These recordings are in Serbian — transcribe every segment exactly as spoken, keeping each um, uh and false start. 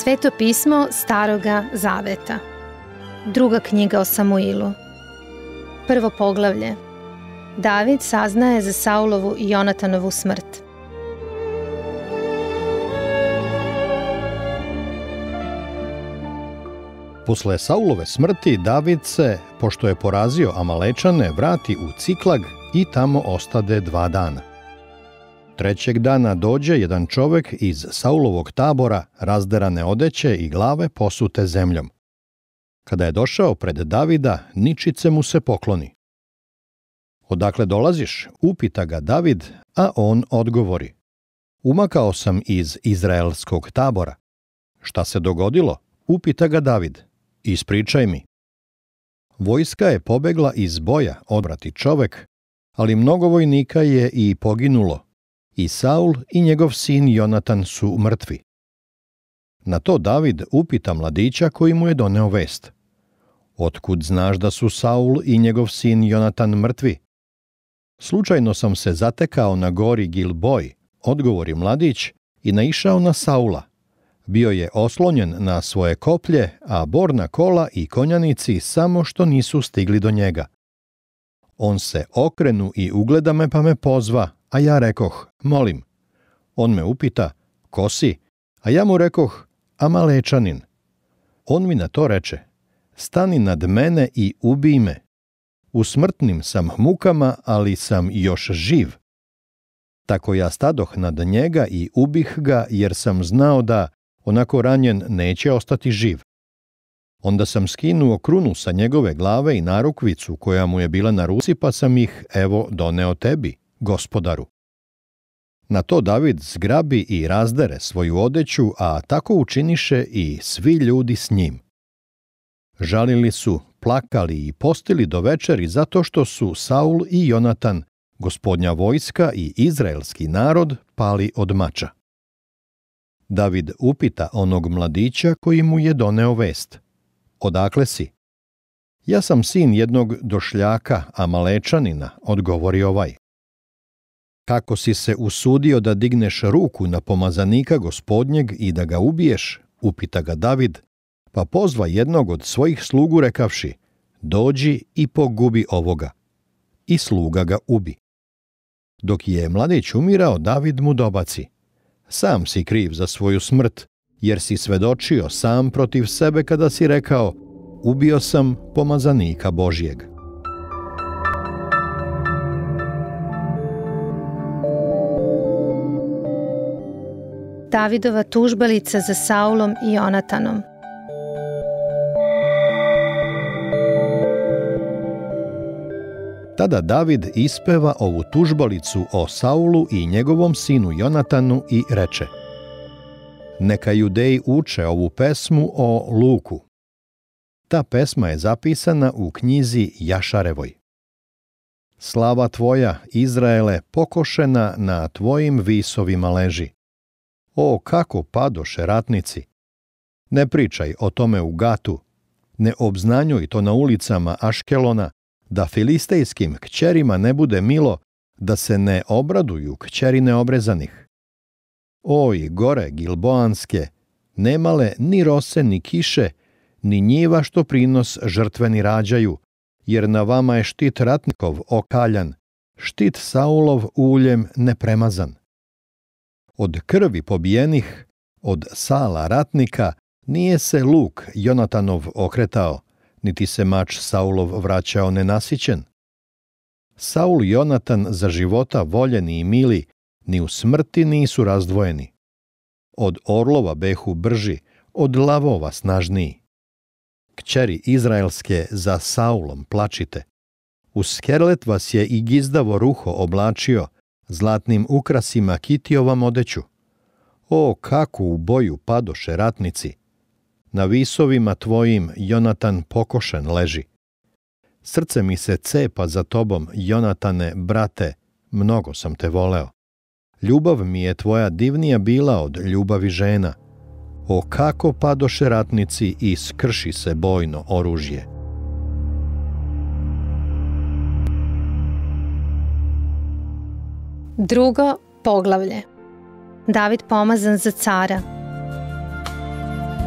Sveto pismo Staroga zaveta. Druga knjiga o Samuilu. Prvo poglavlje. David saznaje za Saulovu i Jonatanovu smrt. Posle Saulove smrti David se, pošto je porazio Amalečane, vrati u Ciklag i tamo ostade dva dana. Trećeg dana dođe jedan čovek iz Saulovog tabora, razderane odeće i glave posute zemljom. Kada je došao pred Davida, ničice mu se pokloni. Odakle dolaziš? Upita ga David, a on odgovori. Umakao sam iz izraelskog tabora. Šta se dogodilo? Upita ga David. Ispričaj mi. Vojska je pobegla iz boja, odvrati čovek, ali mnogo vojnika je i poginulo. I Saul i njegov sin Jonatan su mrtvi. Na to David upita mladića koji mu je doneo vest. Otkud znaš da su Saul i njegov sin Jonatan mrtvi? Slučajno sam se zatekao na gori Gilboj, odgovori mladić, i naišao na Saula. Bio je oslonjen na svoje koplje, a borna kola i konjanici samo što nisu stigli do njega. On se okrenu i ugleda me pa me pozva, a ja rekoh, molim. On me upita, ko si? A ja mu rekoh, Amalečanin. On mi na to reče, stani nad mene i ubij me. U smrtnim sam mukama, ali sam još živ. Tako ja stadoh nad njega i ubih ga, jer sam znao da, onako ranjen, neće ostati živ. Onda sam skinuo krunu sa njegove glave i narukvicu koja mu je bila na ruci, pa sam ih, evo, doneo tebi, gospodaru. Na to David zgrabi i razdere svoju odeću, a tako učiniše i svi ljudi s njim. Žalili su, plakali i postili do večeri zato što su Saul i Jonatan, gospodnja vojska i izraelski narod, pali od mača. David upita onog mladića koji mu je doneo vest. Odakle si? Ja sam sin jednog došljaka, Amalečanina, odgovori ovaj. Kako si se usudio da digneš ruku na pomazanika gospodnjeg i da ga ubiješ, upita ga David, pa pozva jednog od svojih slugu rekavši, dođi i pogubi ovoga. I sluga ga ubi. Dok je mladić umirao, David mu dobaci. Sam si kriv za svoju smrt, jer si svedočio sam protiv sebe kada si rekao, ubio sam pomazanika Božjeg. Davidova tužbalica za Saulom i Jonatanom. Tada David ispeva ovu tužbalicu o Saulu i njegovom sinu Jonatanu i reče: Neka Judeji uče ovu pesmu o luku. Ta pesma je zapisana u knjizi Jašarevoj. Slava tvoja, Izraele, pokošena na tvojim visovima leži. O, kako padoše ratnici! Ne pričaj o tome u Gatu, ne obznanjuj to na ulicama Aškelona, da filistejskim kćerima ne bude milo, da se ne obraduju kćeri neobrezanih. Oj, gore Gilboanske, nemale ni rose ni kiše, ni njiva što prinos žrtveni rađaju, jer na vama je štit ratnikov okaljan, štit Saulov uljem nepremazan. Od krvi pobijenih, od sala ratnika, nije se luk Jonatanov okretao, niti se mač Saulov vraćao nenasićen. Saul i Jonatan za života voljeni i mili, ni u smrti nisu razdvojeni. Od orlova behu brži, od lavova snažniji. Kćeri izraelske, za Saulom plačite. U skerlet vas je i gizdavo ruho oblačio, zlatnim ukrasima kitio vam odeću. O, kako u boju padoše ratnici! Na visovima tvojim Jonatan pokošen leži. Srce mi se cepa za tobom, Jonatane, brate, mnogo sam te voleo. Ljubav mi je tvoja divnija bila od ljubavi žena. O, kako padoše ratnici i skrši se bojno oružje. Drugo poglavlje. David pomazan za cara.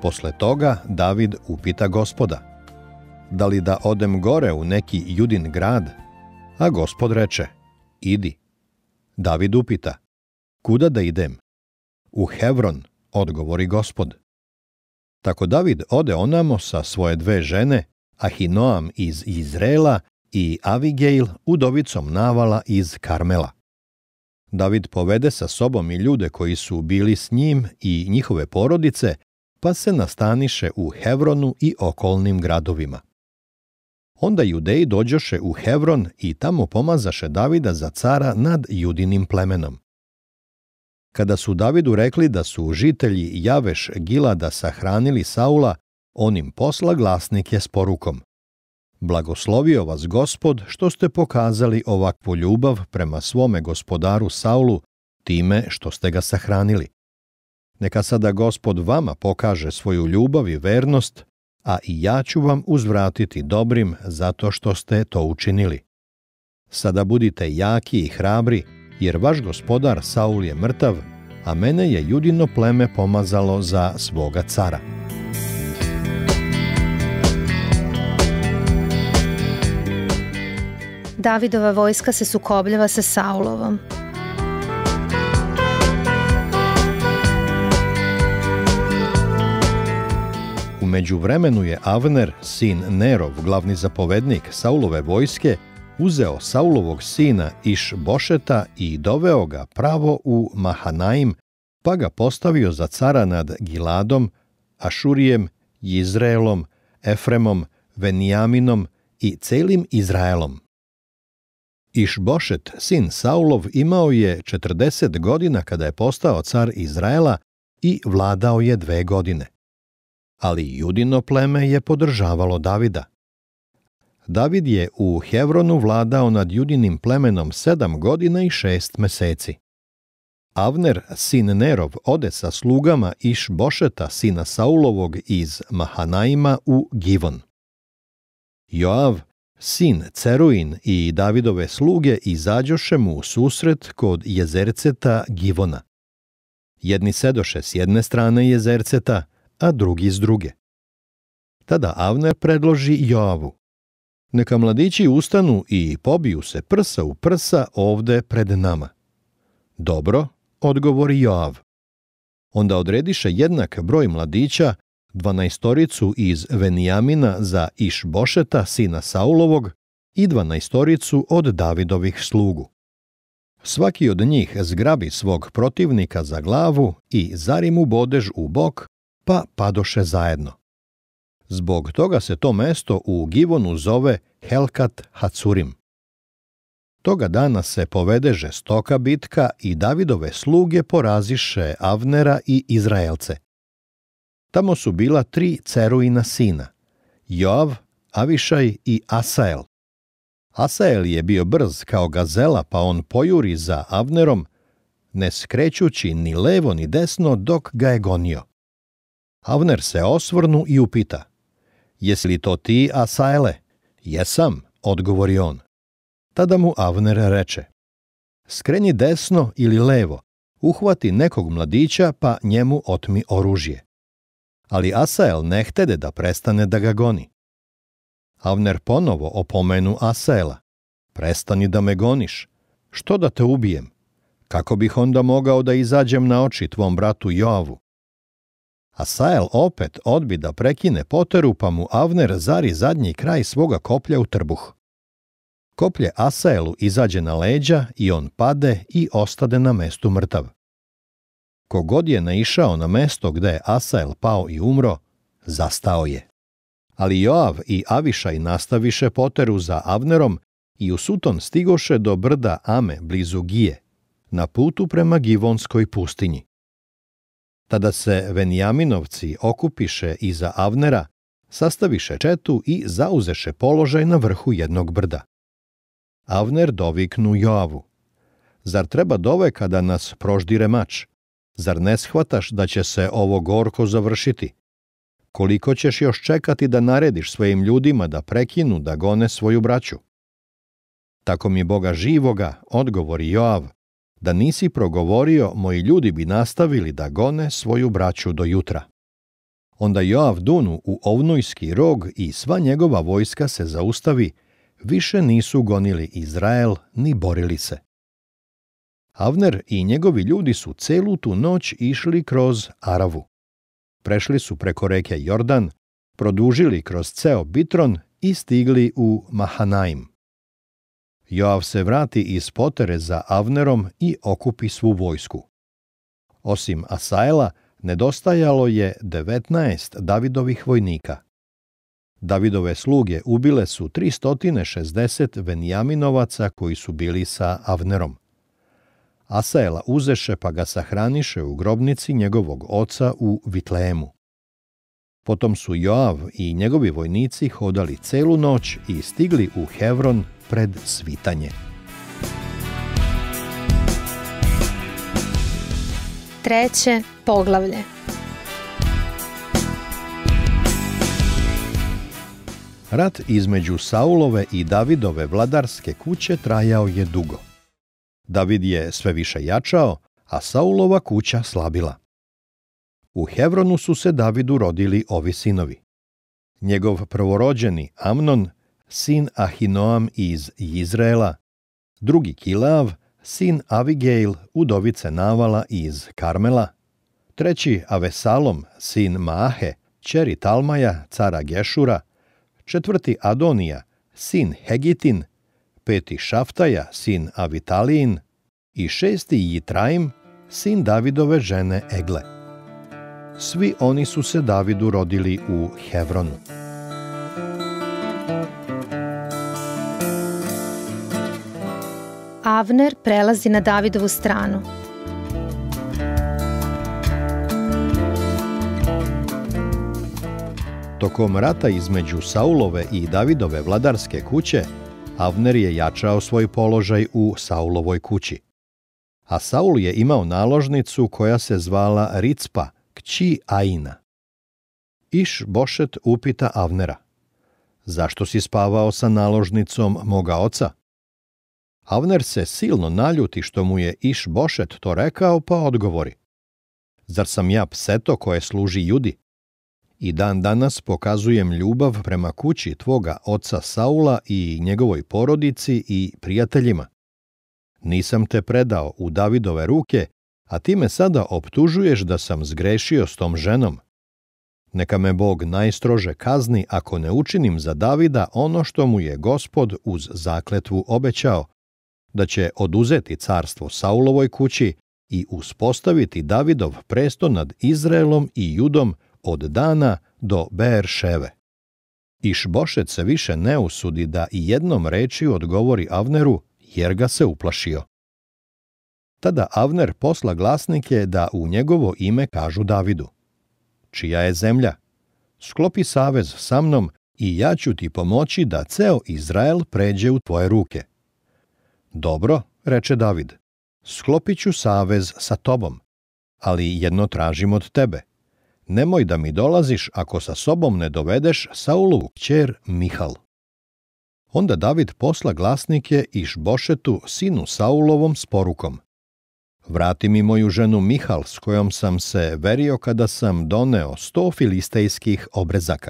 Posle toga David upita Gospoda: da li da odem gore u neki Judin grad? A Gospod reče: idi. David upita: kuda da idem? U Hevron, odgovori Gospod. Tako David ode onamo sa svoje dve žene, Ahinoam iz Izraela i Avigail, udovicom Navala iz Karmela. David povede sa sobom i ljude koji su bili s njim i njihove porodice, pa se nastaniše u Hevronu i okolnim gradovima. Onda Judeji dođoše u Hevron i tamo pomazaše Davida za cara nad Judinim plemenom. Kada su Davidu rekli da su žitelji Javeš Gilada sahranili Saula, on im posla glasnike s porukom: blagoslovio vas Gospod što ste pokazali ovakvu ljubav prema svome gospodaru Saulu time što ste ga sahranili. Neka sada Gospod vama pokaže svoju ljubav i vernost, a i ja ću vam uzvratiti dobrim zato što ste to učinili. Sada budite jaki i hrabri, jer vaš gospodar Saul je mrtav, a mene je Judino pleme pomazalo za svoga cara. Davidova vojska se sukobljava sa Saulovom. U međuvremenu je Avner, sin Nerov, glavni zapovednik Saulove vojske, uzeo Saulovog sina Iš-bošeta i doveo ga pravo u Mahanaim, pa ga postavio za cara nad Giladom, Ašurijem, Izraelom, Efremom, Venijaminom i celim Izraelom. Iš-bošet, sin Saulov, imao je četrdeset godina kada je postao car Izraela i vladao je dve godine. Ali Judino pleme je podržavalo Davida. David je u Hevronu vladao nad Judinim plemenom sedam godina i šest meseci. Avner, sin Nerov, ode sa slugama Iš-bošeta, sina Saulovog, iz Mahanaima u Givon. Joav, sin Ceruin, i Davidove sluge izađoše mu u susret kod jezerceta Givona. Jedni sedoše s jedne strane jezerceta, a drugi s druge. Tada Avner predloži Joavu: neka mladići ustanu i pobiju se prsa u prsa ovde pred nama. Dobro, odgovori Joav. Onda odrediše jednak broj mladića, dvanaestoricu iz Venijamina za Iš-bošeta, sina Saulovog, i dvanaestoricu od Davidovih slugu. Svaki od njih zgrabi svog protivnika za glavu i zari mu bodež u bok, pa padoše zajedno. Zbog toga se to mesto u Givonu zove Helkat Hacurim. Toga dana se povede žestoka bitka i Davidove sluge poraziše Avnera i Izraelce. Tamo su bila tri Ceruina sina: Joav, Avišaj i Asael. Asael je bio brz kao gazela, pa on pojuri za Avnerom, ne skrećući ni levo ni desno dok ga je gonio. Avner se osvrnu i upita: jesi li to ti, Asaele? Jesam, odgovori on. Tada mu Avner reče: skreni desno ili levo, uhvati nekog mladića pa njemu otmi oružje. Ali Asael ne htede da prestane da ga goni. Avner ponovo opomenu Asaela: prestani da me goniš, što da te ubijem? Kako bih onda mogao da izađem na oči tvom bratu Joavu? Asael opet odbi da prekine poteru, pa mu Avner zari zadnji kraj svoga koplja u trbuh. Koplje Asaelu izađe na leđa i on pade i ostade na mestu mrtav. Kogod je naišao na mesto gde je Asael pao i umro, zastao je. Ali Joav i Avišaj nastaviše poteru za Avnerom i u suton stigoše do brda Ame blizu Gije, na putu prema Givonskoj pustinji. Tada se Venijaminovci okupiše iza Avnera, sastaviše četu i zauzeše položaj na vrhu jednog brda. Avner doviknu Joavu: zar treba doveka da nas proždire mač? Zar ne shvataš da će se ovo gorko završiti? Koliko ćeš još čekati da narediš svojim ljudima da prekinu da gone svoju braću? Tako mi Boga živoga, odgovori Joav, da nisi progovorio, moji ljudi bi nastavili da gone svoju braću do jutra. Onda Joav dunu u ovnujski rog i sva njegova vojska se zaustavi, više nisu gonili Izrael ni borili se. Avner i njegovi ljudi su celu tu noć išli kroz Aravu. Prešli su preko reke Jordan, produžili kroz ceo Bitron i stigli u Mahanaim. Joav se vrati iz potere za Avnerom i okupi svu vojsku. Osim Asaela, nedostajalo je devetnaest Davidovih vojnika. Davidove sluge ubile su tristo šezdeset Venjaminovaca koji su bili sa Avnerom. Asaela uzeše pa ga sahraniše u grobnici njegovog oca u Vitlejemu. Potom su Joav i njegovi vojnici hodali celu noć i stigli u Hevron pred svitanje. Treće poglavlje. Rat između Saulove i Davidove vladarske kuće trajao je dugo. David je sve više jačao, a Saulova kuća slabila. U Hevronu su se Davidu rodili ovi sinovi. Njegov prvorođeni Amnon, sin Ahinoam iz Izraela, drugi Kileav, sin Avigail, udovice Navala iz Karmela, treći Avesalom, sin Maahe, ćeri Talmaja, cara Gešura, četvrti Adonija, sin Hegitin, peti Šaftaja, sin Avitalijin i šesti Jitraim, sin Davidove žene Egle. Svi oni su se Davidu rodili u Hevronu. Avner prelazi na Davidovu stranu. Tokom rata između Saulove i Davidove vladarske kuće, Avner je jačao svoj položaj u Saulovoj kući. A Saul je imao naložnicu koja se zvala Ricpa, kći Aina. Iš Bošet upita Avnera: zašto si spavao sa naložnicom moga oca? Avner se silno naljuti što mu je Iš Bošet to rekao, pa odgovori: zar sam ja pseto koje služi Judi? I dan danas pokazujem ljubav prema kući tvoga oca Saula i njegovoj porodici i prijateljima. Nisam te predao u Davidove ruke, a ti me sada optužuješ da sam zgrešio s tom ženom. Neka me Bog najstrože kazni ako ne učinim za Davida ono što mu je Gospod uz zakletvu obećao, da će oduzeti carstvo Saulovoj kući i uspostaviti Davidov presto nad Izraelom i Judom od Dana do Beerševe. Išbošet se više ne usudi da i jednom rečju odgovori Avneru, jer ga se uplašio. Tada Avner posla glasnike da u njegovo ime kažu Davidu: čija je zemlja? Sklopi savez sa mnom i ja ću ti pomoći da ceo Izrael pređe u tvoje ruke. Dobro, reče David, sklopit ću savez sa tobom, ali jedno tražim od tebe. Nemoj da mi dolaziš ako sa sobom ne dovedeš Saulovu kćer Mihal. Onda David posla glasnike Išbošetu, sinu Saulovom, s porukom: vrati mi moju ženu Mihal, s kojom sam se verio kada sam doneo sto filistejskih obrezaka.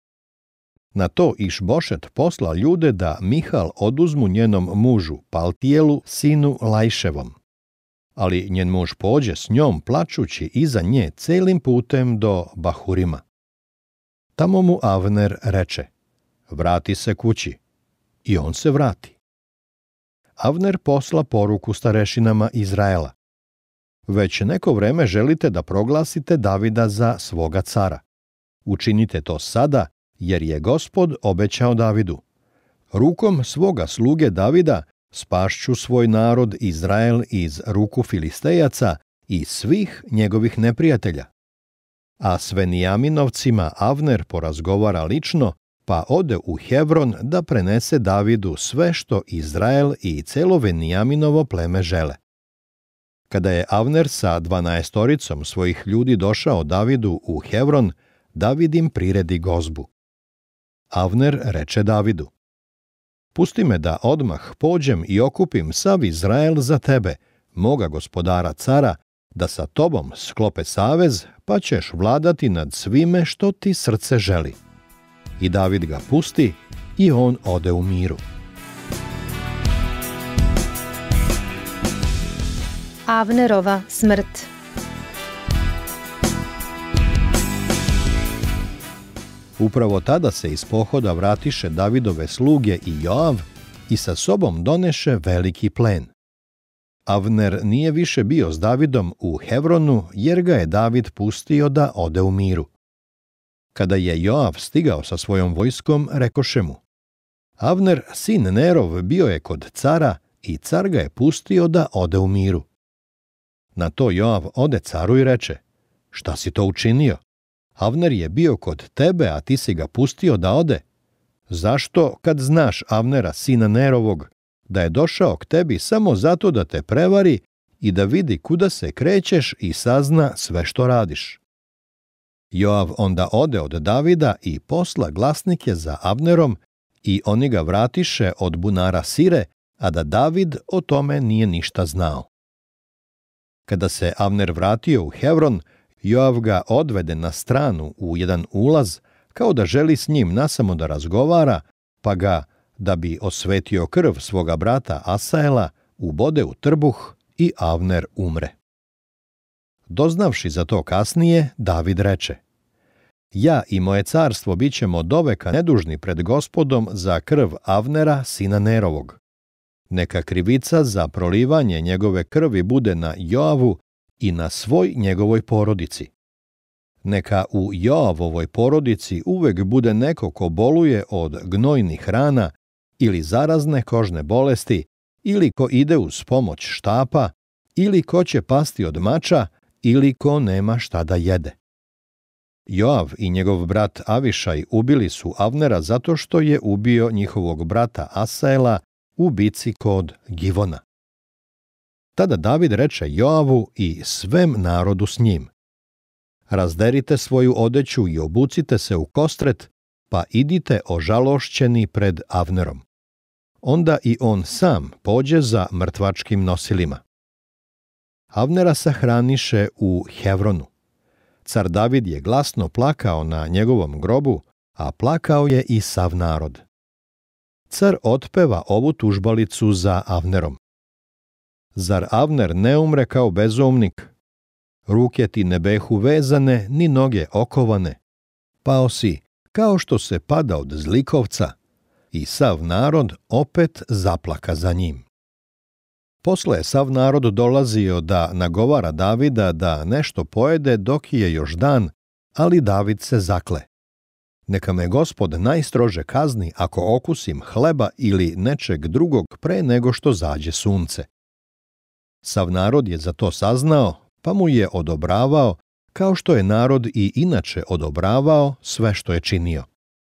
Na to Išbošet posla ljude da Mihal oduzmu njenom mužu Paltijelu, sinu Lajševom. Ali njen muž pođe s njom plačući iza nje celim putem do Bahurima. Tamo mu Avner reče: vrati se kući. I on se vrati. Avner posla poruku starešinama Izraela: već neko vreme želite da proglasite Davida za svoga cara. Učinite to sada, jer je Gospod obećao Davidu: rukom svoga sluge Davida spašću svoj narod Izrael iz ruku Filistejaca i svih njegovih neprijatelja. A s Venijaminovcima Avner porazgovara lično, pa ode u Hevron da prenese Davidu sve što Izrael i celo Venijaminovo pleme žele. Kada je Avner sa dvanaestoricom svojih ljudi došao Davidu u Hevron, David im priredi gozbu. Avner reče Davidu: pusti me da odmah pođem i okupim sav Izrael za tebe, moga gospodara cara, da sa tobom sklope savez, pa ćeš vladati nad svime što ti srce želi. I David ga pusti i on ode u miru. Avnerova smrt. Upravo tada se iz pohoda vratiše Davidove sluge i Joav i sa sobom doneše veliki plen. Avner nije više bio s Davidom u Hevronu, jer ga je David pustio da ode u miru. Kada je Joav stigao sa svojom vojskom, rekoše mu: Avner, sin Nerov, bio je kod cara i car ga je pustio da ode u miru. Na to Joav ode caru i reče: Šta si to učinio? Avner je bio kod tebe, a ti si ga pustio da ode. Zašto, kad znaš Avnera, sina Nerovog, da je došao k tebi samo zato da te prevari i da vidi kuda se krećeš i sazna sve što radiš? Joav onda ode od Davida i posla glasnike za Avnerom i oni ga vratiše od bunara Sire, a da David o tome nije ništa znao. Kada se Avner vratio u Hevron, Joav ga odvede na stranu u jedan ulaz, kao da želi s njim nasamo da razgovara, pa ga, da bi osvetio krv svoga brata Asaela, ubode u trbuh i Avner umre. Doznavši za to kasnije, David reče: Ja i moje carstvo bit ćemo doveka nedužni pred Gospodom za krv Avnera, sina Nerovog. Neka krivica za prolivanje njegove krvi bude na Joavu i na svoj njegovoj porodici. Neka u Joavovoj porodici uvek bude neko ko boluje od gnojnih rana ili zarazne kožne bolesti, ili ko ide uz pomoć štapa, ili ko će pasti od mača, ili ko nema šta da jede. Joav i njegov brat Avišaj ubili su Avnera zato što je ubio njihovog brata Asaela u bici kod Givona. Tada David reče Joavu i svem narodu s njim: Razderite svoju odeću i obucite se u kostret, pa idite ožalošćeni pred Avnerom. Onda i on sam pođe za mrtvačkim nosilima. Avnera sahraniše u Hevronu. Car David je glasno plakao na njegovom grobu, a plakao je i sav narod. Car otpeva ovu tužbalicu za Avnerom. Zar Avner ne umre kao bezumnik? Ruke ti ne behu vezane, ni noge okovane. Pao si, kao što se pada od zlikovca, i sav narod opet zaplaka za njim. Posle je sav narod dolazio da nagovara Davida da nešto pojede dok je još dan, ali David se zakle: Neka me Gospod najstrože kazni ako okusim hleba ili nečeg drugog pre nego što zađe sunce. Sav narod je za to saznao, pa mu je odobravao, kao što je narod i inače odobravao sve što je činio.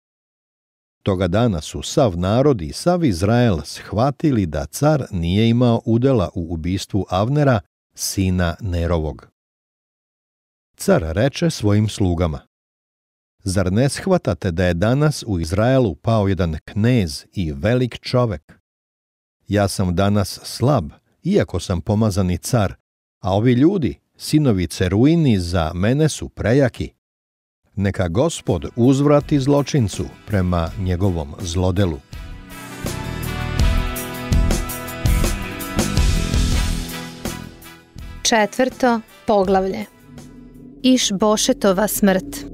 Toga dana su sav narod i sav Izrael shvatili da car nije imao udela u ubistvu Avnera, sina Nerovog. Car reče svojim slugama: Zar ne shvatate da je danas u Izraelu pao jedan knez i velik čovek? Ja sam danas slab, iako sam pomazani car, a ovi ljudi, sinovi Ceruini, za mene su prejaki. Neka Gospod uzvrati zločincu prema njegovom zlodelu. Četvrto poglavlje. Išbošetova smrt.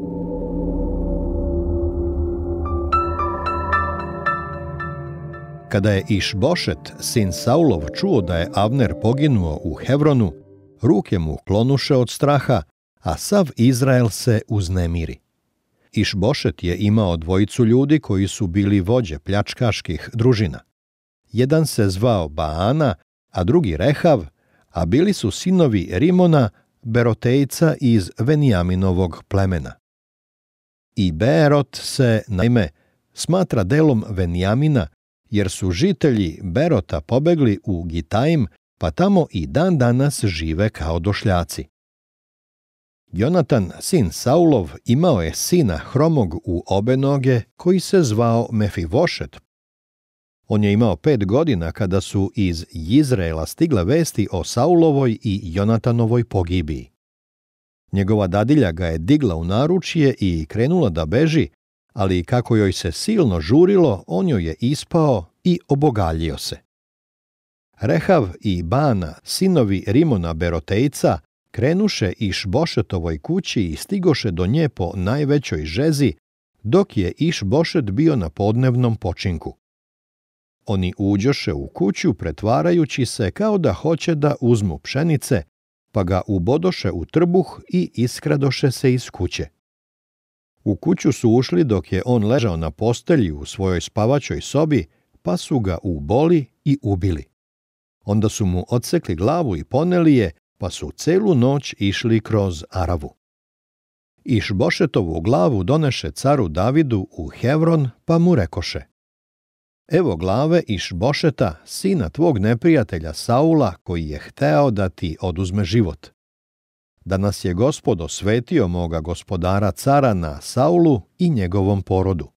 Kada je Išbošet, sin Saulov, čuo da je Avner poginuo u Hevronu, ruke mu klonuše od straha, a sav Izrael se uznemiri. Išbošet je imao dvojicu ljudi koji su bili vođe pljačkaških družina. Jedan se zvao Baana, a drugi Rehav, a bili su sinovi Rimona, Berotejca iz Venijaminovog plemena. I Beerot se, naime, smatra delom Venijamina, jer su žitelji Berota pobegli u Gitajim, pa tamo i dan danas žive kao došljaci. Jonatan, sin Saulov, imao je sina hromog u obe noge, koji se zvao Mefivošet. On je imao pet godina kada su iz Izraela stigle vesti o Saulovoj i Jonatanovoj pogibiji. Njegova dadilja ga je digla u naručje i krenula da beži, ali kako joj se silno žurilo, on joj je ispao i obogaljio se. Rehav i Bana, sinovi Rimona Berotejca, krenuše Išbošetovoj kući i stigoše do nje po najvećoj žezi, dok je Išbošet bio na podnevnom počinku. Oni uđoše u kuću pretvarajući se kao da hoće da uzmu pšenice, pa ga ubodoše u trbuh i iskradoše se iz kuće. U kuću su ušli dok je on ležao na postelji u svojoj spavaćoj sobi, pa su ga uboli i ubili. Onda su mu odsekli glavu i poneli je, pa su celu noć išli kroz Aravu. Išbošetovu glavu doneše caru Davidu u Hevron, pa mu rekoše: Evo glave Išbošeta, sina tvog neprijatelja Saula, koji je hteo da ti oduzme život. Da nas je Gospod osvetio moga gospodara cara na Saulu i njegovom porodu.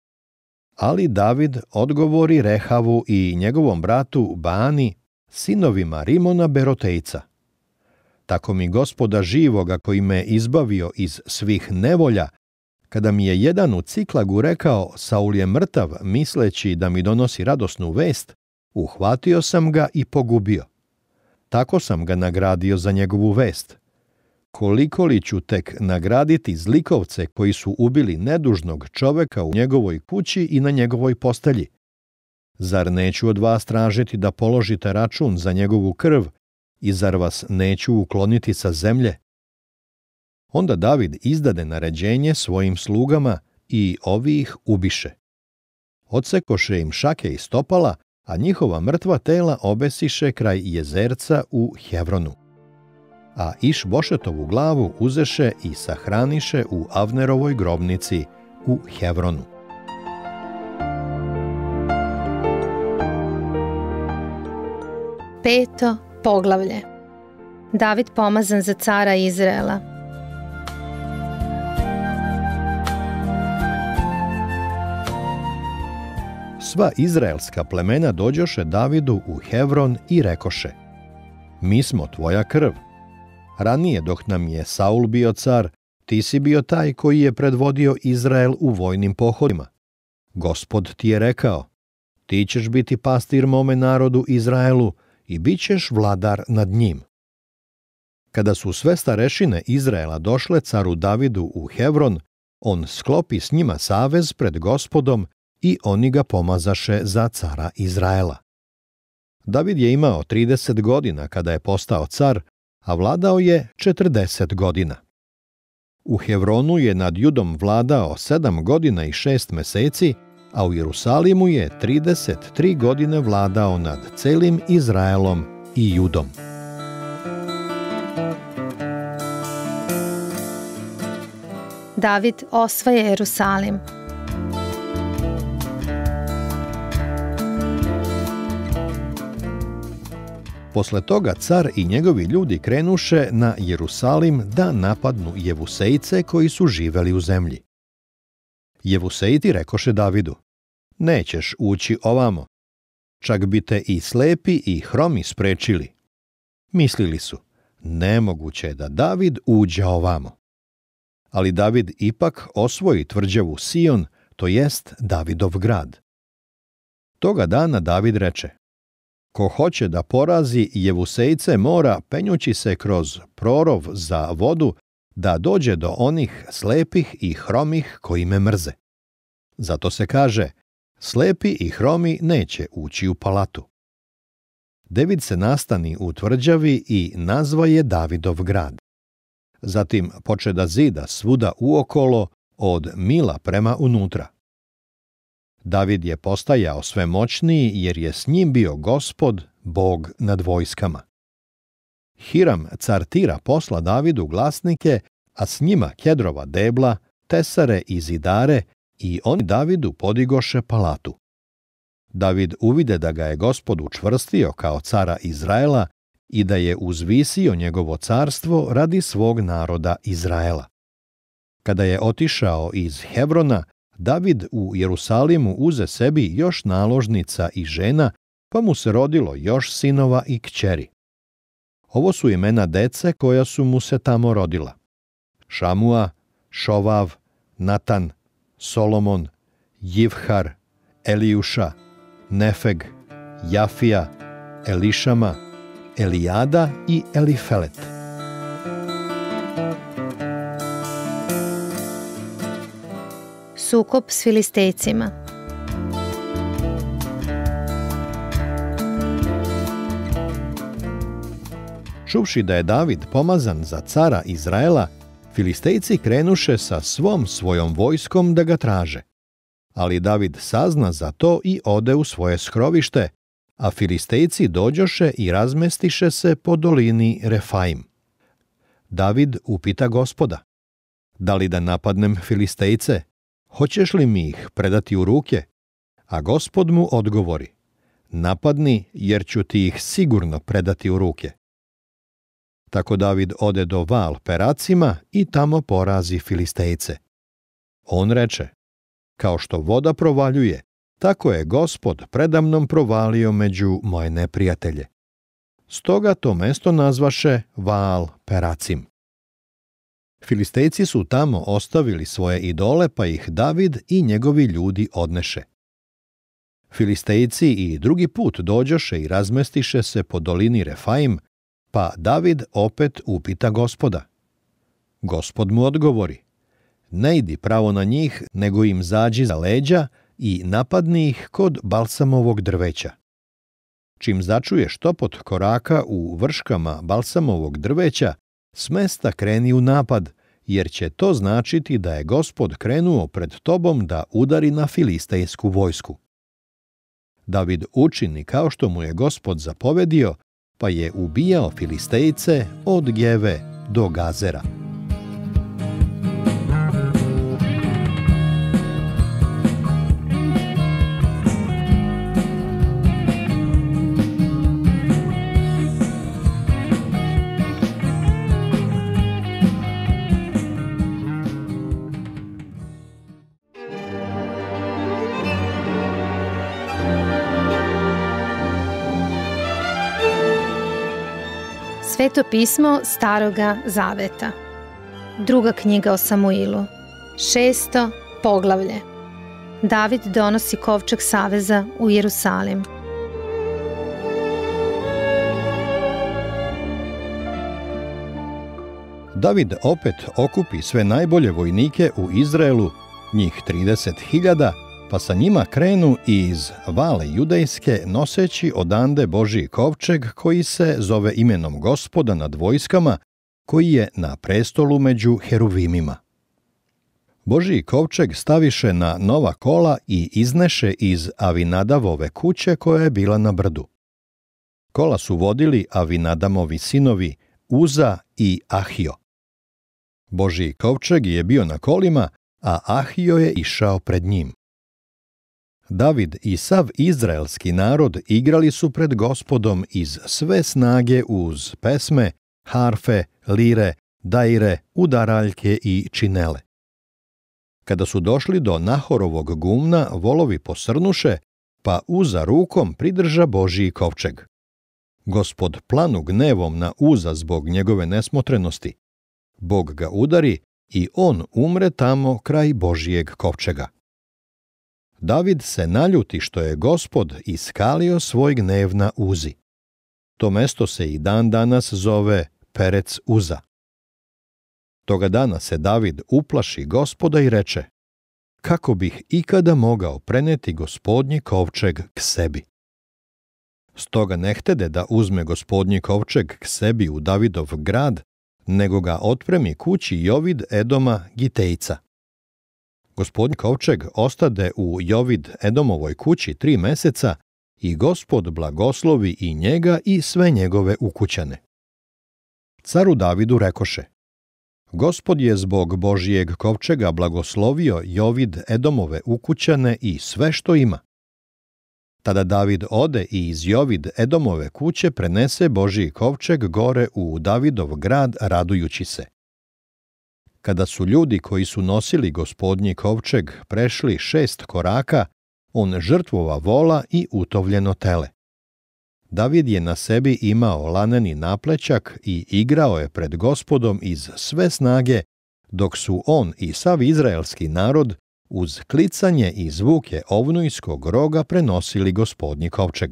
Ali David odgovori Rehavu i njegovom bratu Bani, sinovima Rimona Berotejca: Tako mi Gospoda živoga koji me izbavio iz svih nevolja, kada mi je jedan u Ciklagu rekao Saul je mrtav, misleći da mi donosi radosnu vest, uhvatio sam ga i pogubio. Tako sam ga nagradio za njegovu vest. Koliko li ću tek nagraditi zlikovce koji su ubili nedužnog čoveka u njegovoj kući i na njegovoj postelji? Zar neću od vas tražiti da položite račun za njegovu krv i zar vas neću ukloniti sa zemlje? Onda David izdade naređenje svojim slugama i ovi ih ubiše. Odsekoše im šake i stopala, a njihova mrtva tela obesiše kraj jezerca u Hevronu. A Išbošetovu glavu uzeše i sahraniše u Avnerovoj grobnici u Hevronu. Peto poglavlje. David pomazan za cara Izraela. Sva izraelska plemena dođoše Davidu u Hevron i rekoše: Mi smo tvoja krv. Ranije dok nam je Saul bio car, ti si bio taj koji je predvodio Izrael u vojnim pohodima. Gospod ti je rekao: Ti ćeš biti pastir mome narodu Izraelu i bit ćeš vladar nad njim. Kada su sve starešine Izraela došle caru Davidu u Hevron, on sklopi s njima savez pred Gospodom i oni ga pomazaše za cara Izraela. David je imao trideset godina kada je postao car, a vladao je četrdeset godina. U Hevronu je nad Judom vladao sedam godina i šest meseci, a u Jerusalimu je trideset tri godine vladao nad celim Izraelom i Judom. David osvaja Jerusalim. Posle toga car i njegovi ljudi krenuše na Jerusalim da napadnu Jevusejce koji su živeli u zemlji. Jevusejti rekoše Davidu: Nećeš ući ovamo, čak bi te i slepi i hromi sprečili. Mislili su: Nemoguće je da David uđe ovamo. Ali David ipak osvoji tvrđavu Sion, to jest Davidov grad. Toga dana David reče: Ko hoće da porazi Jevusejce mora, penjući se kroz prorov za vodu, da dođe do onih slepih i hromih koji me mrze. Zato se kaže: Slepi i hromi neće ući u palatu. David se nastani u tvrđavi i nazva je Davidov grad. Zatim poče da zida svuda uokolo od Mila prema unutra. David je postajao sve moćniji jer je s njim bio Gospod, Bog nad vojskama. Hiram, car Tira, posla Davidu glasnike, a s njima kedrova debla, tesare i zidare, i oni Davidu podigoše palatu. David uvide da ga je Gospod učvrstio kao cara Izraela i da je uzvisio njegovo carstvo radi svog naroda Izraela. Kada je otišao iz Hevrona, David u Jerusalimu uze sebi još naložnica i žena, pa mu se rodilo još sinova i kćeri. Ovo su imena dece koja su mu se tamo rodila: Šamua, Šovav, Natan, Solomon, Jivhar, Elijuša, Nefeg, Jafija, Elišama, Elijada i Elifelet. Sukob s Filistejcima. Čuvši da je David pomazan za cara Izraela, Filistejci krenuše sa svom svojom vojskom da ga traže. Ali David sazna za to i ode u svoje skrovište, a Filistejci dođoše i razmestiše se po dolini Refaim. David upita Gospoda: da li da napadnem Filistejce? Hoćeš li mi ih predati u ruke? A Gospod mu odgovori: napadni, jer ću ti ih sigurno predati u ruke. Tako David ode do Val Peracima i tamo porazi Filistejce. On reče: kao što voda provaljuje, tako je Gospod predamnom provalio među moje neprijatelje. Stoga to mesto nazvaše Val Peracim. Filistejci su tamo ostavili svoje idole, pa ih David i njegovi ljudi odneše. Filistejci i drugi put dođoše i razmestiše se po dolini Refaim, pa David opet upita Gospoda. Gospod mu odgovori: ne idi pravo na njih, nego im zađi za leđa i napadni ih kod balsamovog drveća. Čim začuješ topot koraka u vrškama balsamovog drveća, s mesta kreni u napad, jer će to značiti da je Gospod krenuo pred tobom da udari na filistejsku vojsku. David učini kao što mu je Gospod zapovedio, pa je ubijao Filistejce od Geve do Gazera. Sveto pismo Staroga zaveta. Druga knjiga o Samuilu. Šesto poglavlje. David donosi kovčeg saveza u Jerusalim. David opet okupi sve najbolje vojnike u Izraelu, njih trideset hiljada, pa sa njima krenu iz Vale judejske noseći odande Božji kovčeg koji se zove imenom Gospoda nad vojskama, koji je na prestolu među heruvimima. Božji kovčeg staviše na nova kola i izneše iz Avinadavove kuće koja je bila na brdu. Kola su vodili Avinadamovi sinovi Uza i Ahio. Božji kovčeg je bio na kolima, a Ahio je išao pred njim. David i sav izraelski narod igrali su pred Gospodom iz sve snage uz pesme, harfe, lire, daire, udaraljke i činele. Kada su došli do Nahorovog gumna, volovi posrnuše, pa Uza rukom pridrža Božji kovčeg. Gospod planu gnevom na Uza zbog njegove nesmotrenosti. Bog ga udari i on umre tamo kraj Božjeg kovčega. David se naljuti što je Gospod iskalio svoj gnev na Uzi. To mesto se i dan danas zove Perec Uza. Toga dana se David uplaši Gospoda i reče: kako bih ikada mogao preneti Gospodnji kovčeg k sebi? Stoga ne htede da uzme Gospodnji kovčeg k sebi u Davidov grad, nego ga otpremi kući Jovid Edoma Gitejca. Gospodnji kovčeg ostade u Jovid Edomovoj kući tri meseca i Gospod blagoslovi i njega i sve njegove ukućane. Caru Davidu rekoše: Gospod je zbog Božijeg kovčega blagoslovio Jovid Edomove ukućane i sve što ima. Tada David ode i iz Jovid Edomove kuće prenese Božji kovčeg gore u Davidov grad radujući se. Kada su ljudi koji su nosili Gospodnji kovčeg prešli šest koraka, on žrtvova vola i utovljeno tele. David je na sebi imao laneni naplećak i igrao je pred Gospodom iz sve snage, dok su on i sav izraelski narod uz klicanje i zvuke ovnujskog roga prenosili Gospodnji kovčeg.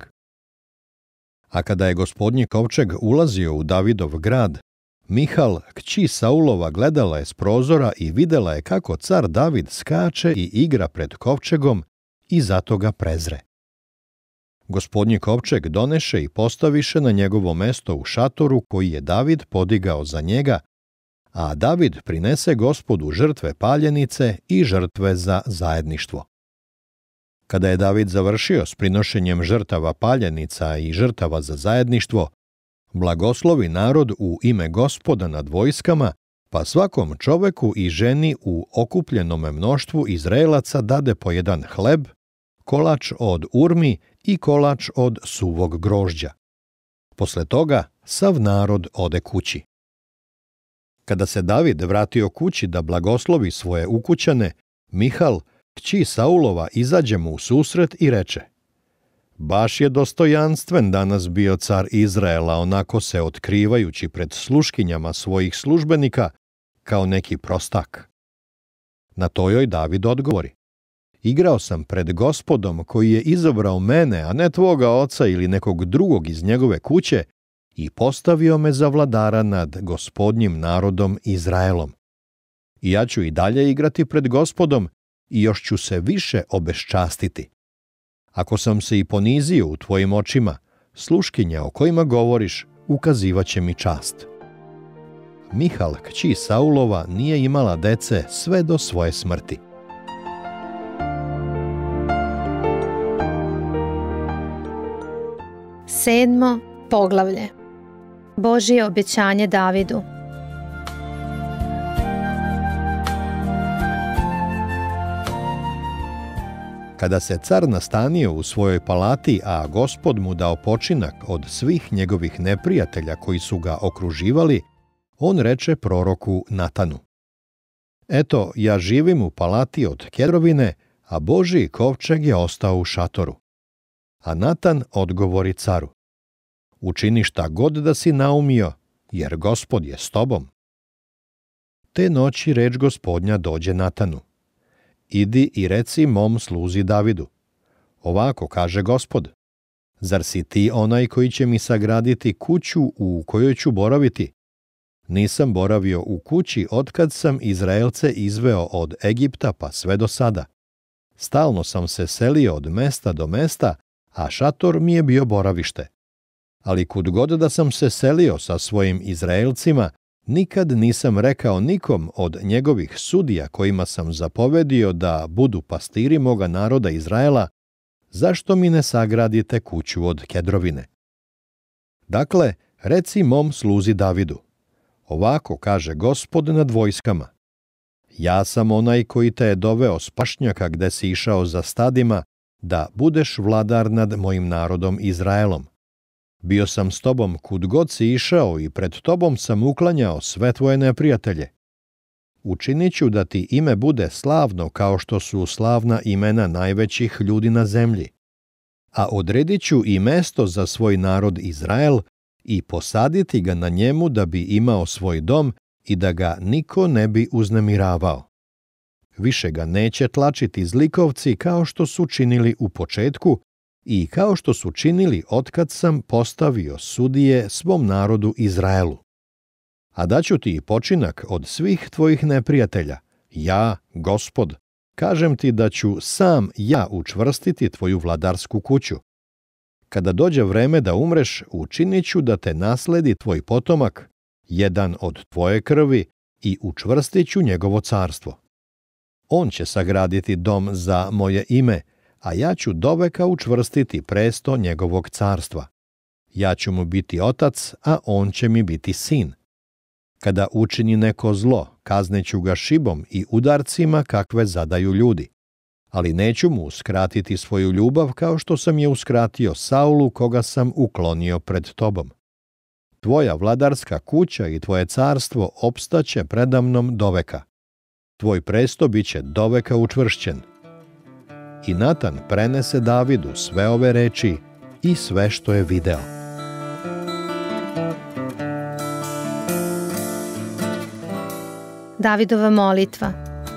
A kada je Gospodnji kovčeg ulazio u Davidov grad, Mihal, kći Saulova, gledala je s prozora i videla je kako car David skače i igra pred kovčegom i zato ga prezre. Gospodnji kovčeg doneše i postaviše na njegovo mesto u šatoru koji je David podigao za njega, a David prinese Gospodu žrtve paljenice i žrtve za zajedništvo. Kada je David završio s prinošenjem žrtava paljenica i žrtava za zajedništvo, blagoslovi narod u ime Gospoda nad vojskama, pa svakom čoveku i ženi u okupljenome mnoštvu Izraelaca dade po jedan hleb, kolač od urmi i kolač od suvog grožđa. Posle toga sav narod ode kući. Kada se David vratio kući da blagoslovi svoje ukućane, Mihal, kći Saulova, izađe mu u susret i reče: Baš je dostojanstven danas bio car Izraela, onako se otkrivajući pred sluškinjama svojih službenika kao neki prostak. Na to joj David odgovori: Igrao sam pred Gospodom koji je izabrao mene, a ne tvoga oca ili nekog drugog iz njegove kuće, i postavio me za vladara nad Gospodnjim narodom Izraelom. I ja ću i dalje igrati pred Gospodom i još ću se više obeščastiti. Ako sam se i ponizio u tvojim očima, sluškinja o kojima govoriš ukazivaće mi čast. Mihal, kći Saulova, nije imala dece sve do svoje smrti. Sedmo poglavlje. Božje obećanje Davidu. Kada se car nastanio u svojoj palati, a Gospod mu dao počinak od svih njegovih neprijatelja koji su ga okruživali, on reče proroku Natanu: Eto, ja živim u palati od kedrovine, a Božji kovčeg je ostao u šatoru. A Natan odgovori caru: Učini šta god da si naumio, jer Gospod je s tobom. Te noći reč Gospodnja dođe Natanu: Idi i reci mom sluzi Davidu: Ovako kaže Gospod: Zar si ti onaj koji će mi sagraditi kuću u kojoj ću boraviti? Nisam boravio u kući otkad sam Izraelce izveo od Egipta pa sve do sada. Stalno sam se selio od mesta do mesta, a šator mi je bio boravište. Ali kud god da sam se selio sa svojim Izraelcima, nikad nisam rekao nikom od njegovih sudija kojima sam zapovedio da budu pastiri moga naroda Izraela: Zašto mi ne sagradite kuću od kedrovine? Dakle, reci mom sluzi Davidu: Ovako kaže Gospod nad vojskama: Ja sam onaj koji te je doveo s pašnjaka gde si išao za stadima, da budeš vladar nad mojim narodom Izraelom. Bio sam s tobom kud god si išao i pred tobom sam uklanjao sve tvoje neprijatelje. Učinit ću da ti ime bude slavno kao što su slavna imena najvećih ljudi na zemlji. A odredit ću i mesto za svoj narod Izrael i posaditi ga na njemu da bi imao svoj dom i da ga niko ne bi uznemiravao. Više ga neće tlačiti zlikovci kao što su činili u početku i kao što su činili otkad sam postavio sudije svom narodu Izraelu. A daću ti i počinak od svih tvojih neprijatelja. Ja, Gospod, kažem ti da ću sam ja učvrstiti tvoju vladarsku kuću. Kada dođe vreme da umreš, učinit ću da te nasledi tvoj potomak, jedan od tvoje krvi, i učvrstit ću njegovo carstvo. On će sagraditi dom za moje ime, a ja ću doveka učvrstiti presto njegovog carstva. Ja ću mu biti otac, a on će mi biti sin. Kada učini neko zlo, kazneću ga šibom i udarcima kakve zadaju ljudi. Ali neću mu uskratiti svoju ljubav kao što sam je uskratio Saulu, koga sam uklonio pred tobom. Tvoja vladarska kuća i tvoje carstvo opstaće predamnom doveka. tvoj presto biće doveka učvršćen. I Natan prenese Davidu sve ove reči i sve što je video. Davidova molitva.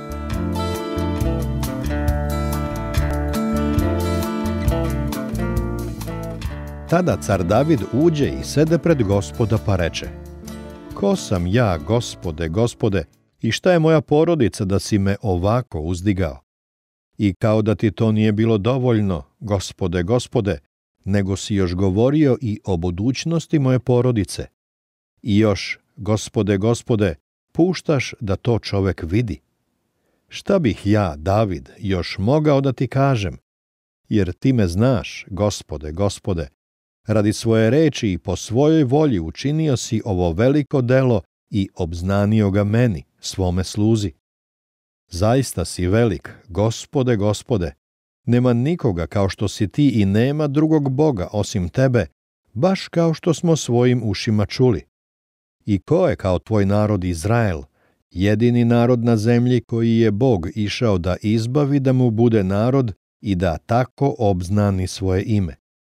Tada car David uđe i sede pred Gospoda pa reče: Ko sam ja, Gospode, Gospode, i šta je moja porodica da si me ovako uzdigao? I kao da ti to nije bilo dovoljno, Gospode, Gospode, nego si još govorio i o budućnosti moje porodice. I još, Gospode, Gospode, puštaš da to čovek vidi. Šta bih ja, David, još mogao da ti kažem? Jer ti me znaš, Gospode, Gospode, radi svoje reči i po svojoj volji učinio si ovo veliko delo i obznanio ga meni, svome sluzi. Zaista si velik, Gospode, Gospode, nema nikoga kao što si ti i nema drugog Boga osim tebe, baš kao što smo svojim ušima čuli. I ko je kao tvoj narod Izrael, jedini narod na zemlji koji je Bog išao da izbavi da mu bude narod i da tako obznani svoje ime?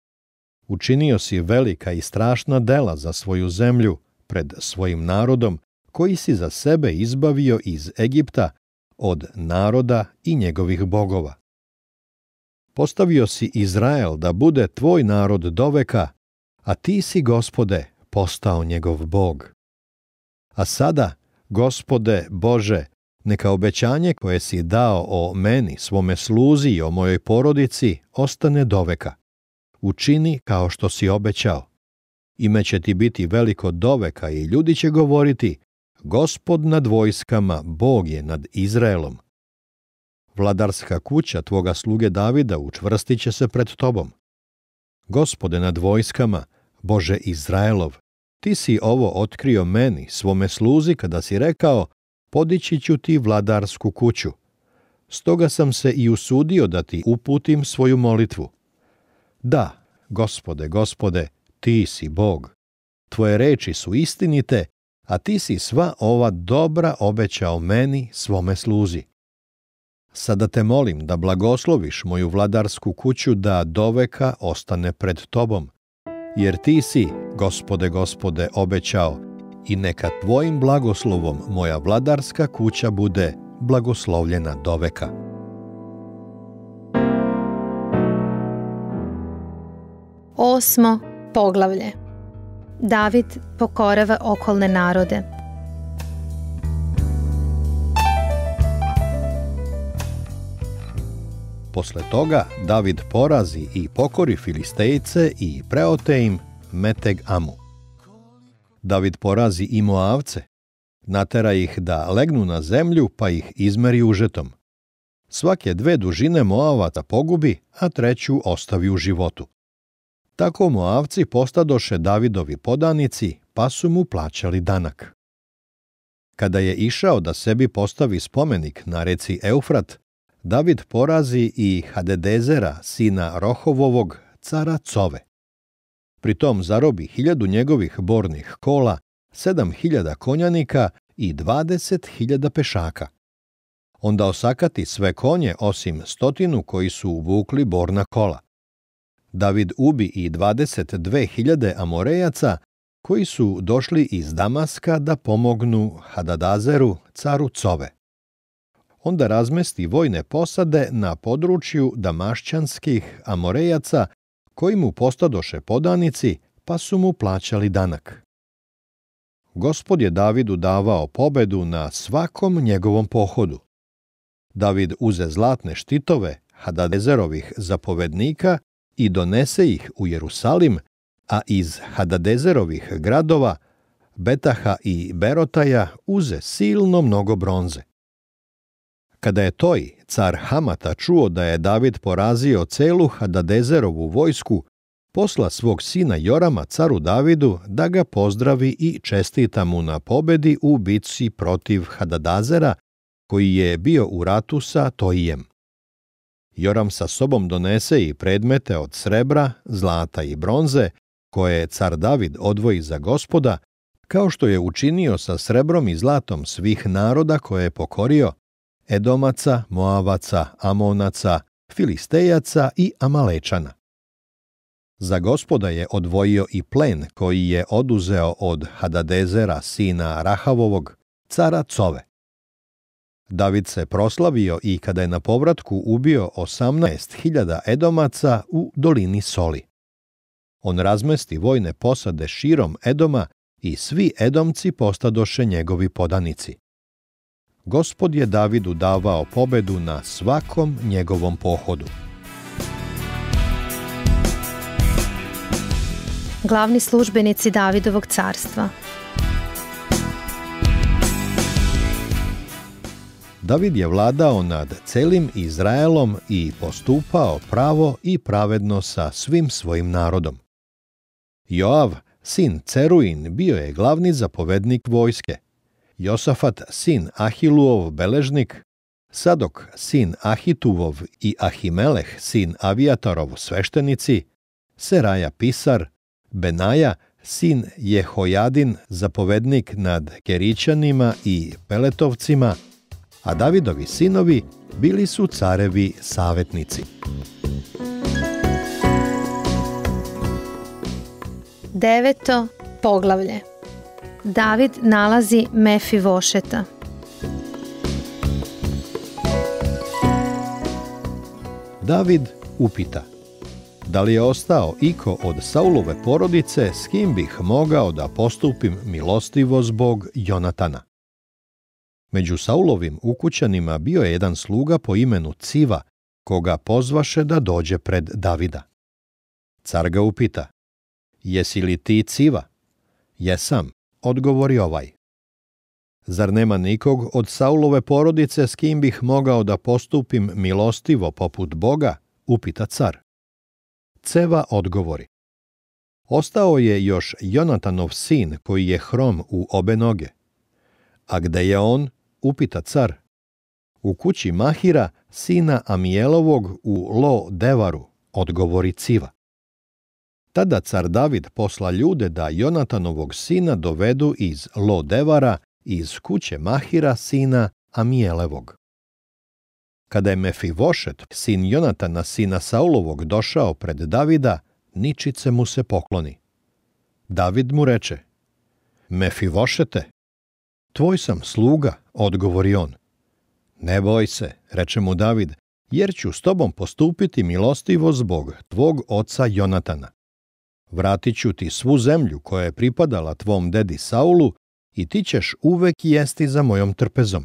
Učinio si velika i strašna dela za svoju zemlju pred svojim narodom koji si za sebe izbavio iz Egipta od naroda i njegovih bogova. Postavio si Izrael da bude tvoj narod doveka, a ti si, Gospode, postao njegov Bog. A sada, Gospode Bože, neka obećanje koje si dao o meni, svome sluzi i o mojoj porodici ostane doveka. Učini kao što si obećao. Ime će ti biti veliko doveka i ljudi će govoriti: Gospod nad vojskama, Bog je nad Izraelom. Vladarska kuća tvoga sluge Davida učvrstit će se pred tobom. Gospode nad vojskama, Bože Izraelov, ti si ovo otkrio meni, svome sluzi, kada si rekao: podići ću ti vladarsku kuću. Stoga sam se i usudio da ti uputim svoju molitvu. Da, Gospode, Gospode, ti si Bog. Tvoje reči su istinite, a ti si sva ova dobra obećao meni, svome sluzi. Sada te molim da blagosloviš moju vladarsku kuću da doveka ostane pred tobom, jer ti si, Gospode, Gospode, obećao, i neka tvojim blagoslovom moja vladarska kuća bude blagoslovljena doveka. Osmo poglavlje. David pokorava okolne narode. Posle toga David porazi i pokori Filistejce i preote im Meteg Amu. David porazi i Moavce, natera ih da legnu na zemlju pa ih izmeri užetom. Svake dve dužine Moavaca pogubi, a treću ostavi u životu. Tako Moavci postadoše Davidovi podanici, pa su mu plaćali danak. Kada je išao da sebi postavi spomenik na reci Eufrat, David porazi i Hadadezera, sina Rohovovog, cara Cove. Pritom zarobi hiljadu njegovih bornih kola, sedam hiljada konjanika i dvadeset hiljada pešaka. Onda osakati sve konje osim stotinu koji su vukli borna kola. David ubi i dvadeset dve hiljade Amorejaca koji su došli iz Damaska da pomognu Hadadazeru, caru Cove. Onda razmesti vojne posade na području damašćanskih Amorejaca koji mu postadoše podanici, pa su mu plaćali danak. Gospod je Davidu davao pobedu na svakom njegovom pohodu. David uze zlatne štitove Hadadezerovih zapovednika i donese ih u Jerusalim, a iz Hadadezerovih gradova, Betaha i Berotaja, uze silno mnogo bronze. Kada je Toj, car Hamata, čuo da je David porazio celu Hadadezerovu vojsku, posla svog sina Jorama caru Davidu da ga pozdravi i čestita mu na pobedi u bitci protiv Hadadazera, koji je bio u ratu sa Toijem. Joram sa sobom donese i predmete od srebra, zlata i bronze, koje car David odvoji za Gospoda, kao što je učinio sa srebrom i zlatom svih naroda koje je pokorio, Edomaca, Moavaca, Amonaca, Filistejaca i Amalečana. Za Gospoda je odvojio i plen koji je oduzeo od Hadadezera, sina Rahavovog, cara Cove. David se proslavio i kada je na povratku ubio osamnaest hiljada Edomaca u dolini Soli. On razmesti vojne posade širom Edoma i svi Edomci postadoše njegovi podanici. Gospod je Davidu davao pobedu na svakom njegovom pohodu. Glavni službenici Davidovog carstva. David je vladao nad celim Izraelom i postupao pravo i pravedno sa svim svojim narodom. Joav, sin Ceruin, bio je glavni zapovednik vojske. Josafat, sin Ahiluov, beležnik, Sadok, sin Ahituvov i Ahimeleh, sin Avijatarov, sveštenici, Seraja, pisar, Benaja, sin Jehojadin, zapovednik nad Kerićanima i Peletovcima, a Davidovi sinovi bili su carevi savetnici. Deveto poglavlje. David nalazi Mefivošeta. David upita: da li je ostao iko od Saulove porodice s kim bih mogao da postupim milostivo zbog Jonatana? Među Saulovim ukućanima bio je jedan sluga po imenu Civa, koga pozvaše da dođe pred Davida. Car ga upita: jesi li ti Civa? Jesam, odgovori ovaj. Zar nema nikog od Saulove porodice s kim bih mogao da postupim milostivo poput Boga? Upita car. Ceva odgovori: ostao je još Jonatanov sin koji je hrom u obe noge. A gde je on? Upita car. U kući Mahira, sina Amijelovog u Lo Devaru, odgovori Civa. Tada car David posla ljude da Jonatanovog sina dovedu iz Lo Devara, iz kuće Mahira, sina Amijelevog. Kada je Mefivošet, sin Jonatana, sina Saulovog, došao pred Davida, ničice mu se pokloni. David mu reče: Mefivošete, tvoj sam sluga, odgovori on. Ne boj se, reče mu David, jer ću s tobom postupiti milostivo zbog tvog oca Jonatana. Vratit ću ti svu zemlju koja je pripadala tvom dedi Saulu i ti ćeš uvek jesti za mojom trpezom.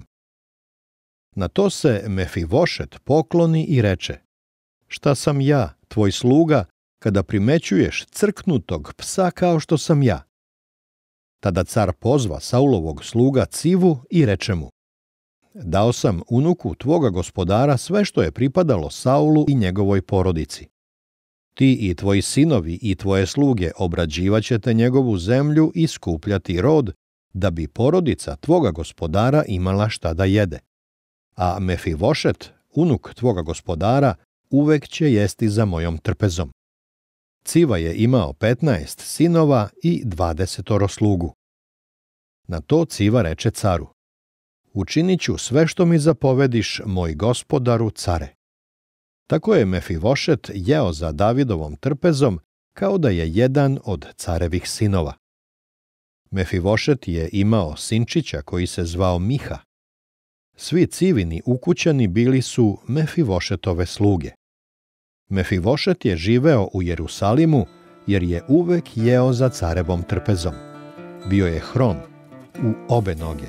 Na to se Mefivošet pokloni i reče: šta sam ja, tvoj sluga, kada primećuješ crknutog psa kao što sam ja? Tada car pozva Saulovog sluga Civu i reče mu: dao sam unuku tvoga gospodara sve što je pripadalo Saulu i njegovoj porodici. Ti i tvoji sinovi i tvoje sluge obrađivaćete njegovu zemlju i skupljati rod, da bi porodica tvoga gospodara imala šta da jede. A Mefivošet, unuk tvoga gospodara, uvek će jesti za mojom trpezom. Civa je imao petnaest sinova i dvadesetoro slugu. Na to Civa reče caru: učinit ću sve što mi zapovediš, moj gospodaru care. Tako je Mefivošet jeo za Davidovom trpezom, kao da je jedan od carevih sinova. Mefivošet je imao sinčića koji se zvao Miha. Svi Civini ukućani bili su Mefivošetove sluge. Mefivošet je živeo u Jerusalimu, jer je uvek jeo za carevom trpezom. Bio je hrom u obe noge.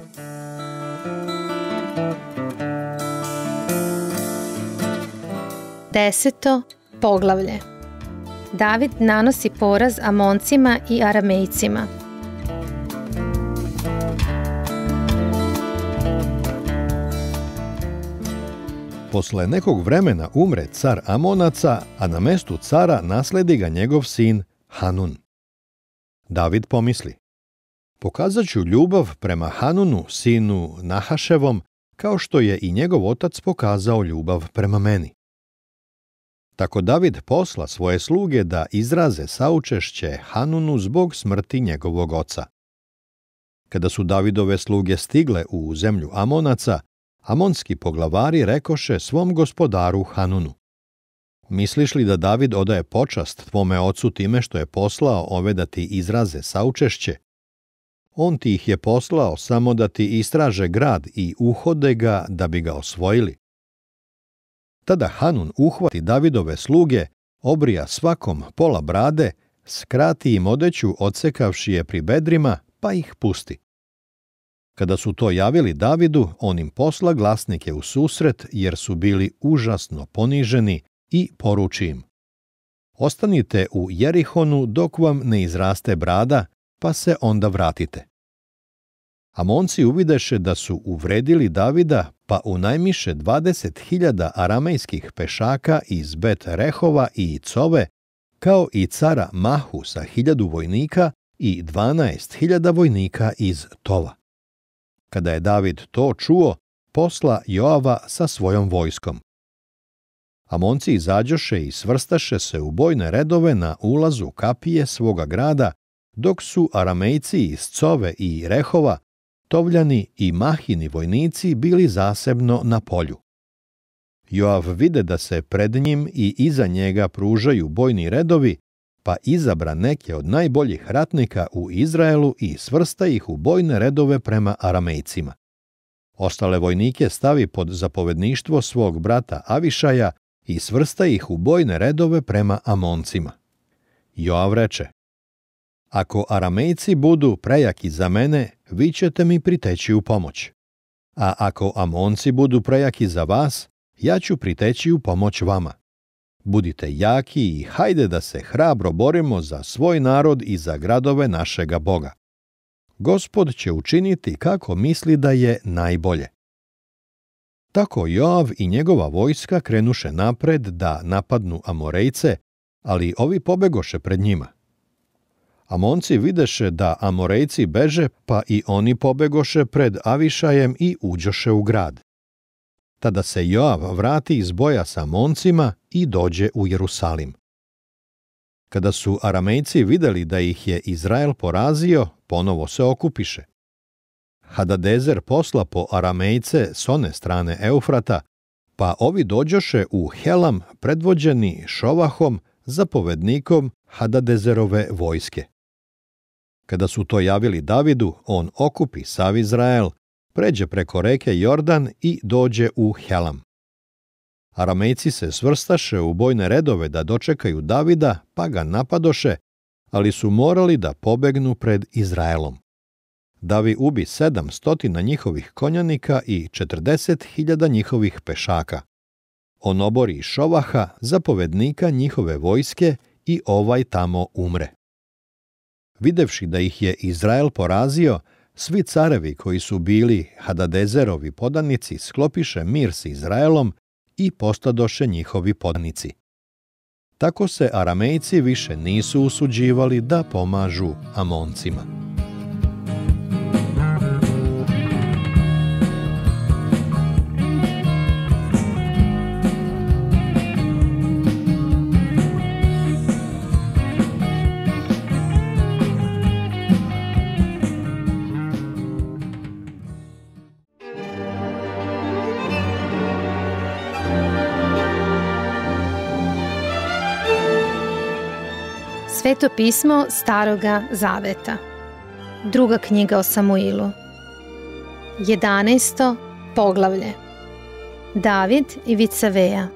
Deseto poglavlje. David nanosi poraz Amoncima i Aramejcima. Posle nekog vremena umre car Amonaca, a na mestu cara nasledi ga njegov sin Hanun. David pomisli: pokazat ću ljubav prema Hanunu, sinu Nahaševom, kao što je i njegov otac pokazao ljubav prema meni. Tako David posla svoje sluge da izraze saučešće Hanunu zbog smrti njegovog oca. Kada su Davidove sluge stigle u zemlju Amonaca, Amonski poglavari rekoše svom gospodaru Hanunu: Misliš li da David odaje počast tvome ocu time što je poslao ove da ti izraze saučešće? On ti ih je poslao samo da ti istraže grad i uhode ga da bi ga osvojili. Tada Hanun uhvati Davidove sluge, obrija svakom pola brade, skrati im odeću odsekavši je pri bedrima, pa ih pusti. Kada su to javili Davidu, on im posla glasnike u susret, jer su bili užasno poniženi, i poruči im: Ostanite u Jerihonu dok vam ne izraste brada, pa se onda vratite. Amonci uvideše da su uvredili Davida, pa unajmiše dvadeset hiljada aramejskih pešaka iz Bet Rehova i Cove, kao i cara Mahu sa hiljadu vojnika i dvanaest hiljada vojnika iz Tova. Kada je David to čuo, posla Joava sa svojom vojskom. Amonci izađoše i svrstaše se u bojne redove na ulazu kapije svoga grada, dok su Aramejci iz Cove i Rehova, Tovljani i Mahini vojnici bili zasebno na polju. Joav vide da se pred njim i iza njega pružaju bojni redovi, pa izabra neke od najboljih ratnika u Izraelu i svrsta ih u bojne redove prema Aramejcima. Ostale vojnike stavi pod zapovedništvo svog brata Avišaja i svrsta ih u bojne redove prema Amoncima. Joav reče: Ako Aramejci budu prejaki za mene, vi ćete mi priteći u pomoć. A ako Amonci budu prejaki za vas, ja ću priteći u pomoć vama. Budite jaki i hajde da se hrabro borimo za svoj narod i za gradove našega Boga. Gospod će učiniti kako misli da je najbolje. Tako Joav i njegova vojska krenuše napred da napadnu Amorejce, ali ovi pobegoše pred njima. Amonci videše da Amorejci beže, pa i oni pobegoše pred Avišajem i uđoše u grad. Tada se Joav vrati iz boja sa Amoncima i dođe u Jerusalim. Kada su Aramejci videli da ih je Izrael porazio, ponovo se okupiše. Hadadezer posla po Aramejce s one strane Eufrata, pa ovi dođoše u Helam predvođeni Šovahom, zapovednikom Hadadezerove vojske. Kada su to javili Davidu, on okupi sav Izrael, pređe preko reke Jordan i dođe u Helam. Aramejci se svrstaše u bojne redove da dočekaju Davida, pa ga napadoše, ali su morali da pobegnu pred Izraelom. Davi ubi sedam stotina njihovih konjanika i četrdeset hiljada njihovih pešaka. On obori Šovaha, zapovednika njihove vojske, i ovaj tamo umre. Videvši da ih je Izrael porazio, svi carevi koji su bili Hadadezerovi podanici sklopiše mir s Izraelom i postadoše njihovi podanici. Tako se Aramejci više nisu usuđivali da pomažu Amoncima. Sveto pismo Staroga zaveta. Druga knjiga o Samuilu. Jedanaesto poglavlje. David i Vicaveja.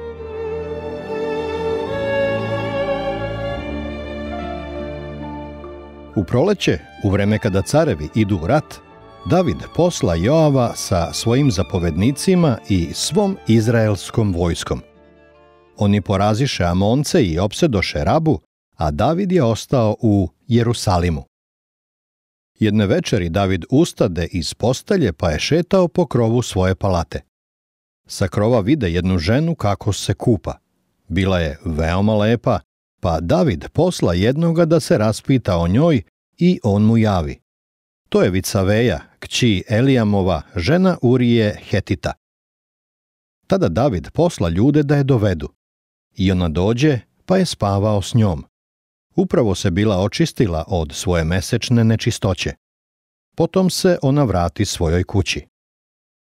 U proleće, u vreme kada carevi idu u rat, David posla Joava sa svojim zapovednicima i svom izraelskom vojskom. Oni poraziše Amonce i opsedoše Rabu, a David je ostao u Jerusalimu. Jedne večeri David ustade iz postelje pa je šetao po krovu svoje palate. Sa krova vide jednu ženu kako se kupa. Bila je veoma lepa, pa David posla jednoga da se raspita o njoj i on mu javi: To je Vicaveja, kći Elijamova, žena Urije Hetita. Tada David posla ljude da je dovedu. I ona dođe, pa je spavao s njom. Upravo se bila očistila od svoje mesečne nečistoće. Potom se ona vrati svojoj kući.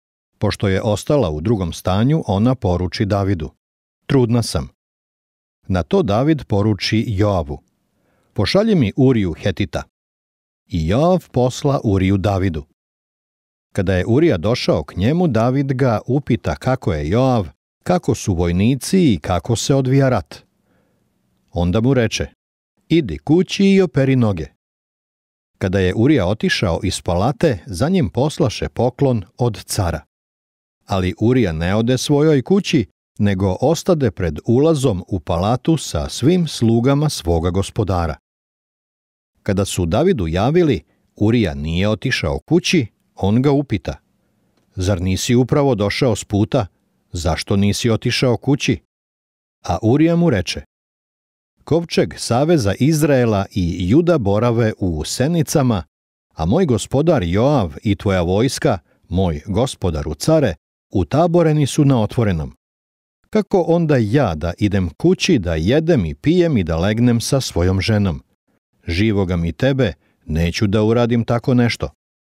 Pošto je ostala u drugom stanju, ona poruči Davidu: trudna sam. Na to David poruči Joavu: pošalji mi Uriju Hetita. I Joav posla Uriju Davidu. Kada je Urija došao k njemu, David ga upita kako je Joav, kako su vojnici i kako se odvija rat. Onda mu reče: idi kući i operi noge. Kada je Urija otišao iz palate, za njim poslaše poklon od cara. Ali Urija ne ode svojoj kući, nego ostade pred ulazom u palatu sa svim slugama svoga gospodara. Kada su Davidu javili, Urija nije otišao kući, on ga upita: zar nisi upravo došao s puta? Zašto nisi otišao kući? A Urija mu reče: kovčeg saveza Izraela i Juda borave u senicama, a moj gospodar Joav i tvoja vojska, moj gospodaru care, utaboreni su na otvorenom. Kako onda ja da idem kući, da jedem i pijem i da legnem sa svojom ženom? Živoga mi tebe, neću da uradim tako nešto.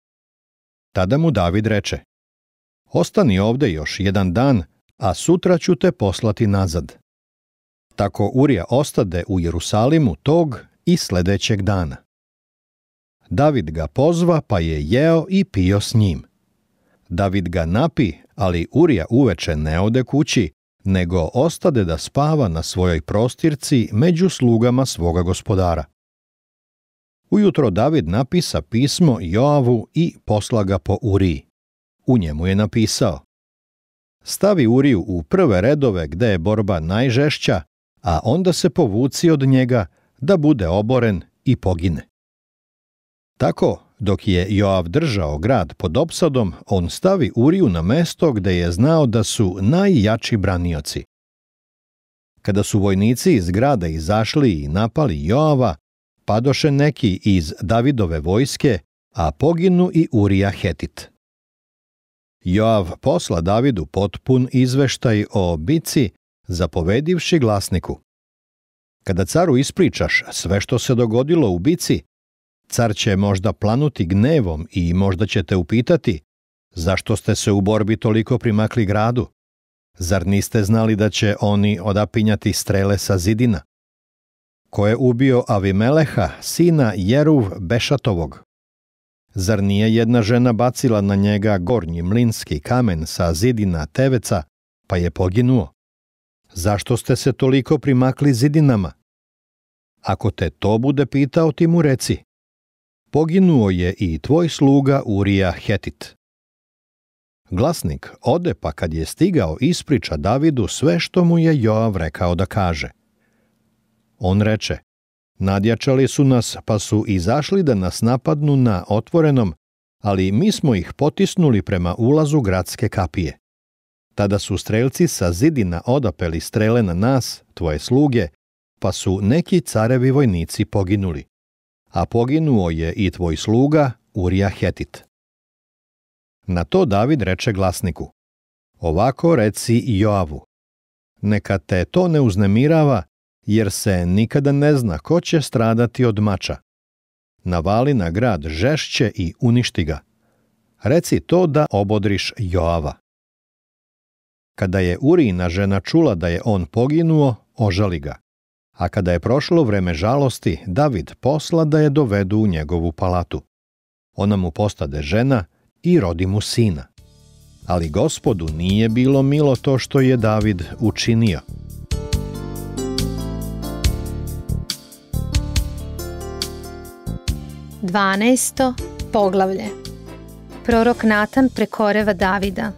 Tada mu David reče: ostani ovde još jedan dan, a sutra ću te poslati nazad. Tako Urija ostade u Jerusalimu tog i sledećeg dana. David ga pozva, pa je jeo i pio s njim. David ga napi, ali Urija uveče ne ode kući, nego ostade da spava na svojoj prostirci među slugama svoga gospodara. Ujutro David napisa pismo Joavu i posla ga po Uriji. U njemu je napisao: stavi Uriju u prve redove gde je borba najžešća, a onda se povuci od njega da bude oboren i pogine. Tako, dok je Joav držao grad pod opsadom, on stavi Uriju na mesto gde je znao da su najjači branioci. Kada su vojnici iz grada izašli i napali Joava, padoše neki iz Davidove vojske, a poginu i Urija Hetit. Joav posla Davidu potpun izveštaj o bici, zapovedivši glasniku: kada caru ispričaš sve što se dogodilo u bici, car će možda planuti gnevom i možda će te upitati: zašto ste se u borbi toliko primakli gradu? Zar niste znali da će oni odapinjati strele sa zidina? Ko je ubio Avimeleha, sina Jeruv Bešatovog? Zar nije jedna žena bacila na njega gornji mlinski kamen sa zidina teveca, pa je poginuo? Zašto ste se toliko primakli zidinama? Ako te to bude pitao, ti mu reci: poginuo je i tvoj sluga Urija Hetit. Glasnik ode, pa kad je stigao, ispriča Davidu sve što mu je Joav rekao da kaže. On reče: nadjačali su nas, pa su izašli da nas napadnu na otvorenom, ali mi smo ih potisnuli prema ulazu gradske kapije. Tada su strelci sa zidina odapeli strele na nas, tvoje sluge, pa su neki carevi vojnici poginuli. A poginuo je i tvoj sluga Urija Hetit. Na to David reče glasniku: ovako reci Joavu: neka te to ne uznemirava, jer se nikada ne zna ko će stradati od mača. Navali na grad žešće i uništi ga. Reci to da obodriš Joava. Kada je Urijina žena čula da je on poginuo, ožali ga. A kada je prošlo vreme žalosti, David posla da je dovedu u njegovu palatu. Ona mu postade žena i rodi mu sina. Ali Gospodu nije bilo milo to što je David učinio. Dvanaesto poglavlje. Prorok Natan prekoreva Davida.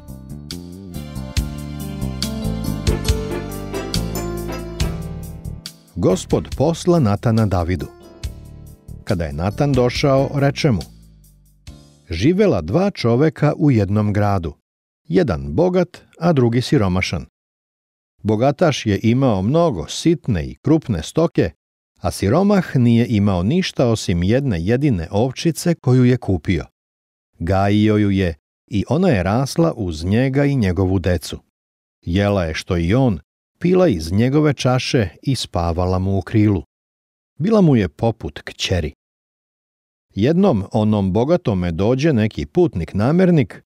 Gospod posla Natana Davidu. Kada je Natan došao, reče mu: živela dva čoveka u jednom gradu, jedan bogat, a drugi siromašan. Bogataš je imao mnogo sitne i krupne stoke, a siromah nije imao ništa osim jedne jedine ovčice koju je kupio. Gajio ju je i ona je rasla uz njega i njegovu decu. Jela je što i on, pila iz njegove čaše i spavala mu u krilu. Bila mu je poput kćeri. Jednom onom bogatome dođe neki putnik namernik,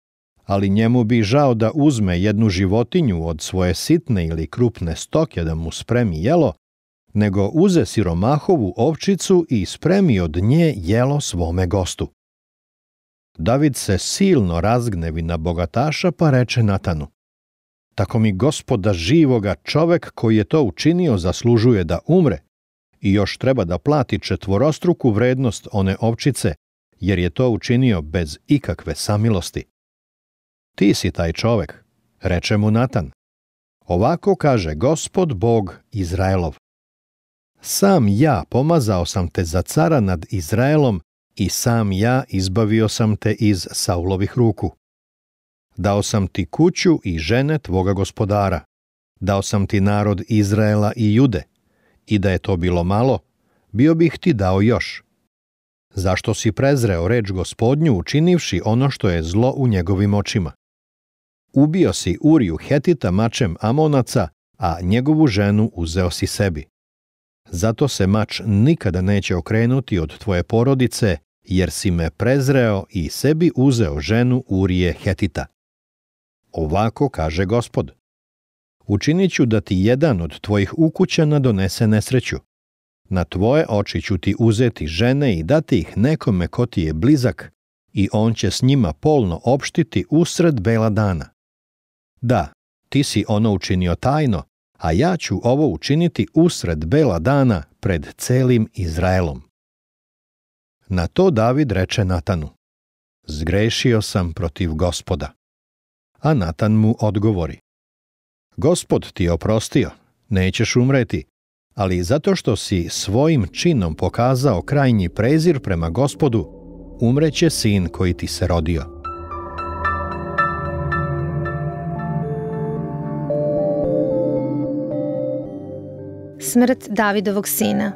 ali njemu bi žao da uzme jednu životinju od svoje sitne ili krupne stoke da mu spremi jelo, nego uze siromahovu ovčicu i spremi od nje jelo svome gostu. David se silno razgnevi na bogataša pa reče Natanu: tako mi Gospoda živoga, čovek koji je to učinio zaslužuje da umre i još treba da plati četvorostruku vrednost one ovčice, jer je to učinio bez ikakve samilosti. Ti si taj čovek, reče mu Natan. Ovako kaže Gospod Bog Izraelov. Sam ja pomazao sam te za cara nad Izraelom i sam ja izbavio sam te iz Saulovih ruku. Dao sam ti kuću i žene tvoga gospodara. Dao sam ti narod Izraela i Jude. I da je to bilo malo, bio bih ti dao još. Zašto si prezreo reč Gospodnju učinivši ono što je zlo u njegovim očima? Ubio si Uriju Hetita mačem Amonaca, a njegovu ženu uzeo si sebi. Zato se mač nikada neće okrenuti od tvoje porodice, jer si me prezreo i sebi uzeo ženu Urije Hetita. Ovako kaže Gospod. Učinit ću da ti jedan od tvojih ukućana donese nesreću. Na tvoje oči ću ti uzeti žene i dati ih nekome ko ti je blizak, i on će s njima polno opštiti usred bela dana. Da, ti si ono učinio tajno, a ja ću ovo učiniti usred bela dana pred celim Izraelom. Na to David reče Natanu: zgrešio sam protiv Gospoda. A Natan mu odgovori: Gospod ti je oprostio, nećeš umreti, ali zato što si svojim činom pokazao krajnji prezir prema Gospodu, umreće sin koji ti se rodio. Smrt Davidovog sina.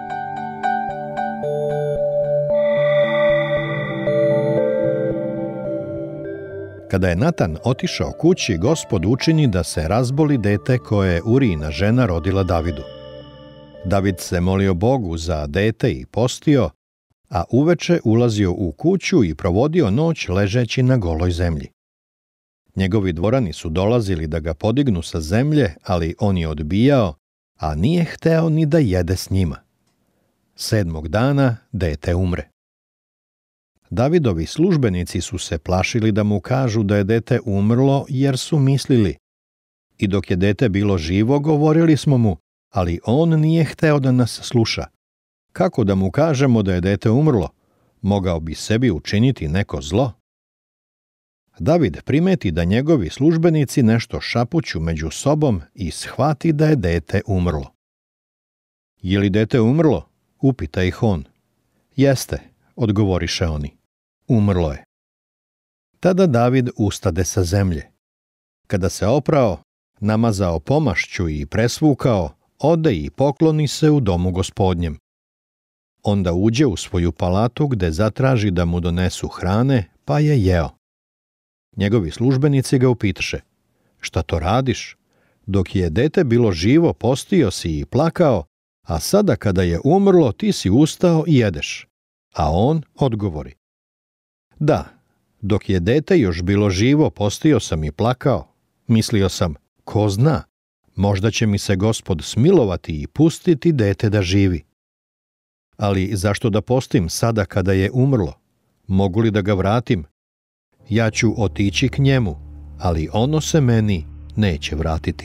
Kada je Natan otišao kući, Gospod učini da se razboli dete koje je Urijina žena rodila Davidu. David se molio Bogu za dete i postio, a uveče ulazio u kuću i provodio noć ležeći na goloj zemlji. Njegovi dvorani su dolazili da ga podignu sa zemlje, ali on je odbijao, a nije hteo ni da jede s njima. Sedmog dana dete umre. Davidovi službenici su se plašili da mu kažu da je dete umrlo, jer su mislili: i dok je dete bilo živo, govorili smo mu, ali on nije hteo da nas sluša. Kako da mu kažemo da je dete umrlo? Mogao bi sebi učiniti neko zlo. David primeti da njegovi službenici nešto šapuću među sobom i shvati da je dete umrlo. Je li dete umrlo? Upita ih on. Jeste, odgovoriše oni. Umrlo je. Tada David ustade sa zemlje. Kada se oprao, namazao pomašću i presvukao, ode i pokloni se u domu Gospodnjem. Onda uđe u svoju palatu gde zatraži da mu donesu hrane, pa je jeo. Njegovi službenici ga upitaše: šta to radiš? Dok je dete bilo živo, postio si i plakao, a sada kada je umrlo, ti si ustao i jedeš. A on odgovori: da, dok je dete još bilo živo, postio sam i plakao. Mislio sam, ko zna, možda će mi se Gospod smilovati i pustiti dete da živi. Ali zašto da postim sada kada je umrlo? Mogu li da ga vratim? Ja ću otići k njemu, ali ono se meni neće vratiti.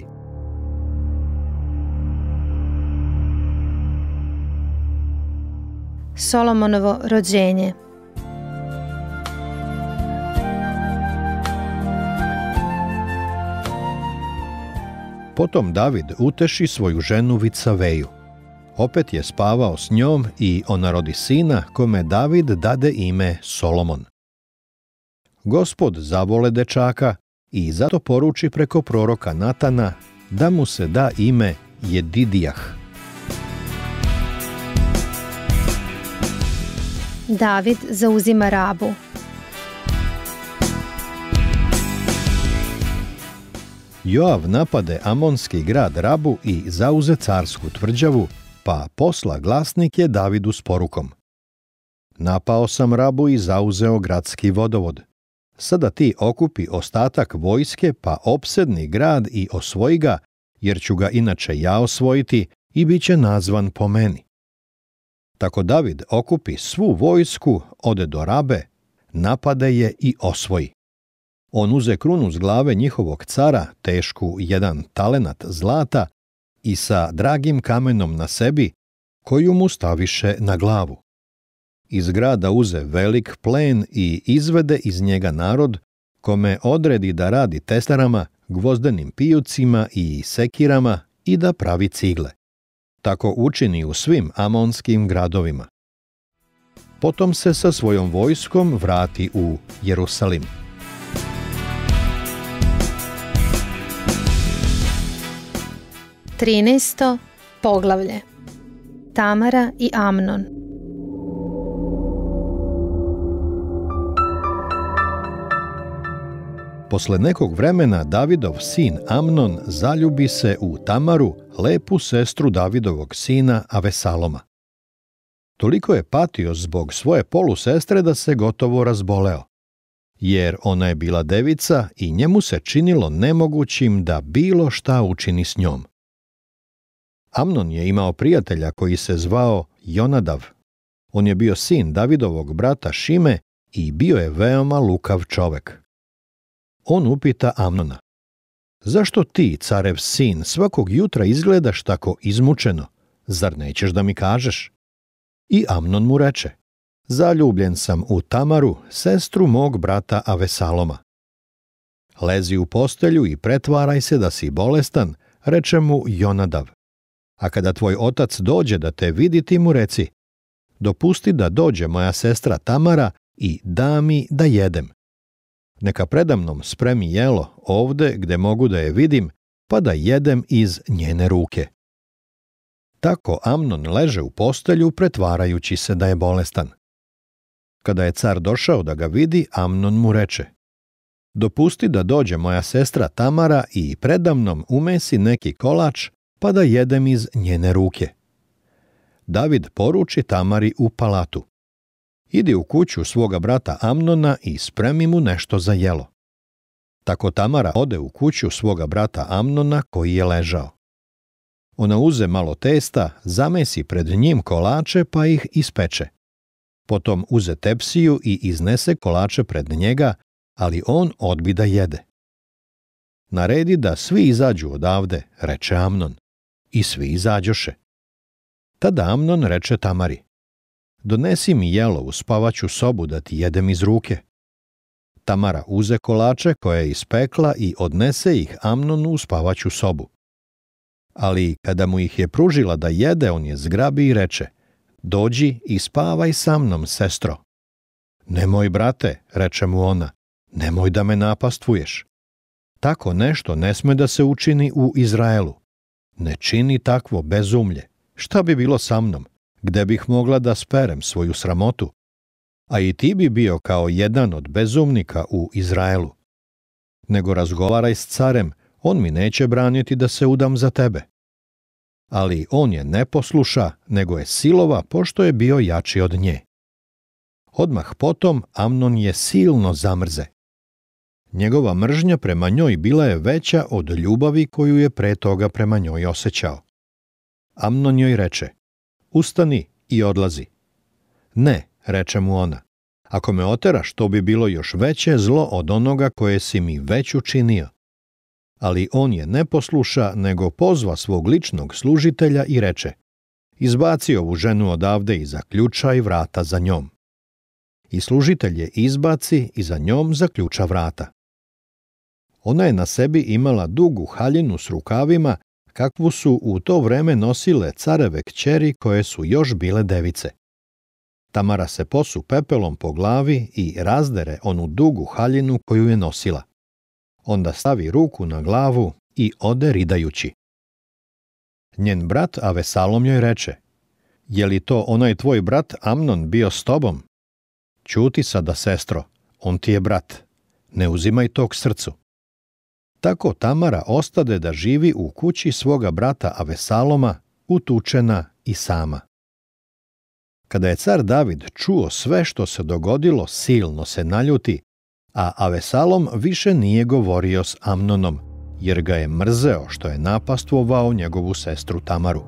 Solomonovo rođenje. Potom David uteši svoju ženu Vitsaveju. Opet je spavao s njom i ona rodi sina, kome David dade ime Solomon. Gospod zavole dečaka i zato poruči preko proroka Natana da mu se da ime Jedidijah. David zauzima Rabu. Joav napade amonski grad Rabu i zauze carsku tvrđavu, pa posla glasnike Davidu s porukom: napao sam Rabu i zauzeo gradski vodovod. sada ti okupi ostatak vojske pa opsedni grad i osvoji ga, jer ću ga inače ja osvojiti i bit će nazvan po meni. Tako David okupi svu vojsku, ode do Rabe, napade je i osvoji. On uze krunu s glave njihovog cara, tešku jedan talenat zlata, i sa dragim kamenom na sebi, koju mu staviše na glavu. Iz grada uze velik plen i izvede iz njega narod, kome odredi da radi testerama, gvozdenim pijucima i sekirama i da pravi cigle. Tako učini u svim amonskim gradovima. Potom se sa svojom vojskom vrati u Jerusalim. Trinaesto poglavlje. Tamara i Amnon. Posle nekog vremena Davidov sin Amnon zaljubi se u Tamaru, lepu sestru Davidovog sina Avesaloma. Toliko je patio zbog svoje polusestre da se gotovo razboleo, jer ona je bila devica i njemu se činilo nemogućim da bilo šta učini s njom. Amnon je imao prijatelja koji se zvao Jonadav. On je bio sin Davidovog brata Šime i bio je veoma lukav čovek. On upita Amnona: zašto ti, carev sin, svakog jutra izgledaš tako izmučeno? Zar nećeš da mi kažeš? I Amnon mu reče: zaljubljen sam u Tamaru, sestru mog brata Avesaloma. Lezi u postelju i pretvaraj se da si bolestan, reče mu Jonadav. A kada tvoj otac dođe da te vidi, ti mu reci: dopusti da dođe moja sestra Tamara i da mi da jedem. Neka predamnom spremi jelo ovde gde mogu da je vidim, pa da jedem iz njene ruke. Tako Amnon leže u postelju pretvarajući se da je bolestan. Kada je car došao da ga vidi, Amnon mu reče: dopusti da dođe moja sestra Tamara i predamnom umesi neki kolač, pa da jedem iz njene ruke. David poruči Tamari u palatu: idi u kuću svoga brata Amnona i spremi mu nešto za jelo. Tako Tamara ode u kuću svoga brata Amnona koji je ležao. Ona uze malo testa, zamesi pred njim kolače pa ih ispeče. Potom uze tepsiju i iznese kolače pred njega, ali on odbi da jede. Naredi da svi izađu odavde, reče Amnon. I svi izađoše. Tada Amnon reče Tamari: donesi mi jelo u spavaću sobu da ti jedem iz ruke. Tamara uze kolače koje je ispekla i odnese ih Amnonu u spavaću sobu. Ali kada mu ih je pružila da jede, on je zgrabi i reče: dođi i spavaj sa mnom, sestro. Nemoj, brate, reče mu ona, nemoj da me napastvuješ. Tako nešto ne sme da se učini u Izraelu. Ne čini takvo bezumlje. Šta bi bilo sa mnom? Gde bih mogla da sperem svoju sramotu? A i ti bi bio kao jedan od bezumnika u Izraelu. Nego razgovaraj s carem, on mi neće braniti da se udam za tebe. Ali on je ne posluša, nego je silova, pošto je bio jači od nje. Odmah potom Amnon je silno zamrze. Njegova mržnja prema njoj bila je veća od ljubavi koju je pre toga prema njoj osjećao. Amnon joj reče: ustani i odlazi. Ne, reče mu ona, ako me oteraš, to bi bilo još veće zlo od onoga koje si mi već učinio. Ali on je ne posluša, nego pozva svog ličnog služitelja i reče: izbaci ovu ženu odavde i zaključaj vrata za njom. I služitelj je izbaci i za njom zaključa vrata. Ona je na sebi imala dugu haljinu s rukavima, kakvu su u to vreme nosile careve kćeri koje su još bile device. Tamara se posu pepelom po glavi i razdere onu dugu haljinu koju je nosila. Onda stavi ruku na glavu i ode ridajući. Njen brat Avesalom joj reče: je li to onaj tvoj brat Amnon bio s tobom? Ćuti sada, sestro, on ti je brat. Ne uzimaj to k srcu. Tako Tamara ostade da živi u kući svoga brata Avesaloma, utučena i sama. Kada je car David čuo sve što se dogodilo, silno se naljuti, a Avesalom više nije govorio s Amnonom, jer ga je mrzeo što je napastvovao njegovu sestru Tamaru.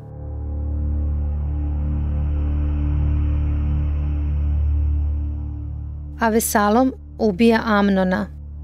Avesalom ubija Amnona.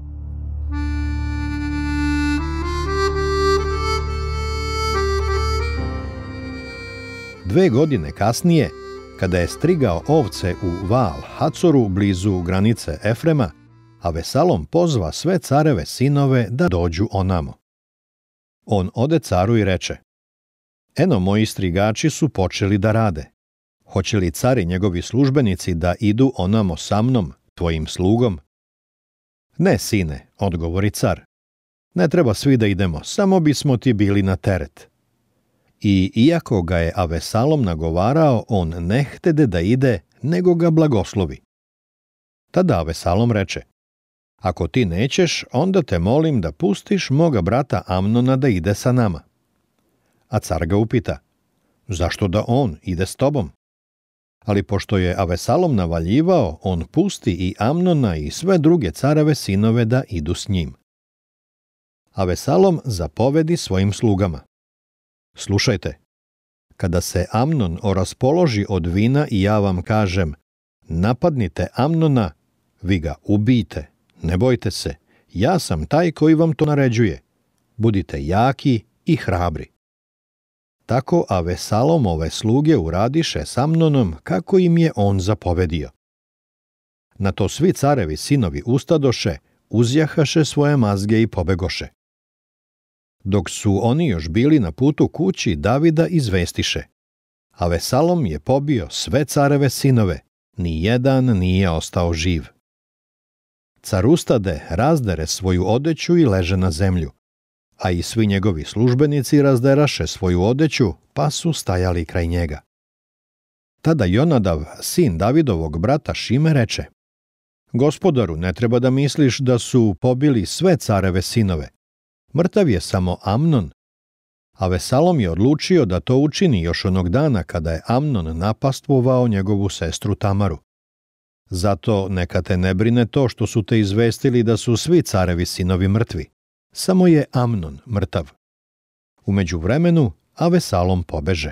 Dve godine kasnije, kada je strigao ovce u Val Hacoru blizu granice Efrema, Avesalom pozva sve careve sinove da dođu onamo. On ode caru i reče: Eno, moji strigači su počeli da rade. Hoće li car i njegovi službenici da idu onamo sa mnom, tvojim slugom? Ne, sine, odgovori car. Ne treba svi da idemo, samo bismo ti bili na teret. I iako ga je Avesalom nagovarao, on ne htede da ide, nego ga blagoslovi. Tada Avesalom reče: Ako ti nećeš, onda te molim da pustiš moga brata Amnona da ide sa nama. A car ga upita: Zašto da on ide s tobom? Ali pošto je Avesalom navaljivao, on pusti i Amnona i sve druge careve sinove da idu s njim. Avesalom zapovedi svojim slugama: Slušajte, kada se Amnon oraspoloži od vina i ja vam kažem: Napadnite Amnona, vi ga ubijte, ne bojte se, ja sam taj koji vam to naređuje. Budite jaki i hrabri. Tako Avesalomove sluge uradiše s Amnonom kako im je on zapovedio. Na to svi carevi sinovi ustadoše, uzjahaše svoje mazge i pobegoše. Dok su oni još bili na putu kući, Davida izvestiše: Avesalom je pobio sve careve sinove, ni jedan nije ostao živ. Car ustade, razdere svoju odeću i leže na zemlju, a i svi njegovi službenici razderaše svoju odeću, pa su stajali kraj njega. Tada Jonadav, sin Davidovog brata Šime, reče: Gospodaru, ne treba da misliš da su pobili sve careve sinove. Mrtav je samo Amnon. Avesalom je odlučio da to učini još onog dana kada je Amnon napastvovao njegovu sestru Tamaru. Zato neka te ne brine to što su te izvestili da su svi carevi sinovi mrtvi. Samo je Amnon mrtav. U međuvremenu Avesalom pobeže.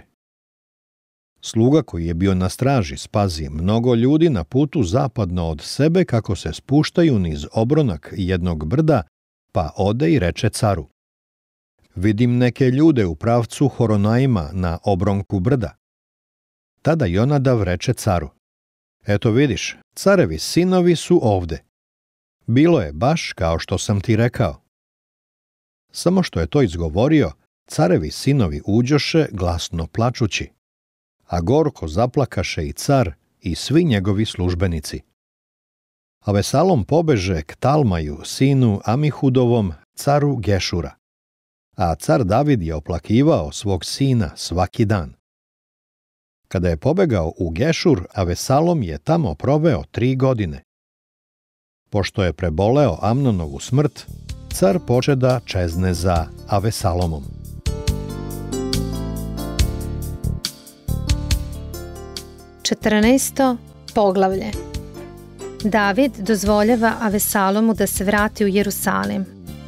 Sluga koji je bio na straži spazi mnogo ljudi na putu zapadno od sebe kako se spuštaju niz obronak jednog brda, pa ode i reče caru: Vidim neke ljude u pravcu Horonaima na obronku brda. Tada Jonadav reče caru: Eto vidiš, carevi sinovi su ovde. Bilo je baš kao što sam ti rekao. Samo što je to izgovorio, carevi sinovi uđoše glasno plačući, a gorko zaplakaše i car i svi njegovi službenici. Avesalom pobeže k Talmaju, sinu Amihudovom, caru Gešura. A car David je oplakivao svog sina svaki dan. Kada je pobegao u Gešur, Avesalom je tamo proveo tri godine. Pošto je preboleo Amnonovu smrt, car poče da čezne za Avesalomom. Četrnaesto poglavlje. David dozvoljava Avesalomu da se vrati u Jerusalim.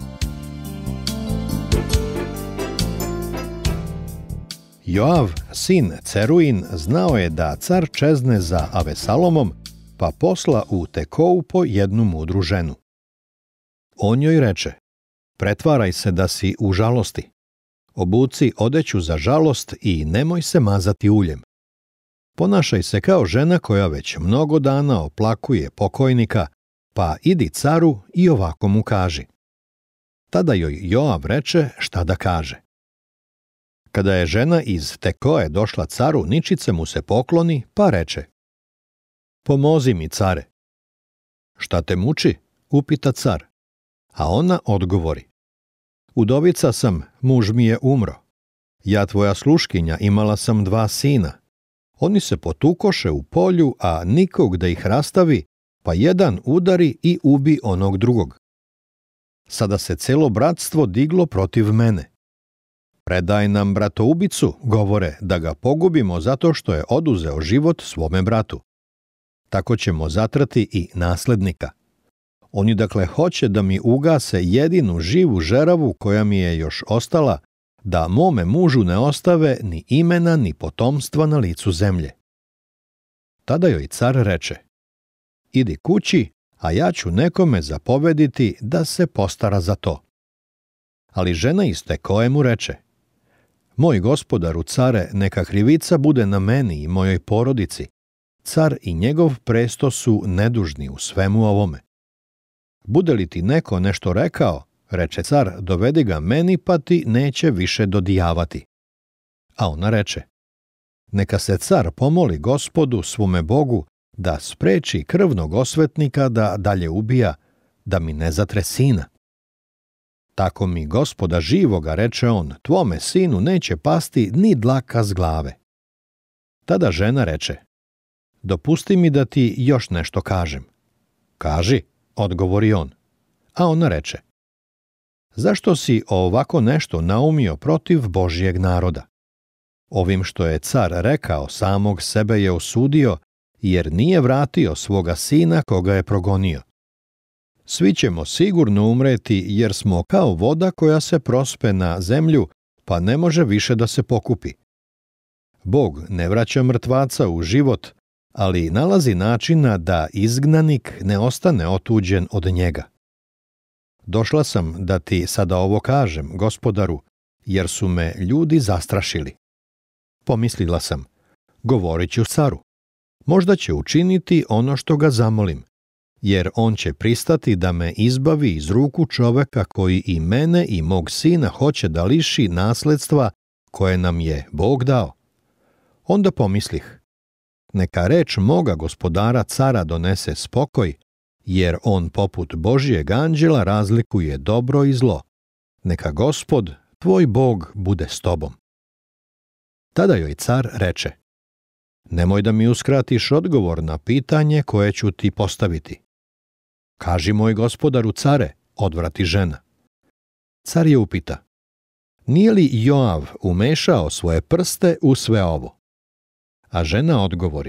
Joav, sin Ceruin, znao je da car čezne za Avesalomom, pa posla u Tekovu po jednu mudru ženu. On joj reče: Pretvaraj se da si u žalosti. Obuci odeću za žalost i nemoj se mazati uljem. Ponašaj se kao žena koja već mnogo dana oplakuje pokojnika, pa idi caru i ovako mu kaži. Tada joj Joav reče šta da kaže. Kada je žena iz Tekoe došla caru, ničice mu se pokloni, pa reče: Pomozi mi, care. Šta te muči? Upita car. A ona odgovori: Udovica sam, muž mi je umro. Ja tvoja sluškinja imala sam dva sina. Oni se potukoše u polju, a nikog da ih rastavi, pa jedan udari i ubi onog drugog. Sada se celo bratstvo diglo protiv mene. Predaj nam bratoubicu, govore, da ga pogubimo zato što je oduzeo život svome bratu. Tako ćemo zatrati i naslednika. Oni dakle hoće da mi ugase jedinu živu žeravu koja mi je još ostala, da mome mužu ne ostave ni imena ni potomstva na licu zemlje. Tada joj car reče: idi kući, a ja ću nekome zapovediti da se postara za to. Ali žena iz Tekoe mu reče: moj gospodaru care, neka krivica bude na meni i mojoj porodici. Car i njegov presto su nedužni u svemu ovome. Bude li ti neko nešto rekao, reče car, dovedi ga meni, pa ti neće više dodijavati. A ona reče: neka se car pomoli Gospodu svome Bogu da spreči krvnog osvetnika da dalje ubija, da mi ne zatre sina. Tako mi Gospoda živoga, reče on, tvome sinu neće pasti ni dlaka s glave. Tada žena reče: dopusti mi da ti još nešto kažem. Kaži, odgovori on. A ona reče: zašto si ovako nešto naumio protiv Božjeg naroda? Ovim što je car rekao, samog sebe je osudio, jer nije vratio svoga sina koga je progonio. Svi ćemo sigurno umreti, jer smo kao voda koja se prospe na zemlju, pa ne može više da se pokupi. Bog ne vraća mrtvaca u život, ali nalazi načina da izgnanik ne ostane otuđen od njega. Došla sam da ti sada ovo kažem, gospodaru, jer su me ljudi zastrašili. Pomislila sam: govorit ću caru. Možda će učiniti ono što ga zamolim, jer on će pristati da me izbavi iz ruku čoveka koji i mene i mog sina hoće da liši nasledstva koje nam je Bog dao. Onda pomislih: neka reč moga gospodara cara donese spokoj, jer on poput Božjeg anđela razlikuje dobro i zlo. Neka Gospod, tvoj Bog, bude s tobom. Tada joj car reče: nemoj da mi uskratiš odgovor na pitanje koje ću ti postaviti. Kaži, moj gospodaru care, odvrati žena. Car je upita: nije li Joav umešao svoje prste u sve ovo? A žena odgovori: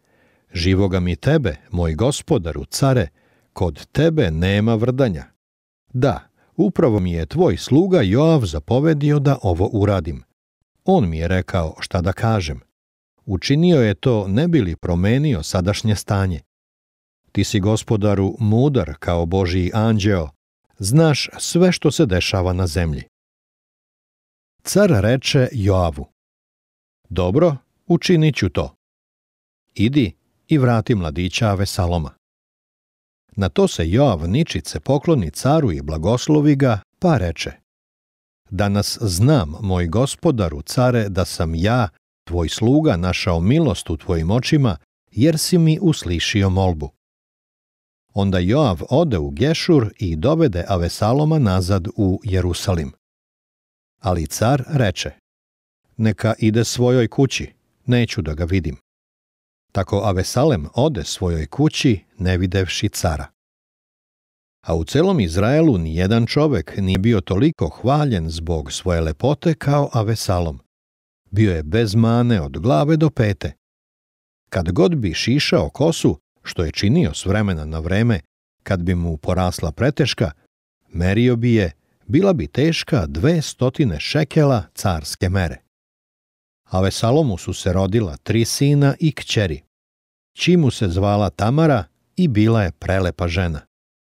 živoga mi tebe, moj gospodaru care, kod tebe nema vrdanja. Da, upravo mi je tvoj sluga Joav zapovedio da ovo uradim. On mi je rekao šta da kažem. Učinio je to ne bi li promenio sadašnje stanje. Ti si, gospodaru, mudar kao Božji anđeo, znaš sve što se dešava na zemlji. Car reče Joavu: dobro, učinit ću to. Idi i vrati mladića Avesaloma. Na to se Joav ničice pokloni caru i blagoslovi ga, pa reče: danas znam, moj gospodaru care, da sam ja, tvoj sluga, našao milost u tvojim očima, jer si mi uslišio molbu. Onda Joav ode u Gešur i dovede Avesaloma nazad u Jerusalim. Ali car reče: neka ide svojoj kući, neću da ga vidim. Tako Avesalem ode svojoj kući, ne videvši cara. A u celom Izraelu nijedan čovek nije bio toliko hvaljen zbog svoje lepote kao Avesalom. Bio je bez mane od glave do pete. Kad god bi šišao kosu, što je činio s vremena na vreme, kad bi mu porasla preteška, merio bi je, bila bi teška dve stotine šekela carske mere. Avesalomu su se rodila tri sina i kćeri. Čimu se zvala Tamara i bila je prelepa žena.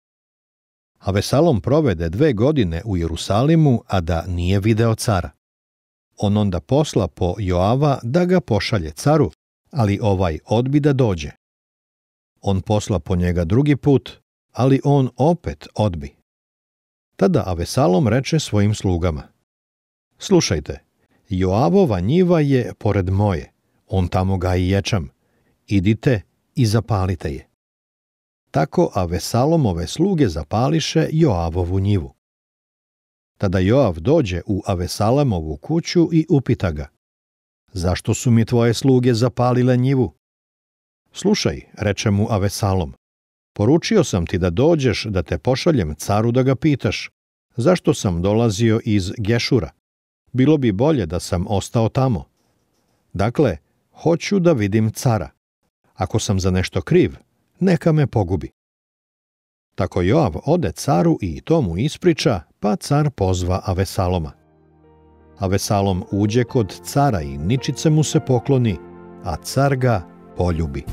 Avesalom provede dve godine u Jerusalimu, a da nije video cara. On onda posla po Joava da ga pošalje caru, ali ovaj odbi da dođe. On posla po njega drugi put, ali on opet odbi. Tada Avesalom reče svojim slugama: slušajte, Joavova njiva je pored moje, on tamo gaji ječam. Idite i zapalite je. Tako Avesalomove sluge zapališe Joavovu njivu. Tada Joav dođe u Avesalomovu kuću i upita ga: zašto su mi tvoje sluge zapalile njivu? Slušaj, reče mu Avesalom, poručio sam ti da dođeš da te pošaljem caru da ga pitaš: zašto sam dolazio iz Gešura? Bilo bi bolje da sam ostao tamo. Dakle, hoću da vidim cara. Ako sam za nešto kriv, neka me pogubi. Tako Joav ode caru i to mu ispriča, pa car pozva Avesaloma. Avesalom uđe kod cara i ničice mu se pokloni, a car ga poljubi.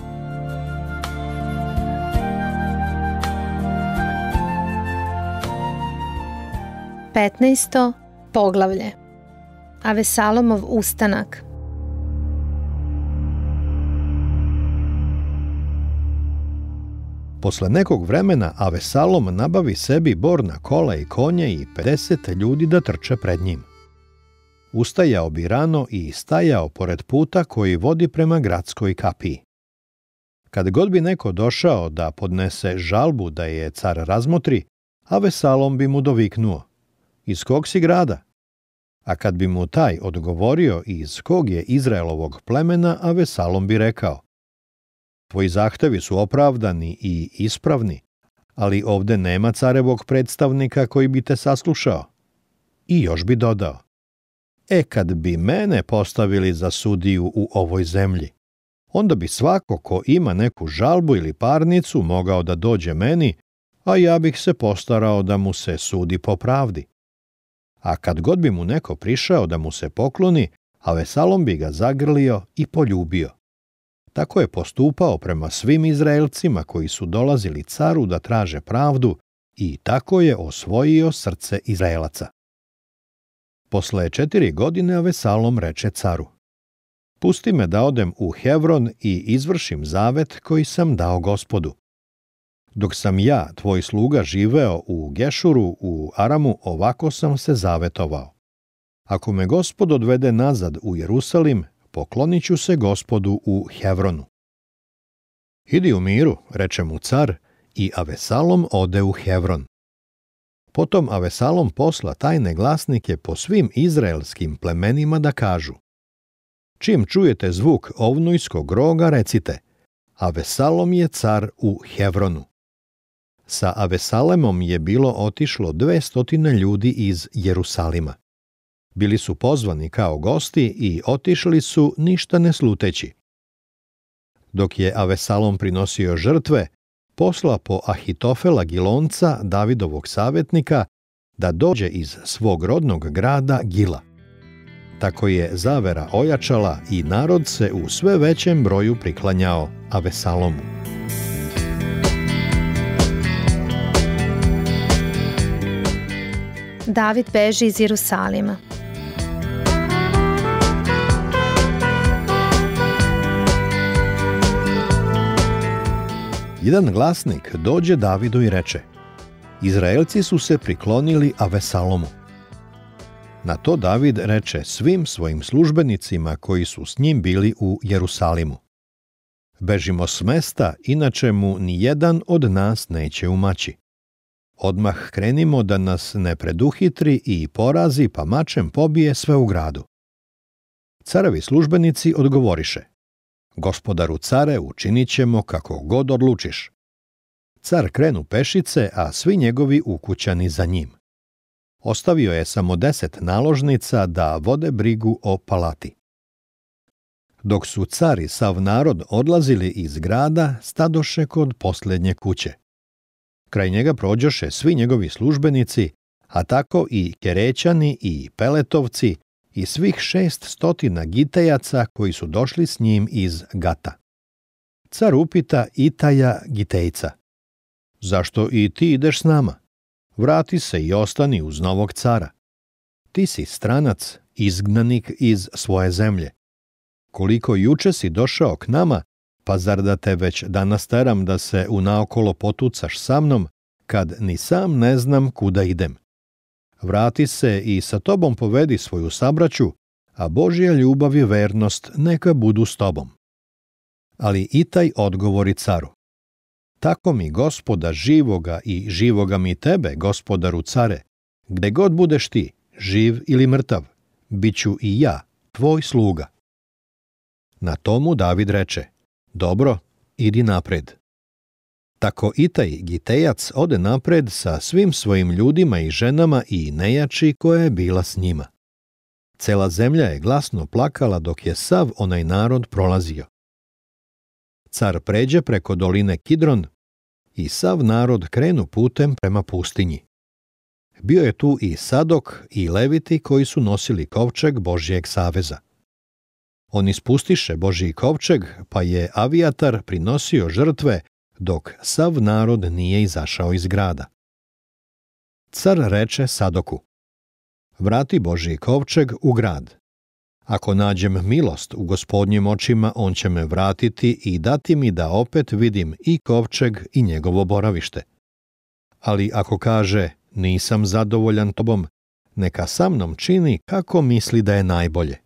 petnaesto poglavlje. Avesalomov ustanak. Posle nekog vremena Avesalom nabavi sebi borna kola i konje i pedeset ljudi da trče pred njim. Ustajao bi rano i stajao pored puta koji vodi prema gradskoj kapiji. Kad god bi neko došao da podnese žalbu da je car razmotri, Avesalom bi mu doviknuo: iz kog si grada? A kad bi mu taj odgovorio iz kog je Izraelovog plemena, Avesalom bi rekao: tvoji zahtevi su opravdani i ispravni, ali ovde nema carevog predstavnika koji bi te saslušao. I još bi dodao: e, kad bi mene postavili za sudiju u ovoj zemlji, onda bi svako ko ima neku žalbu ili parnicu mogao da dođe meni, a ja bih se postarao da mu se sudi po pravdi. A kad god bi mu neko prišao da mu se pokloni, Avesalom bi ga zagrlio i poljubio. Tako je postupao prema svim Izraelcima koji su dolazili caru da traže pravdu i tako je osvojio srce Izraelaca. Posle četiri godine Avesalom reče caru: pusti me da odem u Hevron i izvršim zavet koji sam dao Gospodu. Dok sam ja, tvoj sluga, živeo u Gešuru, u Aramu, ovako sam se zavetovao: ako me Gospod odvede nazad u Jerusalim, poklonit ću se Gospodu u Hevronu. Idi u miru, reče mu car, i Avesalom ode u Hevron. Potom Avesalom posla tajne glasnike po svim izraelskim plemenima da kažu: čim čujete zvuk ovnujskog roga, recite: Avesalom je car u Hevronu. Sa Avesalemom je bilo otišlo dvestotine ljudi iz Jerusalima. Bili su pozvani kao gosti i otišli su ništa ne sluteći. Dok je Avesalom prinosio žrtve, posla po Ahitofela Gilonca, Davidovog savjetnika, da dođe iz svog rodnog grada Gila. Tako je zavera ojačala i narod se u sve većem broju priklanjao Avesalomu. David beži iz Jerusalima. Jedan glasnik dođe Davidu i reče: Izraelci su se priklonili Avesalomu. Na to David reče svim svojim službenicima koji su s njim bili u Jerusalimu: bežimo s mesta, inače mu ni jedan od nas neće umaći. Odmah krenimo da nas ne preduhitri i porazi, pa mačem pobije sve u gradu. Carevi službenici odgovoriše: Gospodaru care, učinit ćemo kako god odlučiš. Car krenu pešice, a svi njegovi ukućani za njim. Ostavio je samo deset naložnica da vode brigu o palati. Dok su car i sav narod odlazili iz grada, stadoše kod posljednje kuće. Kraj njega prođoše svi njegovi službenici, a tako i Kerećani i Peletovci i svih šest stotina Gitejaca koji su došli s njim iz Gata. Car upita Itaja Gitejca: zašto i ti ideš s nama? Vrati se i ostani uz novog cara. Ti si stranac, izgnanik iz svoje zemlje. Koliko juče si došao k nama, pa zar da te već danas teram da se unaokolo potucaš sa mnom, kad ni sam ne znam kuda idem. Vrati se i sa tobom povedi svoju sabraću, a Božja ljubav i vernost neka budu s tobom. Ali Itaj odgovori caru: tako mi Gospoda živoga i živoga mi tebe, gospodaru care, gde god budeš ti, živ ili mrtav, bit ću i ja, tvoj sluga. Na tomu David reče: dobro, idi napred. Tako Itaj Gitejac ode napred sa svim svojim ljudima i ženama i nejači koja je bila s njima. Cela zemlja je glasno plakala dok je sav onaj narod prolazio. Car pređe preko doline Kidron i sav narod krenu putem prema pustinji. Bio je tu i Sadok i Leviti koji su nosili kovčeg Božjeg saveza. Oni spustiše Božji kovčeg, pa je Avijatar prinosio žrtve dok sav narod nije izašao iz grada. Car reče Sadoku: vrati Božji kovčeg u grad. Ako nađem milost u Gospodnjim očima, on će me vratiti i dati mi da opet vidim i kovčeg i njegovo boravište. Ali ako kaže, nisam zadovoljan tobom, neka sa mnom čini kako misli da je najbolje.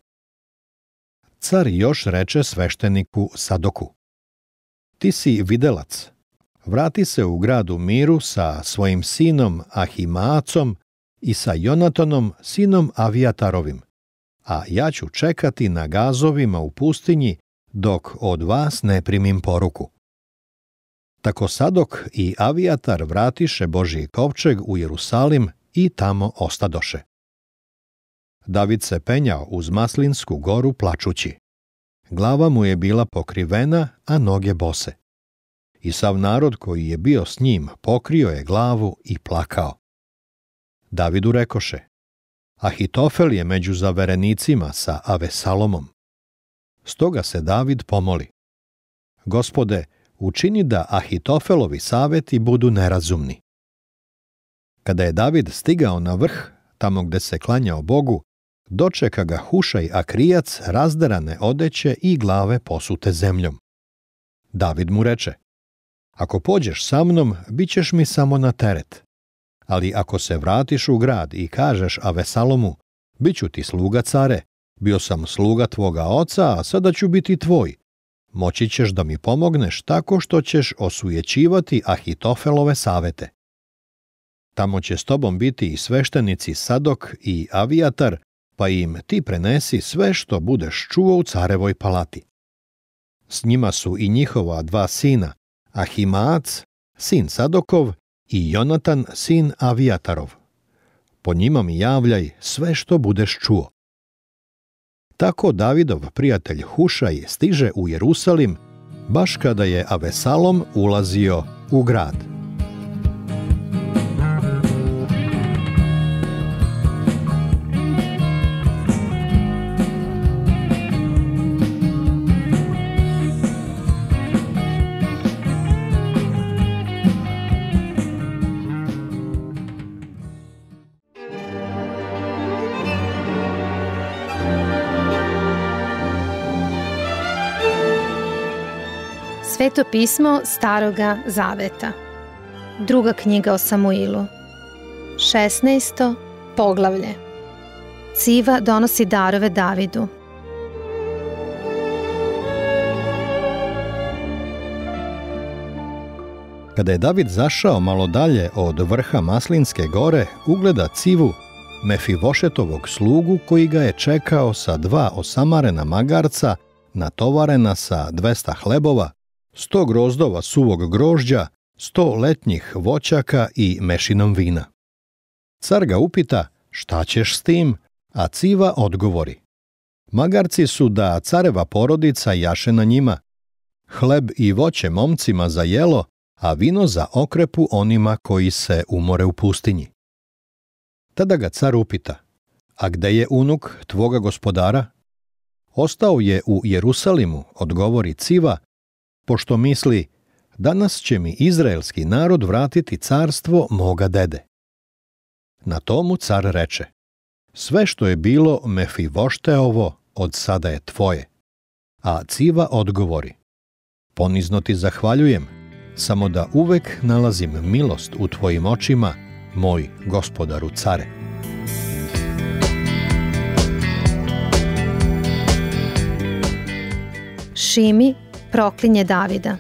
Car još reče svešteniku Sadoku: ti si videlac, vrati se u grad u miru sa svojim sinom Ahimaacom i sa Jonatanom, sinom Avijatarovim, a ja ću čekati na gazovima u pustinji dok od vas ne primim poruku. Tako Sadok i Avijatar vratiše Božji kovčeg u Jerusalim i tamo ostadoše. David se penjao uz Maslinsku goru plačući. Glava mu je bila pokrivena, a noge bose. I sav narod koji je bio s njim pokrio je glavu i plakao. Davidu rekoše: Ahitofel je među zaverenicima sa Avesalomom. Stoga se David pomoli: Gospode, učini da Ahitofelovi saveti budu nerazumni. Kada je David stigao na vrh, tamo gde se klanjao Bogu, dočeka ga Hušaj Akrijac razderane odeće i glave posute zemljom. David mu reče: Ako pođeš sa mnom, bit ćeš mi samo na teret. Ali ako se vratiš u grad i kažeš Avesalomu: bit ću ti sluga, care, bio sam sluga tvoga oca, a sada ću biti tvoj, moći ćeš da mi pomogneš tako što ćeš osujećivati Ahitofelove savete. Tamo će s tobom biti i sveštenici Sadok i Avijatar, pa im ti prenesi sve što budeš čuo u carevoj palati. S njima su i njihova dva sina, Ahimaac, sin Sadokov, i Jonatan, sin Avijatarov. Po njima mi javljaj sve što budeš čuo. Tako Davidov prijatelj Hušaj stiže u Jerusalim, baš kada je Avesalom ulazio u grad. Sveto pismo Staroga zaveta. Druga knjiga o Samuilu. šesnaesto poglavlje. Civa donosi darove Davidu. Kada je David zašao malo dalje od vrha Maslinske gore, ugleda Civu, Mefivošetovog slugu, koji ga je čekao sa dva osamarena magarca, natovarena sa dvesta hlebova, sto grozdova suvog grožđa, sto letnjih voćaka i mešinom vina. Car ga upita: šta ćeš s tim? A Civa odgovori: magarci su da careva porodica jaše na njima, hleb i voće momcima za jelo, a vino za okrepu onima koji se umore u pustinji. Tada ga car upita: a gde je unuk tvoga gospodara? Ostao je u Jerusalimu, odgovori Civa, pošto misli: danas će mi izraelski narod vratiti carstvo moga dede. Na tomu car reče: sve što je bilo Mefivošteovo od sada je tvoje. A Civa odgovori: ponizno ti zahvaljujem, samo da uvek nalazim milost u tvojim očima, moj gospodaru care. Šimi proklinje Davida.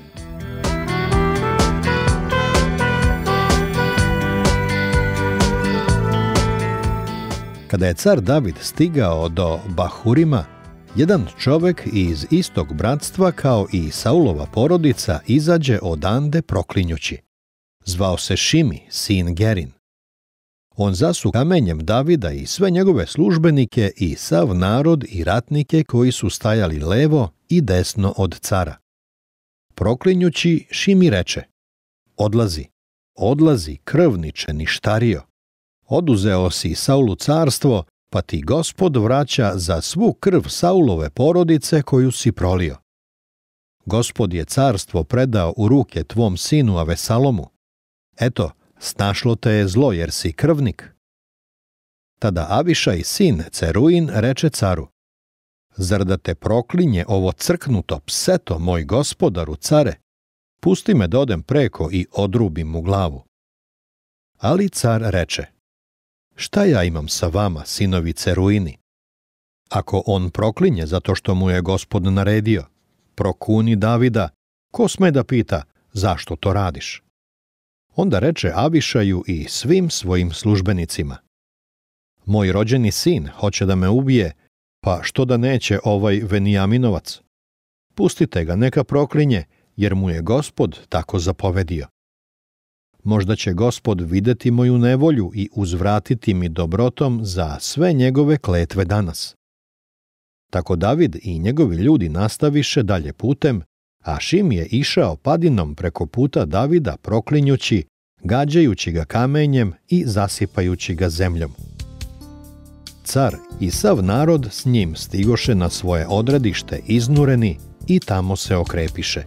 Kada je car David stigao do Bahurima, jedan čovek iz istog bratstva kao i Saulova porodica izađe odande proklinjući. Zvao se Šimi, sin Gerin. On zasu kamenjem Davida i sve njegove službenike i sav narod i ratnike koji su stajali levo i desno od cara. Proklinjući, Šimi reče: odlazi, odlazi, krvniče ništario. Oduzeo si Saulu carstvo, pa ti Gospod vraća za svu krv Saulove porodice koju si prolio. Gospod je carstvo predao u ruke tvom sinu Avesalomu. Eto, snašlo te je zlo jer si krvnik. Tada Abišaj, sin Ceruin, reče caru: Zar da te proklinje ovo crknuto pseto, moj gospodaru care? Pusti me da odem preko i odrubim mu glavu. Ali car reče: Šta ja imam sa vama, sinovi Ceruini? Ako on proklinje zato što mu je Gospod naredio, prokuni Davida, ko sme da pita zašto to radiš? Onda reče Abišaju i svim svojim službenicima: Moj rođeni sin hoće da me ubije, pa što da neće ovaj Venijaminovac? Pustite ga, neka proklinje, jer mu je Gospod tako zapovedio. Možda će Gospod videti moju nevolju i uzvratiti mi dobrotom za sve njegove kletve danas. Tako David i njegovi ljudi nastaviše dalje putem, a Šim je išao padinom preko puta Davida proklinjući, gađajući ga kamenjem i zasipajući ga zemljom. Car i sav narod s njim stigoše na svoje odredište iznureni i tamo se okrepiše.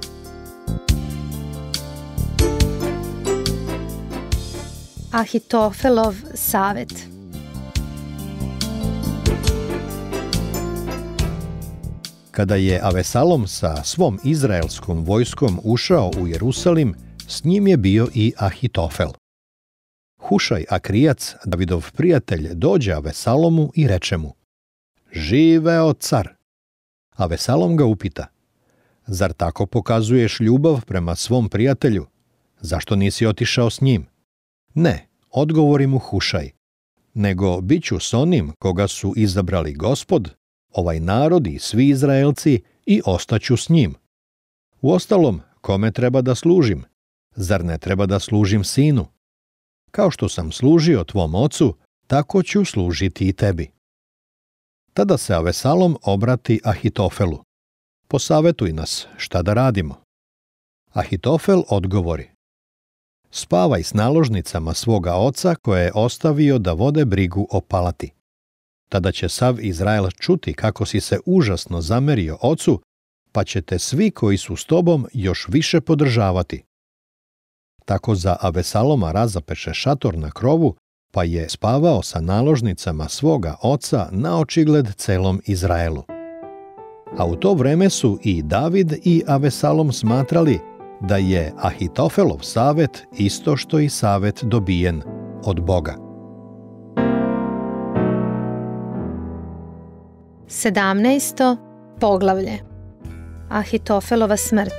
Ahitofelov savet. Kada je Avesalom sa svom izraelskom vojskom ušao u Jerusalim, s njim je bio i Ahitofel. Hušaj Akrijac, Davidov prijatelj, dođe Avesalomu i reče mu: Živeo car! Avesalom ga upita: Zar tako pokazuješ ljubav prema svom prijatelju? Zašto nisi otišao s njim? Ne, odgovori mu Hušaj, nego bit ću s onim koga su izabrali Gospod, ovaj narod i svi Izraelci, i ostaću s njim. Uostalom, kome treba da služim? Zar ne treba da služim sinu? Kao što sam služio tvom ocu, tako ću služiti i tebi. Tada se Avesalom obrati Ahitofelu: Posavetuj nas, šta da radimo? Ahitofel odgovori: Spavaj s naložnicama svoga oca koje je ostavio da vode brigu o palati. Tada će sav Izrael čuti kako si se užasno zamerio ocu, pa ćete svi koji su s tobom još više podržavati. Tako za Avesaloma razapeše šator na krovu, pa je spavao sa naložnicama svoga oca na očigled celom Izraelu. A u to vreme su i David i Avesalom smatrali da je Ahitofelov savet isto što i savet dobijen od Boga. Sedamnaesto poglavlje. Ahitofelova smrt.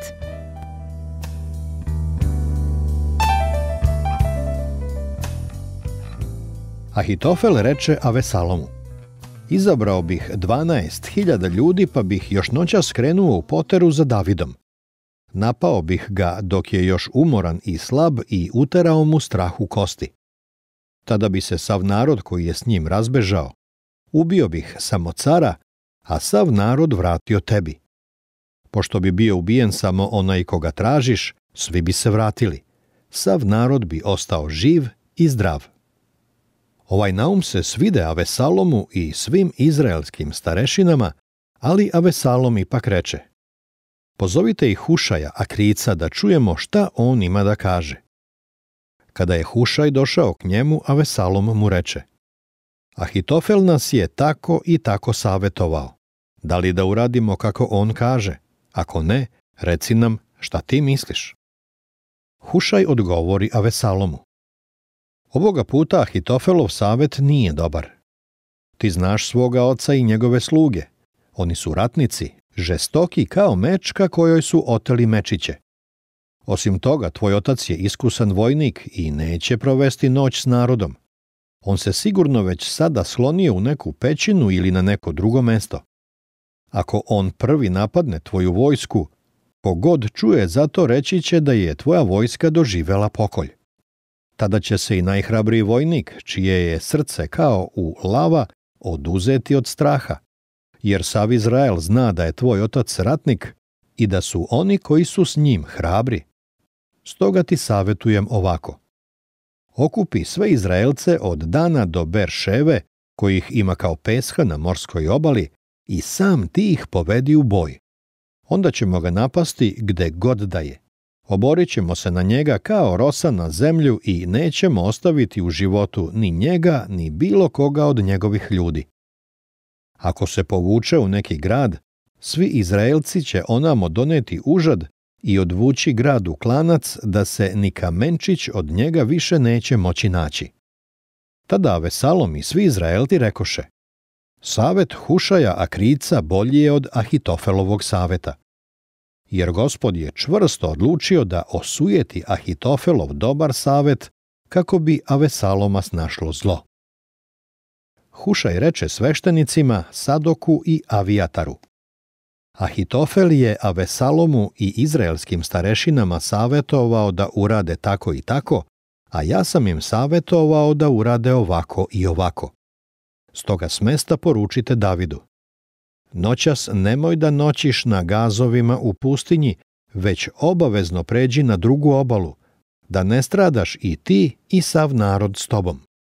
Ahitofel reče Avesalomu: Izabrao bih dvanaest hiljada ljudi, pa bih još noćas krenuo u poteru za Davidom. Napao bih ga dok je još umoran i slab i uterao mu strah u kosti. Tada bi se sav narod koji je s njim razbežao. Ubio bih samo cara, a sav narod vratio tebi. Pošto bi bio ubijen samo onaj koga tražiš, svi bi se vratili. Sav narod bi ostao živ i zdrav. Ovaj naum se svide Avesalomu i svim izraelskim starešinama, ali Avesalom ipak reče: Pozovite i Hušaja Akrijca da čujemo šta on ima da kaže. Kada je Hušaj došao k njemu, Avesalom mu reče: Ahitofel nas je tako i tako savetovao. Da li da uradimo kako on kaže? Ako ne, reci nam šta ti misliš. Hušaj odgovori Avesalomu: Ovoga puta Ahitofelov savet nije dobar. Ti znaš svoga oca i njegove sluge. Oni su ratnici, žestoki kao mečka kojoj su oteli mečiće. Osim toga, tvoj otac je iskusan vojnik i neće provesti noć s narodom. On se sigurno već sada slonio u neku pećinu ili na neko drugo mesto. Ako on prvi napadne tvoju vojsku, kogod čuje za to reći će da je tvoja vojska doživela pokolj. Tada će se i najhrabriji vojnik, čije je srce kao u lava, oduzeti od straha, jer sav Izrael zna da je tvoj otac ratnik i da su oni koji su s njim hrabri. Stoga ti savetujem ovako. Okupi sve Izraelce od Dana do Berševe, kojih ima kao pesha na morskoj obali, i sam ti ih povedi u boj. Onda ćemo ga napasti gde god da je. Oborit ćemo se na njega kao rosa na zemlju i nećemo ostaviti u životu ni njega, ni bilo koga od njegovih ljudi. Ako se povuče u neki grad, svi Izraelci će onamo doneti užad i odvući grad u klanac da se ni kamenčić od njega više neće moći naći. Tada Avesalom i svi Izraelci rekoše: Savet Hušaja Akrica bolji je od Ahitofelovog saveta. Jer Gospod je čvrsto odlučio da osujeti Ahitofelov dobar savet kako bi Avesaloma snašlo zlo. Hušaj reče sveštenicima Sadoku i Avijataru: Ahitofel je Avesalomu i izraelskim starešinama savetovao da urade tako i tako, a ja sam im savetovao da urade ovako i ovako. Stoga s mesta poručite Davidu: Noćas nemoj da noćiš na gazovima u pustinji, već obavezno pređi na drugu obalu, da ne stradaš i ti i sav narod s tobom.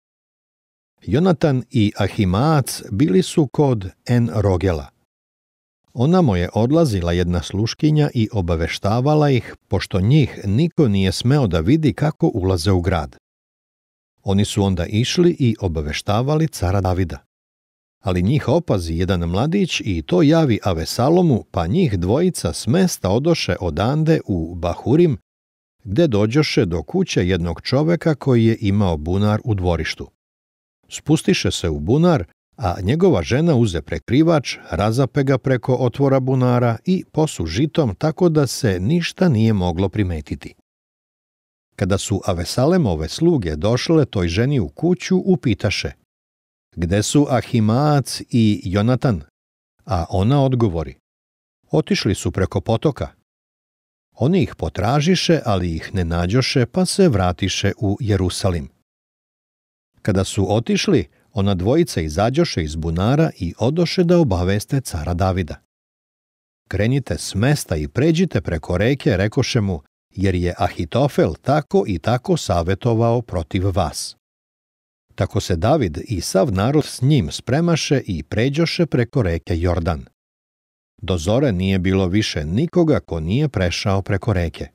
Jonatan i Ahimaac bili su kod En Rogela. Onamo je odlazila jedna sluškinja i obaveštavala ih, pošto njih niko nije smeo da vidi kako ulaze u grad. Oni su onda išli i obaveštavali cara Davida. Ali njih opazi jedan mladić i to javi Avesalomu, pa njih dvojica s mesta odoše odande u Bahurim, gde dođoše do kuće jednog čoveka koji je imao bunar u dvorištu. Spustiše se u bunar, a njegova žena uze prekrivač, razape ga preko otvora bunara i posu žitom tako da se ništa nije moglo primetiti. Kada su Avesalemove sluge došle toj ženi u kuću, upitaše: Gde su Ahimaac i Jonatan? A ona odgovori: Otišli su preko potoka. Oni ih potražiše, ali ih ne nađoše, pa se vratiše u Jerusalim. Kada su otišli, ona dvojica izađoše iz bunara i odoše da obaveste cara Davida. Krenite s mesta i pređite preko reke, rekoše mu, jer je Ahitofel tako i tako savetovao protiv vas. Tako se David i sav narod s njim spremaše i pređoše preko reke Jordan. Do zore nije bilo više nikoga ko nije prešao preko reke.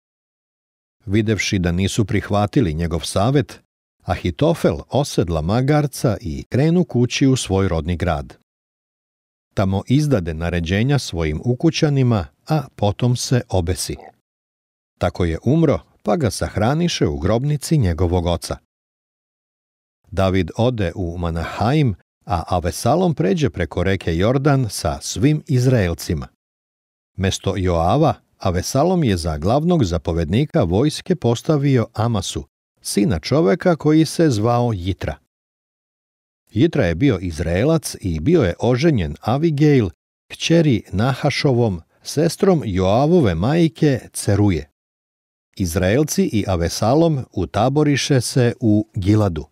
Videvši da nisu prihvatili njegov savet, Ahitofel osedla magarca i krenu kući u svoj rodni grad. Tamo izdade naređenja svojim ukućanima, a potom se obesi. Tako je umro, pa ga sahraniše u grobnici njegovog oca. David ode u Manahaim, a Avesalom pređe preko reke Jordan sa svim Izraelcima. Mesto Joava, Avesalom je za glavnog zapovednika vojske postavio Amasu, sina čoveka koji se zvao Jitra. Jitra je bio Izraelac i bio je oženjen Avigejl, kćeri Nahašovom, sestrom Joavove majke Ceruje. Izraelci i Avesalom utaboriše se u Giladu.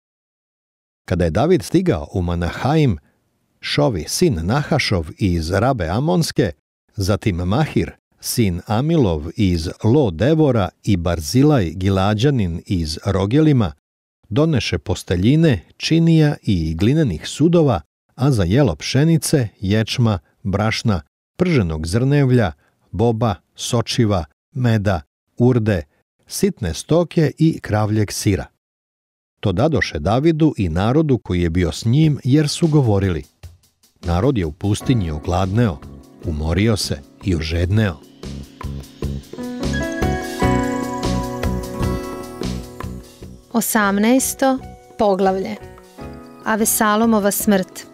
Kada je David stigao u Manahaim, Šovi, sin Nahašov iz Rabe Amonske, zatim Mahir, sin Amilov iz Lo Devora i Barzilaj Gilađanin iz Rogelima, doneše posteljine, činija i glinenih sudova, a za jelo pšenice, ječma, brašna, prženog zrnevlja, boba, sočiva, meda, urde, sitne stoke i kravljeg sira. To dadoše Davidu i narodu koji je bio s njim, jer su govorili: Narod je u pustinji ogladneo, umorio se i ožedneo. Osamnaesto poglavlje. Avesalomova smrt.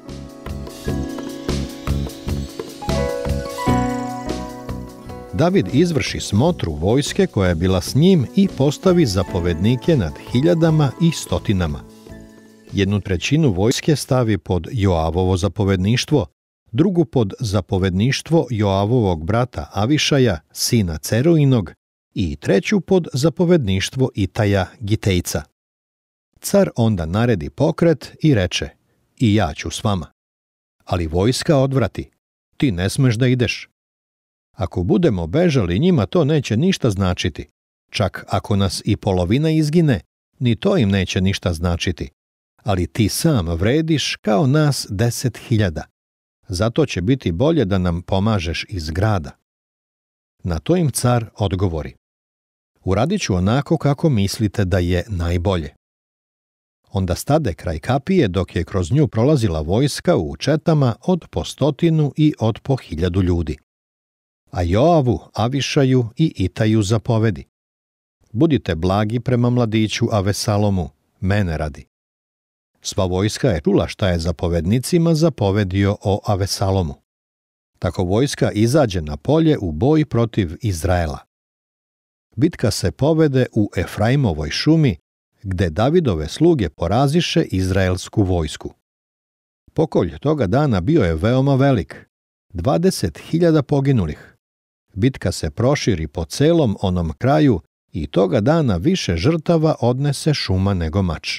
David izvrši smotru vojske koja je bila s njim i postavi zapovednike nad hiljadama i stotinama. Jednu trećinu vojske stavi pod Joavovo zapovedništvo, drugu pod zapovedništvo Joavovog brata Avišaja, sina Ceruinog, i treću pod zapovedništvo Itaja Gitejca. Car onda naredi pokret i reče: I ja ću s vama. Ali vojska odvrati: Ti ne smeš da ideš. Ako budemo bežali, njima to neće ništa značiti. Čak ako nas i polovina izgine, ni to im neće ništa značiti. Ali ti sam vrediš kao nas deset hiljada. Zato će biti bolje da nam pomažeš iz grada. Na to im car odgovori: Uradit ću onako kako mislite da je najbolje. Onda stade kraj kapije dok je kroz nju prolazila vojska u četama od po stotinu i od po hiljadu ljudi. A Joavu, Avišaju i Itaju zapovedi: Budite blagi prema mladiću Avesalomu, mene radi. Sva vojska je čula šta je zapovednicima zapovedio o Avesalomu. Tako vojska izađe na polje u boj protiv Izraela. Bitka se povede u Efraimovoj šumi, gde Davidove sluge poraziše izraelsku vojsku. Pokolj toga dana bio je veoma velik, dvadeset hiljada poginulih. Bitka se proširi po celom onom kraju i toga dana više žrtava odnese šuma nego mač.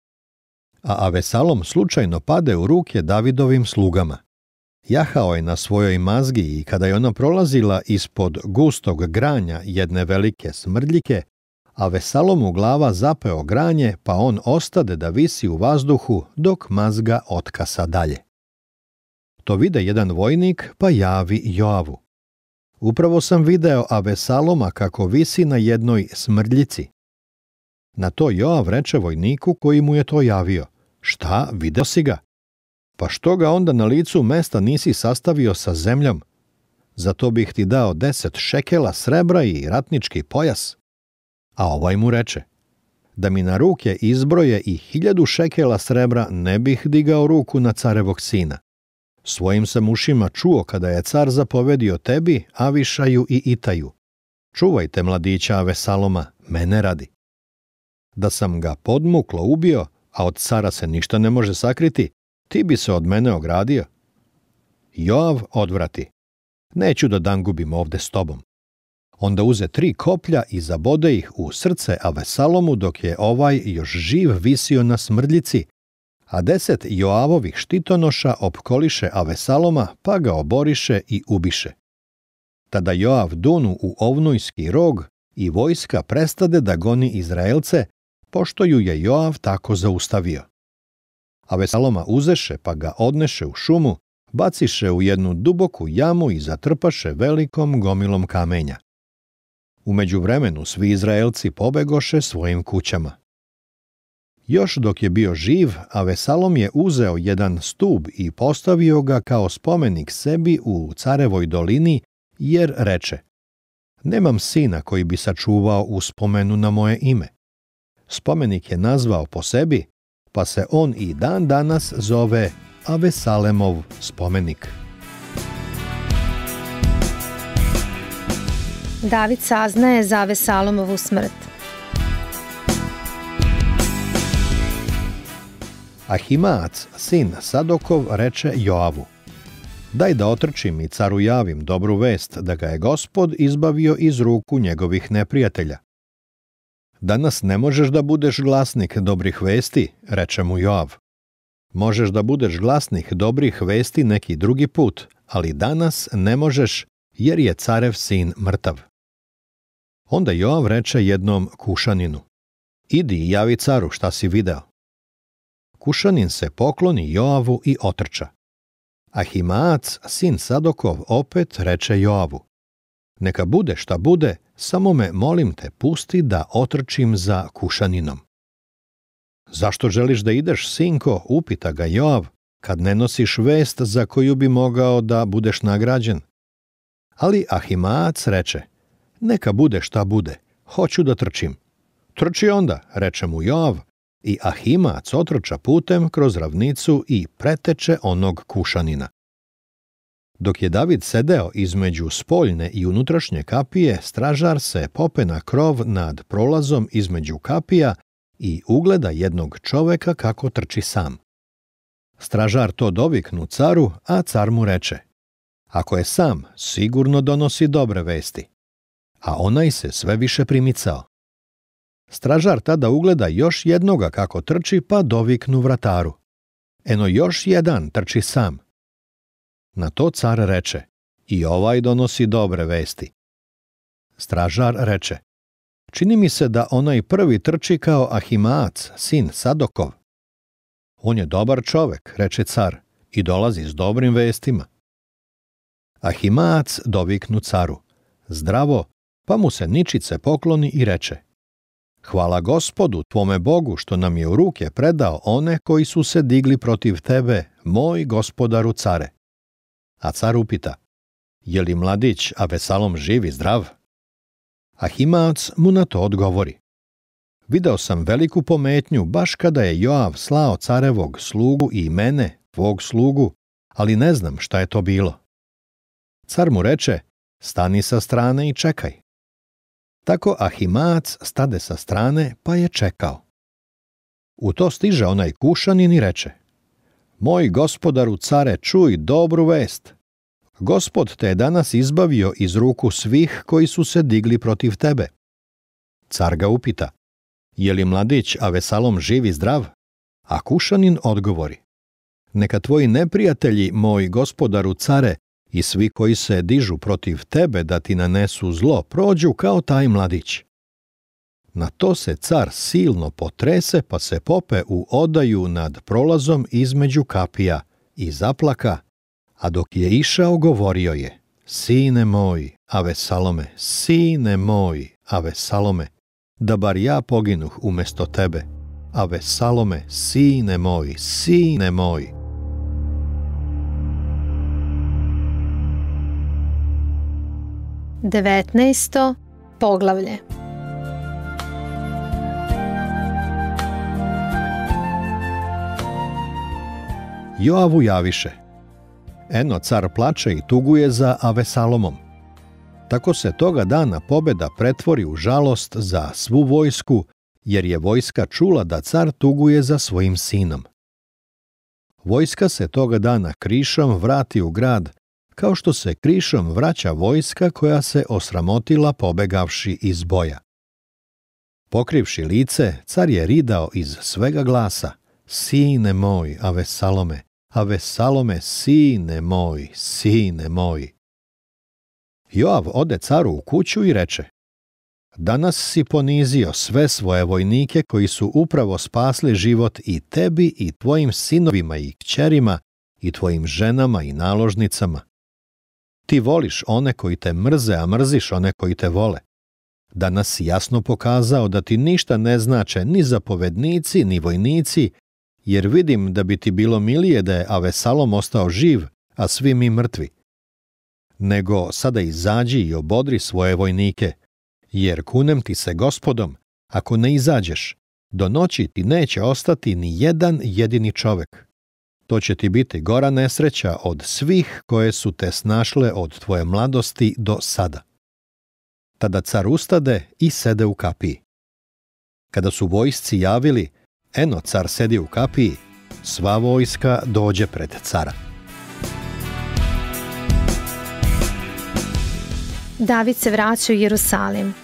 A Avesalom slučajno pade u ruke Davidovim slugama. Jahao je na svojoj mazgi i kada je ona prolazila ispod gustog granja jedne velike smrdljike, Avesalomu glava zapeo granje, pa on ostade da visi u vazduhu dok mazga otkasa dalje. To vide jedan vojnik, pa javi Joavu: Upravo sam video Avesaloma kako visi na jednoj smrdljici. Na to Joav reče vojniku koji mu je to javio: Šta, video si ga? Pa što ga onda na licu mesta nisi sastavio sa zemljom? Zato bih ti dao deset šekela srebra i ratnički pojas. A ovaj mu reče: Da mi na ruke izbroje i hiljadu šekela srebra, ne bih digao ruku na carevog sina. Svojim sam ušima čuo kada je car zapovedio tebi, Avišaju i Itaju: Čuvajte mladića Avesaloma, mene radi. Da sam ga podmuklo ubio, a od cara se ništa ne može sakriti, ti bi se od mene ogradio. Joav odvrati: Neću da dangubim ovde s tobom. Onda uze tri koplja i zabode ih u srce Avesalomu dok je ovaj još živ visio na smrdljici, a deset Joavovih štitonoša opkoliše Avesaloma, pa ga oboriše i ubiše. Tada Joav dunu u ovnujski rog i vojska prestade da goni Izraelce, pošto ju je Joav tako zaustavio. Avesaloma uzeše pa ga odneše u šumu, baciše u jednu duboku jamu i zatrpaše velikom gomilom kamenja. U međuvremenu svi Izraelci pobegoše svojim kućama. Još dok je bio živ, Avesalom je uzeo jedan stub i postavio ga kao spomenik sebi u Carevoj dolini, jer reče: Nemam sina koji bi sačuvao uspomenu na moje ime. Spomenik je nazvao po sebi, pa se on i dan danas zove Avesalemov spomenik. David saznaje za Avesalomovu smrt. Ahimaac, sin Sadokov, reče Joavu: Daj da otrčim i caru javim dobru vest da ga je Gospod izbavio iz ruku njegovih neprijatelja. Danas ne možeš da budeš glasnik dobrih vesti, reče mu Joav. Možeš da budeš glasnik dobrih vesti neki drugi put, ali danas ne možeš, jer je carev sin mrtav. Onda Joav reče jednom Kušaninu: Idi i javi caru šta si video. Kušanin se pokloni Joavu i otrča. Ahimaac, sin Sadokov, opet reče Joavu: Neka bude šta bude, samo me, molim te, pusti da otrčim za Kušaninom. Zašto želiš da ideš, sinko, upita ga Joav, kad ne nosiš vest za koju bi mogao da budeš nagrađen? Ali Ahimaac reče: Neka bude šta bude, hoću da trčim. Trči onda, reče mu Joav, i Ahimaac otrča putem kroz ravnicu i preteče onog Kušanina. Dok je David sedeo između spoljne i unutrašnje kapije, stražar se pope na krov nad prolazom između kapija i ugleda jednog čoveka kako trči sam. Stražar to doviknu caru, a car mu reče: Ako je sam, sigurno donosi dobre vesti. A onaj se sve više primicao. Stražar tada ugleda još jednoga kako trči, pa doviknu vrataru: Eno još jedan trči sam. Na to car reče: I ovaj donosi dobre vesti. Stražar reče: Čini mi se da onaj prvi trči kao Ahimaac, sin Sadokov. On je dobar čovek, reče car, i dolazi s dobrim vestima. Ahimaac doviknu caru. Zdravo, pa mu se ničice pokloni i reče: Hvala Gospodu, tvome Bogu, što nam je u ruke predao one koji su se digli protiv tebe, moj gospodaru care. A car upita: Je li mladić Avesalom živ i zdrav? Ahimaac mu na to odgovori: Video sam veliku pometnju baš kada je Joav slao carevog slugu i mene, tvog slugu, ali ne znam šta je to bilo. Car mu reče: Stani sa strane i čekaj. Tako Ahimaac stade sa strane, pa je čekao. U to stiže onaj Kušanin i reče: Moj gospodaru care, čuj dobru vest. Gospod te je danas izbavio iz ruku svih koji su se digli protiv tebe. Car ga upita: Je li mladić Avesalom živ i zdrav? A Kušanin odgovori: Neka tvoji neprijatelji, moj gospodaru care, i svi koji se dižu protiv tebe da ti nanesu zlo, prođu kao taj mladić. Na to se car silno potrese, pa se pope u odaju nad prolazom između kapija i zaplaka, a dok je išao govorio je: Sine moj, Avesalome, sine moj, Avesalome, da bar ja poginuh umesto tebe. Avesalome, sine moj, sine moj. devetnaesto poglavlje. Joavu javiše: Eno, car plače i tuguje za Avesalomom. Tako se toga dana pobeda pretvori u žalost za svu vojsku, jer je vojska čula da car tuguje za svojim sinom. Vojska se toga dana krišom vrati u grad, kao što se krišom vraća vojska koja se osramotila pobegavši iz boja. Pokrivši lice, car je ridao iz svega glasa: Sine moj, Avesalome, Avesalome, sine moj, sine moj. Joav ode caru u kuću i reče: Danas si ponizio sve svoje vojnike koji su upravo spasli život i tebi i tvojim sinovima i kćerima i tvojim ženama i naložnicama. Ti voliš one koji te mrze, a mrziš one koji te vole. Danas si jasno pokazao da ti ništa ne znače ni zapovednici, ni vojnici, jer vidim da bi ti bilo milije da je Avesalom ostao živ, a svi mi mrtvi. Nego sada izađi i obodri svoje vojnike, jer kunem ti se Gospodom, ako ne izađeš, do noći ti neće ostati ni jedan jedini čovek. To će ti biti gora nesreća od svih koje su te snašle od tvoje mladosti do sada. Tada car ustade i sede u kapiji. Kada su vojsci javili: Eno, car sedi u kapiji, sva vojska dođe pred cara. David se vraća u Jerusalim.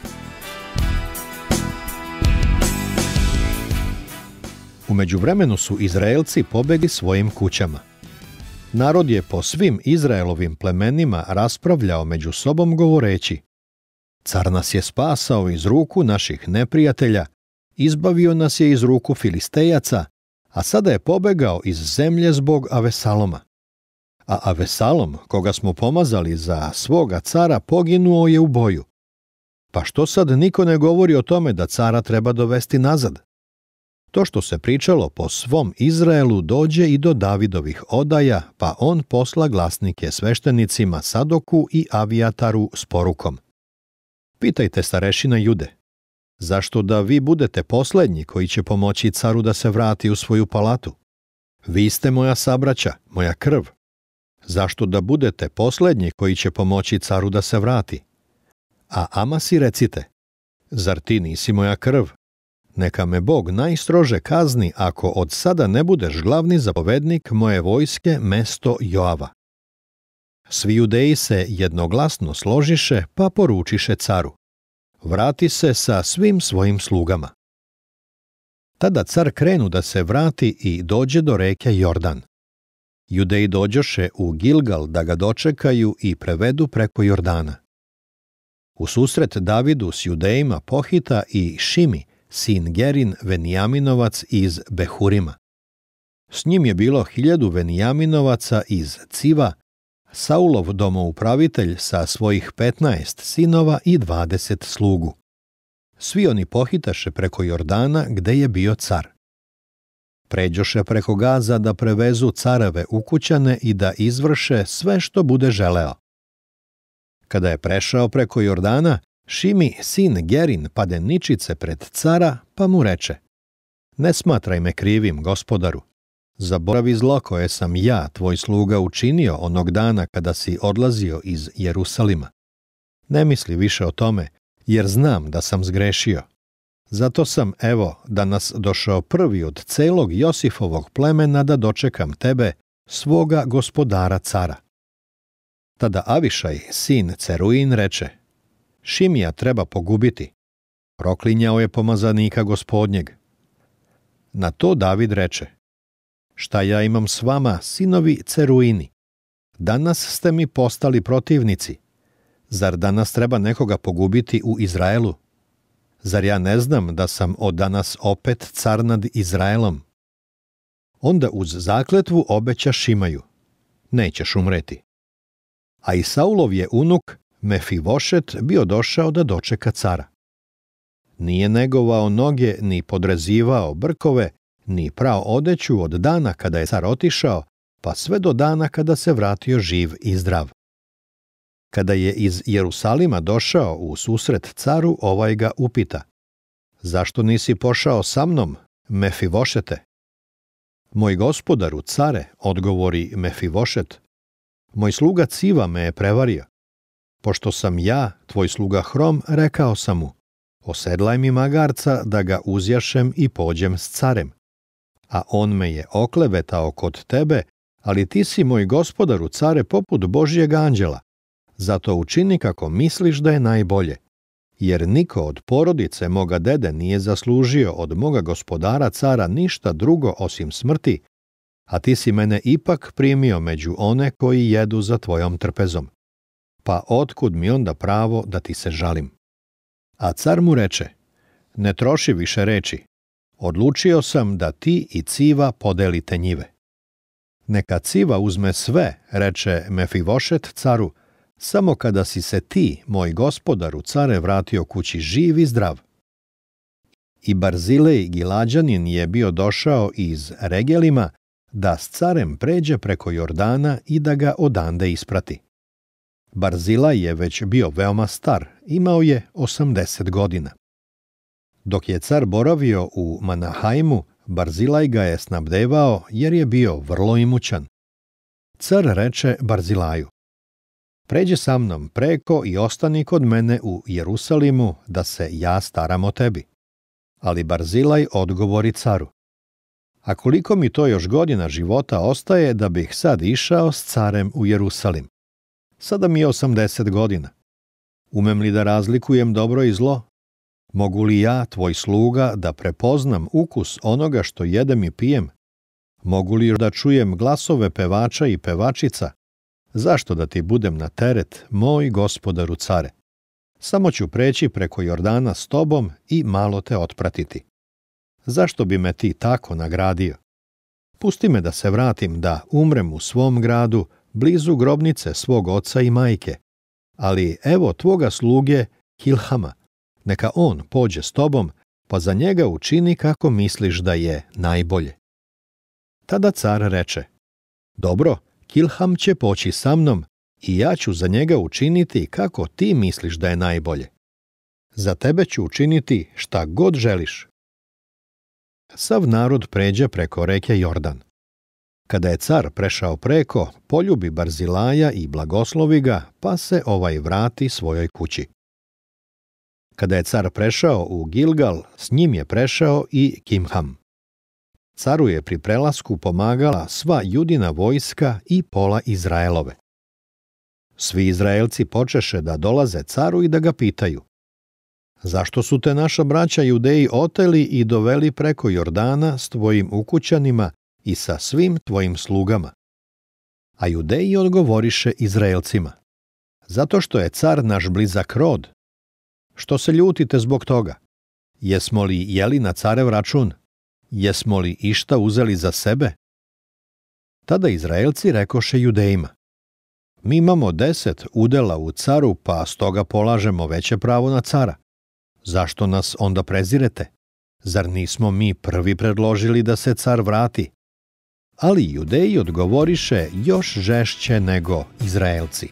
U međuvremenu su Izraelci pobegli svojim kućama. Narod je po svim Izraelovim plemenima raspravljao među sobom govoreći: Car nas je spasao iz ruku naših neprijatelja, izbavio nas je iz ruku Filistejaca, a sada je pobegao iz zemlje zbog Avesaloma. A Avesalom, koga smo pomazali za svoga cara, poginuo je u boju. Pa što sad niko ne govori o tome da cara treba dovesti nazad? To što se pričalo po svom Izraelu dođe i do Davidovih odaja, pa on posla glasnike sveštenicima Sadoku i Avijataru s porukom: Pitajte starešina Jude, zašto da vi budete poslednji koji će pomoći caru da se vrati u svoju palatu? Vi ste moja sabraća, moja krv. Zašto da budete poslednji koji će pomoći caru da se vrati? A Amasi recite: Zar ti nisi moja krv? Neka me Bog najstrože kazni ako od sada ne budeš glavni zapovednik moje vojske mesto Joava. Svi Judeji se jednoglasno složiše, pa poručiše caru: Vrati se sa svim svojim slugama. Tada car krenu da se vrati i dođe do reke Jordan. Judeji dođoše u Gilgal da ga dočekaju i prevedu preko Jordana. U susret Davidu s Judejima pohita i Šimi, sin Gerin Venijaminovac iz Behurima. S njim je bilo hiljadu Venijaminovaca iz Civa, Saulov domoupravitelj sa svojih petnaest sinova i dvadeset slugu. Svi oni pohitaše preko Jordana gde je bio car. Pređoše preko Gaza da prevezu careve ukućane i da izvrše sve što bude želeo. Kada je prešao preko Jordana, Šimi, sin Gerin, pade ničice pred cara, pa mu reče: Ne smatraj me krivim, gospodaru. Zaboravi zlo koje sam ja, tvoj sluga, učinio onog dana kada si odlazio iz Jerusalima. Ne misli više o tome, jer znam da sam zgrešio. Zato sam, evo, danas došao prvi od celog Josifovog plemena da dočekam tebe, svoga gospodara cara. Tada Avišaj, sin Ceruin, reče: Šimija treba pogubiti. Proklinjao je pomazanika gospodnjeg. Na to David reče: Šta ja imam s vama, sinovi Ceruini? Danas ste mi postali protivnici. Zar danas treba nekoga pogubiti u Izraelu? Zar ja ne znam da sam od danas opet car nad Izraelom? Onda uz zakletvu obeća Šimaju: Nećeš umreti. A i Saulov je unuk Mefivošet bio došao da dočeka cara. Nije negovao noge, ni podrezivao brkove, ni prao odeću od dana kada je car otišao, pa sve do dana kada se vratio živ i zdrav. Kada je iz Jerusalima došao u susret caru, ovaj ga upita: Zašto nisi pošao sa mnom, Mefivošete? Moj gospodaru, care, odgovori Mefivošet, moj sluga Civa me je prevario. Pošto sam ja, tvoj sluga Hrom, rekao sam mu: Osedlaj mi magarca da ga uzjašem i pođem s carem. A on me je oklevetao kod tebe, ali ti si, moj gospodaru, care, poput Božjeg anđela. Zato učini kako misliš da je najbolje. Jer niko od porodice moga dede nije zaslužio od moga gospodara cara ništa drugo osim smrti, a ti si mene ipak primio među one koji jedu za tvojom trpezom. Pa otkud mi onda pravo da ti se žalim? A car mu reče: Ne troši više reči. Odlučio sam da ti i Civa podelite njive. Neka Civa uzme sve, reče Mefivošet caru, samo kada si se ti, moj gospodaru, care, vratio kući živ i zdrav. I Barzilej Gilađanin je bio došao iz Regelima da s carem pređe preko Jordana i da ga odande isprati. Barzilaj je već bio veoma star, imao je osamdeset godina. Dok je car boravio u Manahajmu, Barzilaj ga je snabdevao jer je bio vrlo imućan. Car reče Barzilaju: Pređi sa mnom preko i ostani kod mene u Jerusalimu da se ja staram o tebi. Ali Barzilaj odgovori caru: A koliko mi to još godina života ostaje da bih sad išao s carem u Jerusalim? Sada mi je osamdeset godina. Umem li da razlikujem dobro i zlo? Mogu li ja, tvoj sluga, da prepoznam ukus onoga što jedem i pijem? Mogu li da čujem glasove pevača i pevačica? Zašto da ti budem na teret, moj gospodaru care? Samo ću preći preko Jordana s tobom i malo te otpratiti. Zašto bi me ti tako nagradio? Pusti me da se vratim, da umrem u svom gradu, blizu grobnice svog oca i majke. Ali evo tvoga sluge Hilhama, neka on pođe s tobom, pa za njega učini kako misliš da je najbolje. Tada car reče: Dobro, Kilham će poći sa mnom i ja ću za njega učiniti kako ti misliš da je najbolje. Za tebe ću učiniti šta god želiš. Sav narod pređe preko reke Jordan. Kada je car prešao preko, poljubi Barzilaja i blagoslovi ga, pa se ovaj vrati svojoj kući. Kada je car prešao u Gilgal, s njim je prešao i Kimham. Caru je pri prelasku pomagala sva Judina vojska i pola Izraelove. Svi Izraelci počeše da dolaze caru i da ga pitaju: Zašto su te naša braća Judeji oteli i doveli preko Jordana s tvojim ukućanima i sa svim tvojim slugama? A Judeji odgovoriše Izraelcima: Zato što je car naš blizak rod, Što se ljutite zbog toga? Jesmo li jeli na carev račun? Jesmo li išta uzeli za sebe? Tada Izraelci rekoše Judejima: Mi imamo deset udela u caru, pa stoga polažemo veće pravo na cara. Zašto nas onda prezirete? Zar nismo mi prvi predložili da se car vrati? Ali Judeji odgovoriše još žešće nego Izraelci.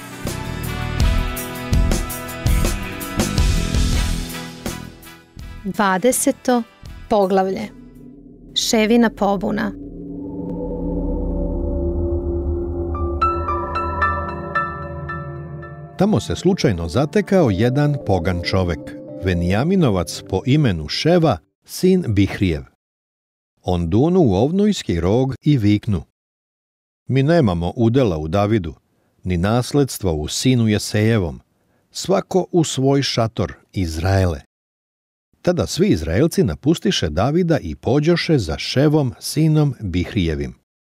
Dvadeseto poglavlje. Ševina pobuna. Tamo se slučajno zatekao jedan pogan čovek, Venijaminovac po imenu Ševa, sin Bihrijev. On dunu u ovnujski rog i viknu: Mi nemamo udela u Davidu, ni nasledstva u sinu Jesejevom, svako u svoj šator, Izraele. Tada svi Izraelci napustiše Davida i pođoše za Ševom, sinom Bihrijevim.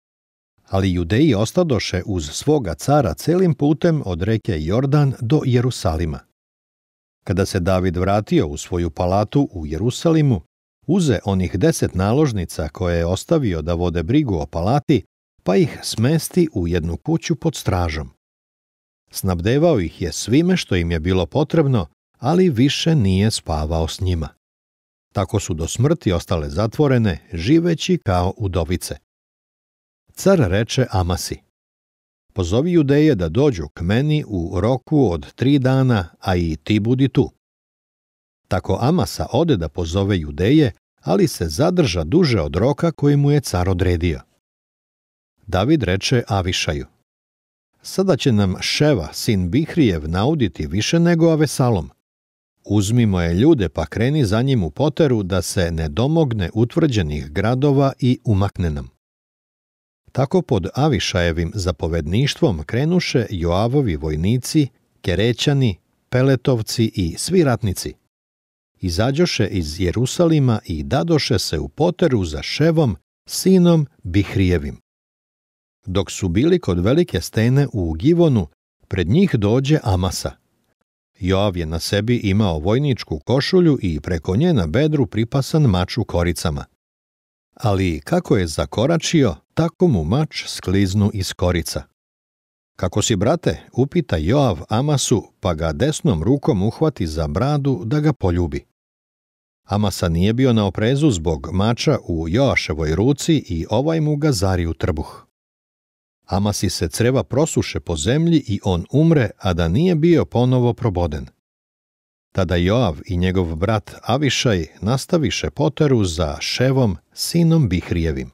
Ali Judeji ostadoše uz svoga cara celim putem od reke Jordan do Jerusalima. Kada se David vratio u svoju palatu u Jerusalimu, uze onih deset naložnica koje je ostavio da vode brigu o palati, pa ih smesti u jednu kuću pod stražom. Snabdevao ih je svime što im je bilo potrebno, ali više nije spavao s njima. Tako su do smrti ostale zatvorene, živeći kao udovice. Car reče Amasi: Pozovi Judeje da dođu k meni u roku od tri dana, a i ti budi tu. Tako Amasa ode da pozove Judeje, ali se zadrža duže od roka koji mu je car odredio. David reče Avišaju: Sada će nam Ševa, sin Bihrijev, nauditi više nego Avesalom. Uzmi moje ljude pa kreni za njim u poteru da se ne domogne utvrđenih gradova i umakne nam. Tako pod Avišajevim zapovedništvom krenuše Joavovi vojnici, Kerećani, Peletovci i svi ratnici. Izađoše iz Jerusalima i dadoše se u poteru za Ševom, sinom Bihrijevim. Dok su bili kod velike stene u Givonu, pred njih dođe Amasa. Joav je na sebi imao vojničku košulju i preko nje na bedru pripasan mač u koricama. Ali kako je zakoračio, tako mu mač skliznu iz korica. Kako si, brate, upita Joav Amasu, pa ga desnom rukom uhvati za bradu da ga poljubi. Amasa nije bio na oprezu zbog mača u Joaševoj ruci i ovaj mu ga zari u trbuh. Amasi se creva prosuše po zemlji i on umre, a da nije bio ponovo proboden. Tada Joav i njegov brat Avišaj nastaviše poteru za Ševom, sinom Bihrijevim.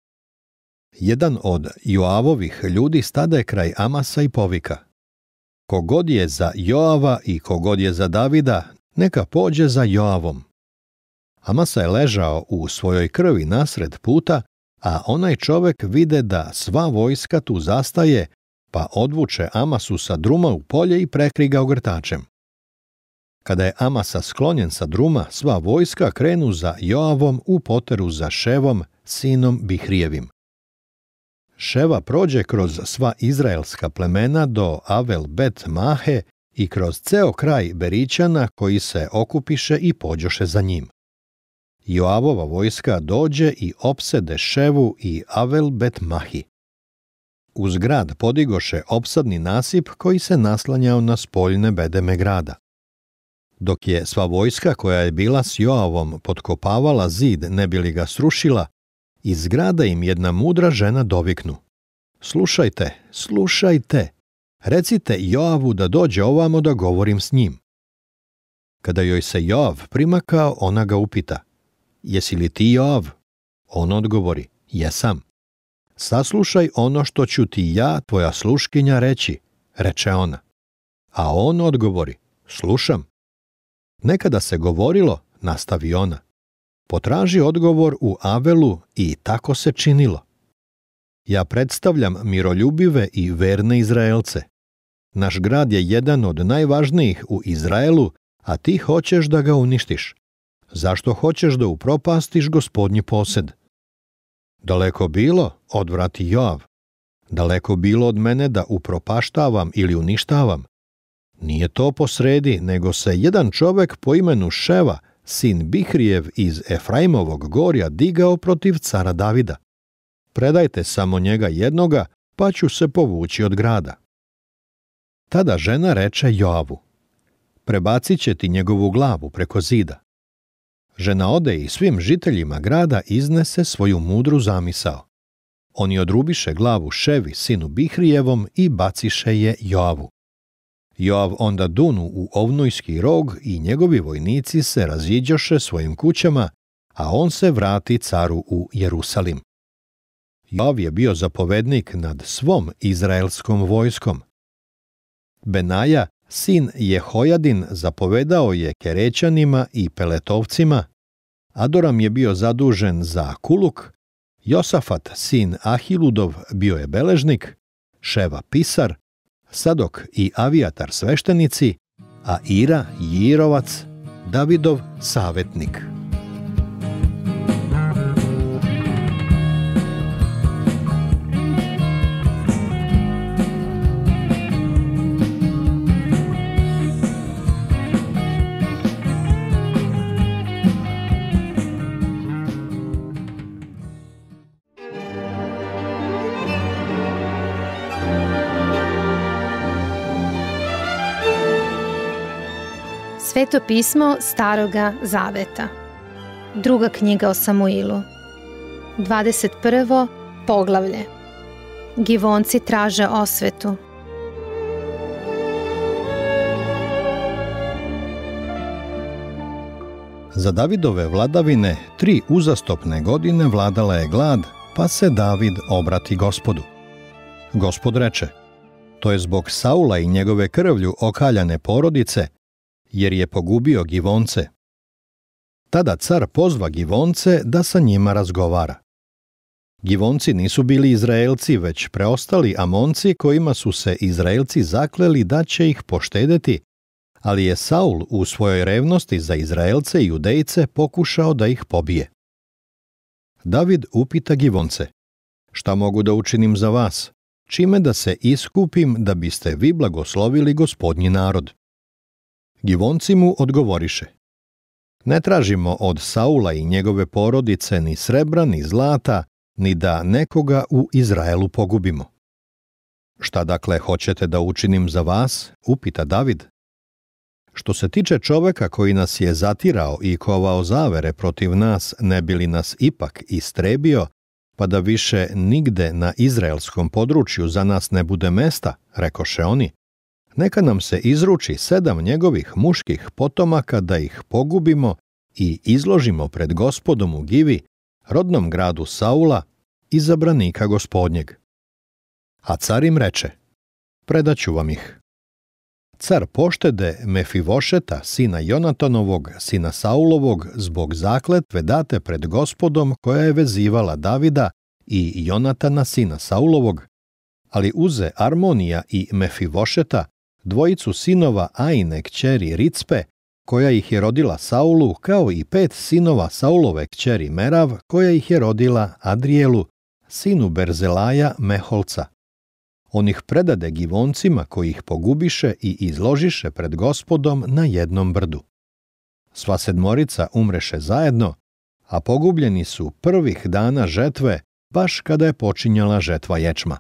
Jedan od Joavovih ljudi stade kraj Amasa i povika: Kogod je za Joava i kogod je za Davida, neka pođe za Joavom. Amasa je ležao u svojoj krvi nasred puta, a onaj čovek vide da sva vojska tu zastaje, pa odvuče Amasu sa druma u polje i prekri ga ogrtačem. Kada je Amasa sklonjen sa druma, sva vojska krenu za Joavom u poteru za Ševom, sinom Bihrijevim. Ševa prođe kroz sva izraelska plemena do Avel Bet Mahe i kroz ceo kraj Berićana koji se okupiše i pođoše za njim. Joavova vojska dođe i opsede Ševu i Avel Bet Mahi. Uz grad podigoše opsadni nasip koji se naslanjao na spoljne bedeme grada. Dok je sva vojska koja je bila s Joavom potkopavala zid ne bi li ga srušila, iz grada im jedna mudra žena doviknu: Slušajte, slušajte, recite Joavu da dođe ovamo da govorim s njim. Kada joj se Joav primakao, ona ga upita: Jesi li ti Joav? On odgovori: Jesam. Saslušaj ono što ću ti ja, tvoja sluškinja, reći, reče ona. A on odgovori: Slušam. Nekada se govorilo, nastavi ona, potraži odgovor u Avelu i tako se činilo. Ja predstavljam miroljubive i verne Izraelce. Naš grad je jedan od najvažnijih u Izraelu, a ti hoćeš da ga uništiš. Zašto hoćeš da upropastiš gospodnji posed? Daleko bilo, odvrati Joav. Daleko bilo od mene da upropaštavam ili uništavam. Nije to posredi, nego se jedan čovek po imenu Ševa, sin Bihrijev iz Efraimovog gorja, digao protiv cara Davida. Predajte samo njega jednoga, pa ću se povući od grada. Tada žena reče Joavu: prebacit će ti njegovu glavu preko zida. Žena ode i svim žiteljima grada iznese svoju mudru zamisao. Oni odrubiše glavu Ševi, sinu Bihrijevom, i baciše je Joavu. Joav onda dunu u ovnujski rog i njegovi vojnici se raziđoše svojim kućama, a on se vrati caru u Jerusalim. Joav je bio zapovednik nad svom izraelskom vojskom. Benaja, sin Jehojadin, zapovedao je Kerećanima i Peletovcima, Adoram je bio zadužen za Kuluk, Josafat, sin Ahiludov, bio je beležnik, Ševa pisar, Sadok i Avijatar sveštenici, a Ira Jirovac, Davidov savjetnik. Sveto pismo Staroga zaveta. Druga knjiga o Samuilu. dvadeset prvo poglavlje. Givonci traže osvetu. Za Davidove vladavine tri uzastopne godine vladala je glad, pa se David obrati Gospodu. Gospod reče: to je zbog Saula i njegove krvlju okaljane porodice, jer je pogubio Givonce. Tada car pozva Givonce da sa njima razgovara. Givonci nisu bili Izraelci, već preostali Amonci kojima su se Izraelci zakleli da će ih poštedeti, ali je Saul u svojoj revnosti za Izraelce i Judejce pokušao da ih pobije. David upita Givonce: šta mogu da učinim za vas? Čime da se iskupim da biste vi blagoslovili Gospodnji narod? Givonci mu odgovoriše: ne tražimo od Saula i njegove porodice ni srebra, ni zlata, ni da nekoga u Izraelu pogubimo. Šta dakle hoćete da učinim za vas? Upita David. Što se tiče čoveka koji nas je zatirao i kovao zavere protiv nas, ne bi li nas ipak istrebio, pa da više nigde na izraelskom području za nas ne bude mesta, rekoše oni, neka nam se izruči sedam njegovih muških potomaka da ih pogubimo i izložimo pred Gospodom u Givi, rodnom gradu Saula, izabranika Gospodnjeg. A car im reče: predaću vam ih. Car poštede Mefivošeta, sina Jonatanovog, sina Saulovog, zbog zakletve date pred Gospodom koja je vezivala Davida i Jonatana, sina Saulovog, ali uze Armonija i Mefivošeta, dvojicu sinova Aine kćeri Ricpe, koja ih je rodila Saulu, kao i pet sinova Saulove kćeri Merav, koja ih je rodila Adrijelu, sinu Berzelaja Meholca. On ih predade Givoncima koji ih pogubiše i izložiše pred Gospodom na jednom brdu. Sva sedmorica umreše zajedno, a pogubljeni su prvih dana žetve, baš kada je počinjala žetva ječma.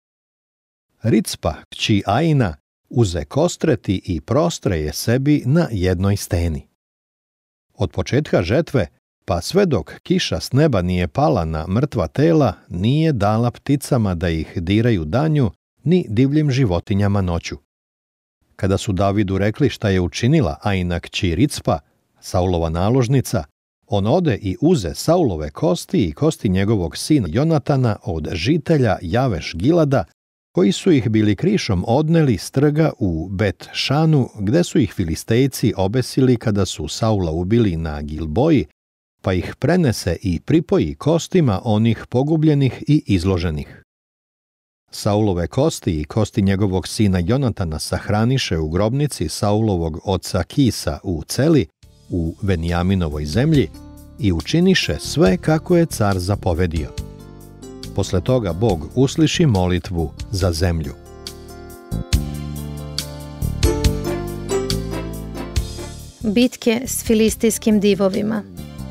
Ricpa, kći Aina, uze kostreti i prostre je sebi na jednoj steni. Od početka žetve, pa sve dok kiša s neba nije pala na mrtva tela, nije dala pticama da ih diraju danju, ni divljim životinjama noću. Kada su Davidu rekli šta je učinila Aina kći Ricpa, Saulova naložnica, on ode i uze Saulove kosti i kosti njegovog sina Jonatana od žitelja Javeš Gilada, koji su ih bili krišom odneli s trga u Bet Šanu, gde su ih Filistejci obesili kada su Saula ubili na Gilboji, pa ih prenese i pripoji kostima onih pogubljenih i izloženih. Saulove kosti i kosti njegovog sina Jonatana sahraniše u grobnici Saulovog oca Kisa u Celi, u Benjaminovoj zemlji, i učiniše sve kako je car zapovedio. Posle toga Bog usliši molitvu za zemlju. Bitke s filistijskim divovima.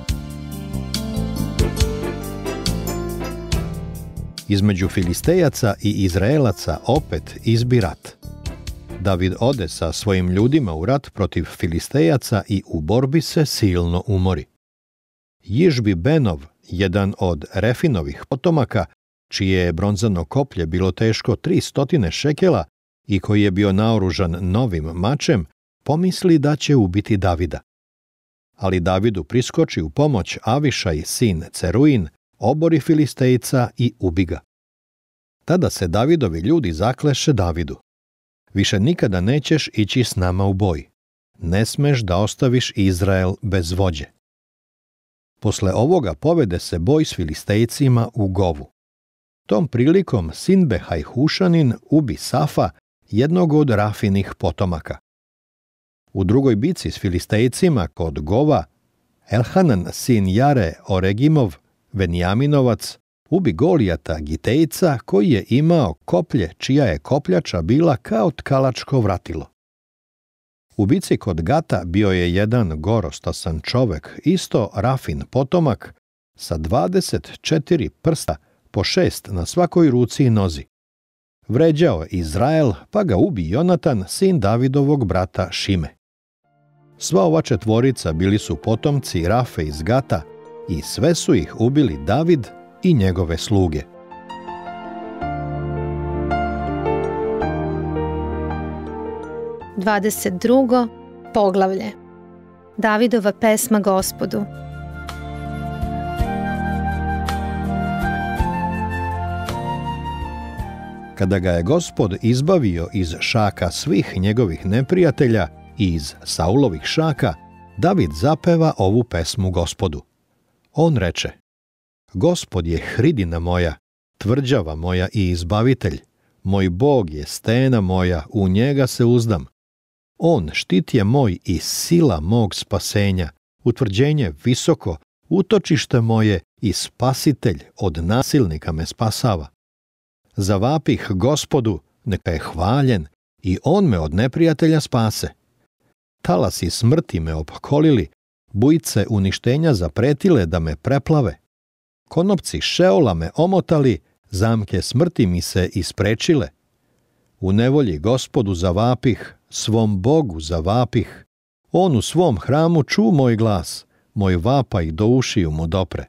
Između Filistejaca i Izraelaca opet izbi rat. David ode sa svojim ljudima u rat protiv Filistejaca i u borbi se silno umori. Jižbi Benov, jedan od Refinovih potomaka, čije je bronzano koplje bilo teško tri stotine šekela i koji je bio naoružan novim mačem, pomisli da će ubiti Davida. Ali Davidu priskoči u pomoć Avišaj, sin Ceruin, obori Filistejca i ubi ga. Tada se Davidovi ljudi zakleše Davidu: više nikada nećeš ići s nama u boj. Ne smeš da ostaviš Izrael bez vođe. Posle ovoga povede se boj s Filistejcima u Govu. Tom prilikom Sinbehaj Hušanin ubi Safa, jednog od Rafinih potomaka. U drugoj bici s Filistejcima kod Gova, Elhanan, sin Jare Oregimov, Venjaminovac, ubi Golijata Gitejca, koji je imao koplje čija je kopljača bila kao tkalačko vratilo. U bici kod Gata bio je jedan gorostasan čovek, isto Rafin potomak, sa dvadeset četiri prsta, po šest na svakoj ruci i nozi. Vređao Izrael, pa ga ubi Jonatan, sin Davidovog brata Šime. Sva ova četvorica bili su potomci Rafe iz Gata i sve su ih ubili David i njegove sluge. dvadeset drugo poglavlje. Davidova pesma Gospodu. Kada ga je Gospod izbavio iz šaka svih njegovih neprijatelja i iz Saulovih šaka, David zapeva ovu pesmu Gospodu. On reče: Gospod je hridina moja, tvrđava moja i izbavitelj. Moj Bog je stena moja, u njega se uzdam. On štit je moj i sila mog spasenja, utvrđenje visoko, utočište moje i spasitelj, od nasilnika me spasava. Zavapih Gospodu, neka je hvaljen, i on me od neprijatelja spase. Talasi smrti me opkolili, bujice uništenja zapretile da me preplave. Konopci Šeola me omotali, zamke smrti mi se isprečile. U nevolji Gospodu zavapih, svom Bogu zavapih. On u svom hramu ču moj glas, moj vapaj do ušiju mu dopre.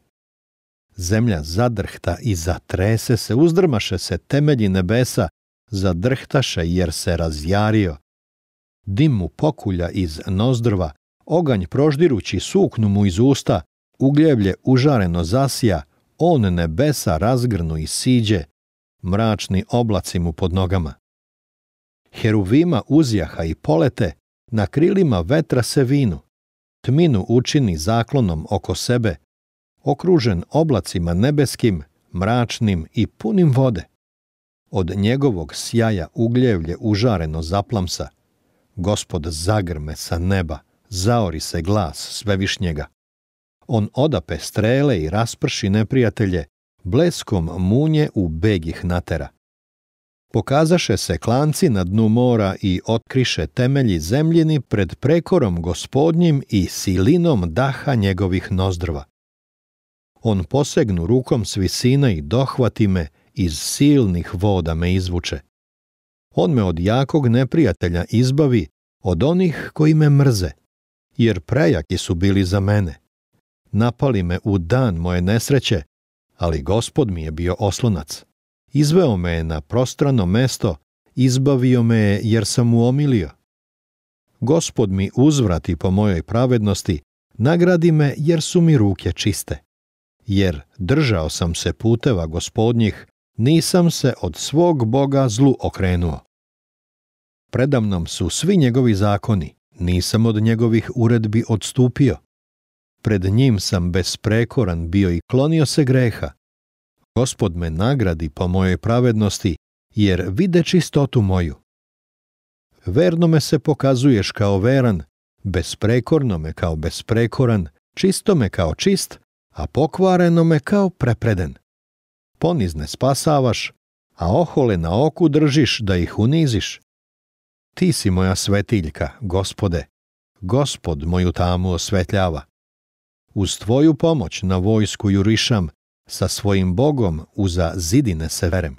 Zemlja zadrhta i zatrese se, uzdrmaše se temelji nebesa, zadrhtaše jer se razjario. Dim mu pokulja iz nozdrva, oganj proždirući suknu mu iz usta, ugljevlje užareno zasija, on nebesa razgrnu i siđe, mračni oblaci mu pod nogama. Heruvima uzjaha i polete, na krilima vetra se vinu, tminu učini zaklonom oko sebe, okružen oblacima nebeskim, mračnim i punim vode. Od njegovog sjaja ugljevlje užareno zaplamsa. Gospod zagrme sa neba, zaori se glas svevišnjega. On odape strele i rasprši neprijatelje, bleskom munje u beg ih natera. Pokazaše se klanci na dnu mora i otkriše temelji zemljini pred prekorom Gospodnjim i silinom daha njegovih nozdrva. On posegnu rukom s visina i dohvati me, iz silnih voda me izvuče. On me od jakog neprijatelja izbavi, od onih koji me mrze, jer prejaki su bili za mene. Napali me u dan moje nesreće, ali Gospod mi je bio oslonac. Izveo me je na prostrano mesto, izbavio me je jer sam mu omilio. Gospod mi uzvrati po mojoj pravednosti, nagradi me jer su mi ruke čiste. Jer držao sam se puteva Gospodnjih, nisam se od svog Boga zlu okrenuo. Predamnom su svi njegovi zakoni, nisam od njegovih uredbi odstupio. Pred njim sam besprekoran bio i klonio se greha. Gospod me nagradi po mojoj pravednosti, jer vide čistotu moju. Verno me se pokazuješ kao veran, besprekorno me kao besprekoran, čisto me kao čist, a pokvareno me kao prepreden. Ponizne spasavaš, a ohole na oku držiš da ih uniziš. Ti si moja svetiljka, Gospode. Gospod moju tamu osvetljava. Uz tvoju pomoć na vojsku jurišam, sa svojim Bogom uza zidine se verem.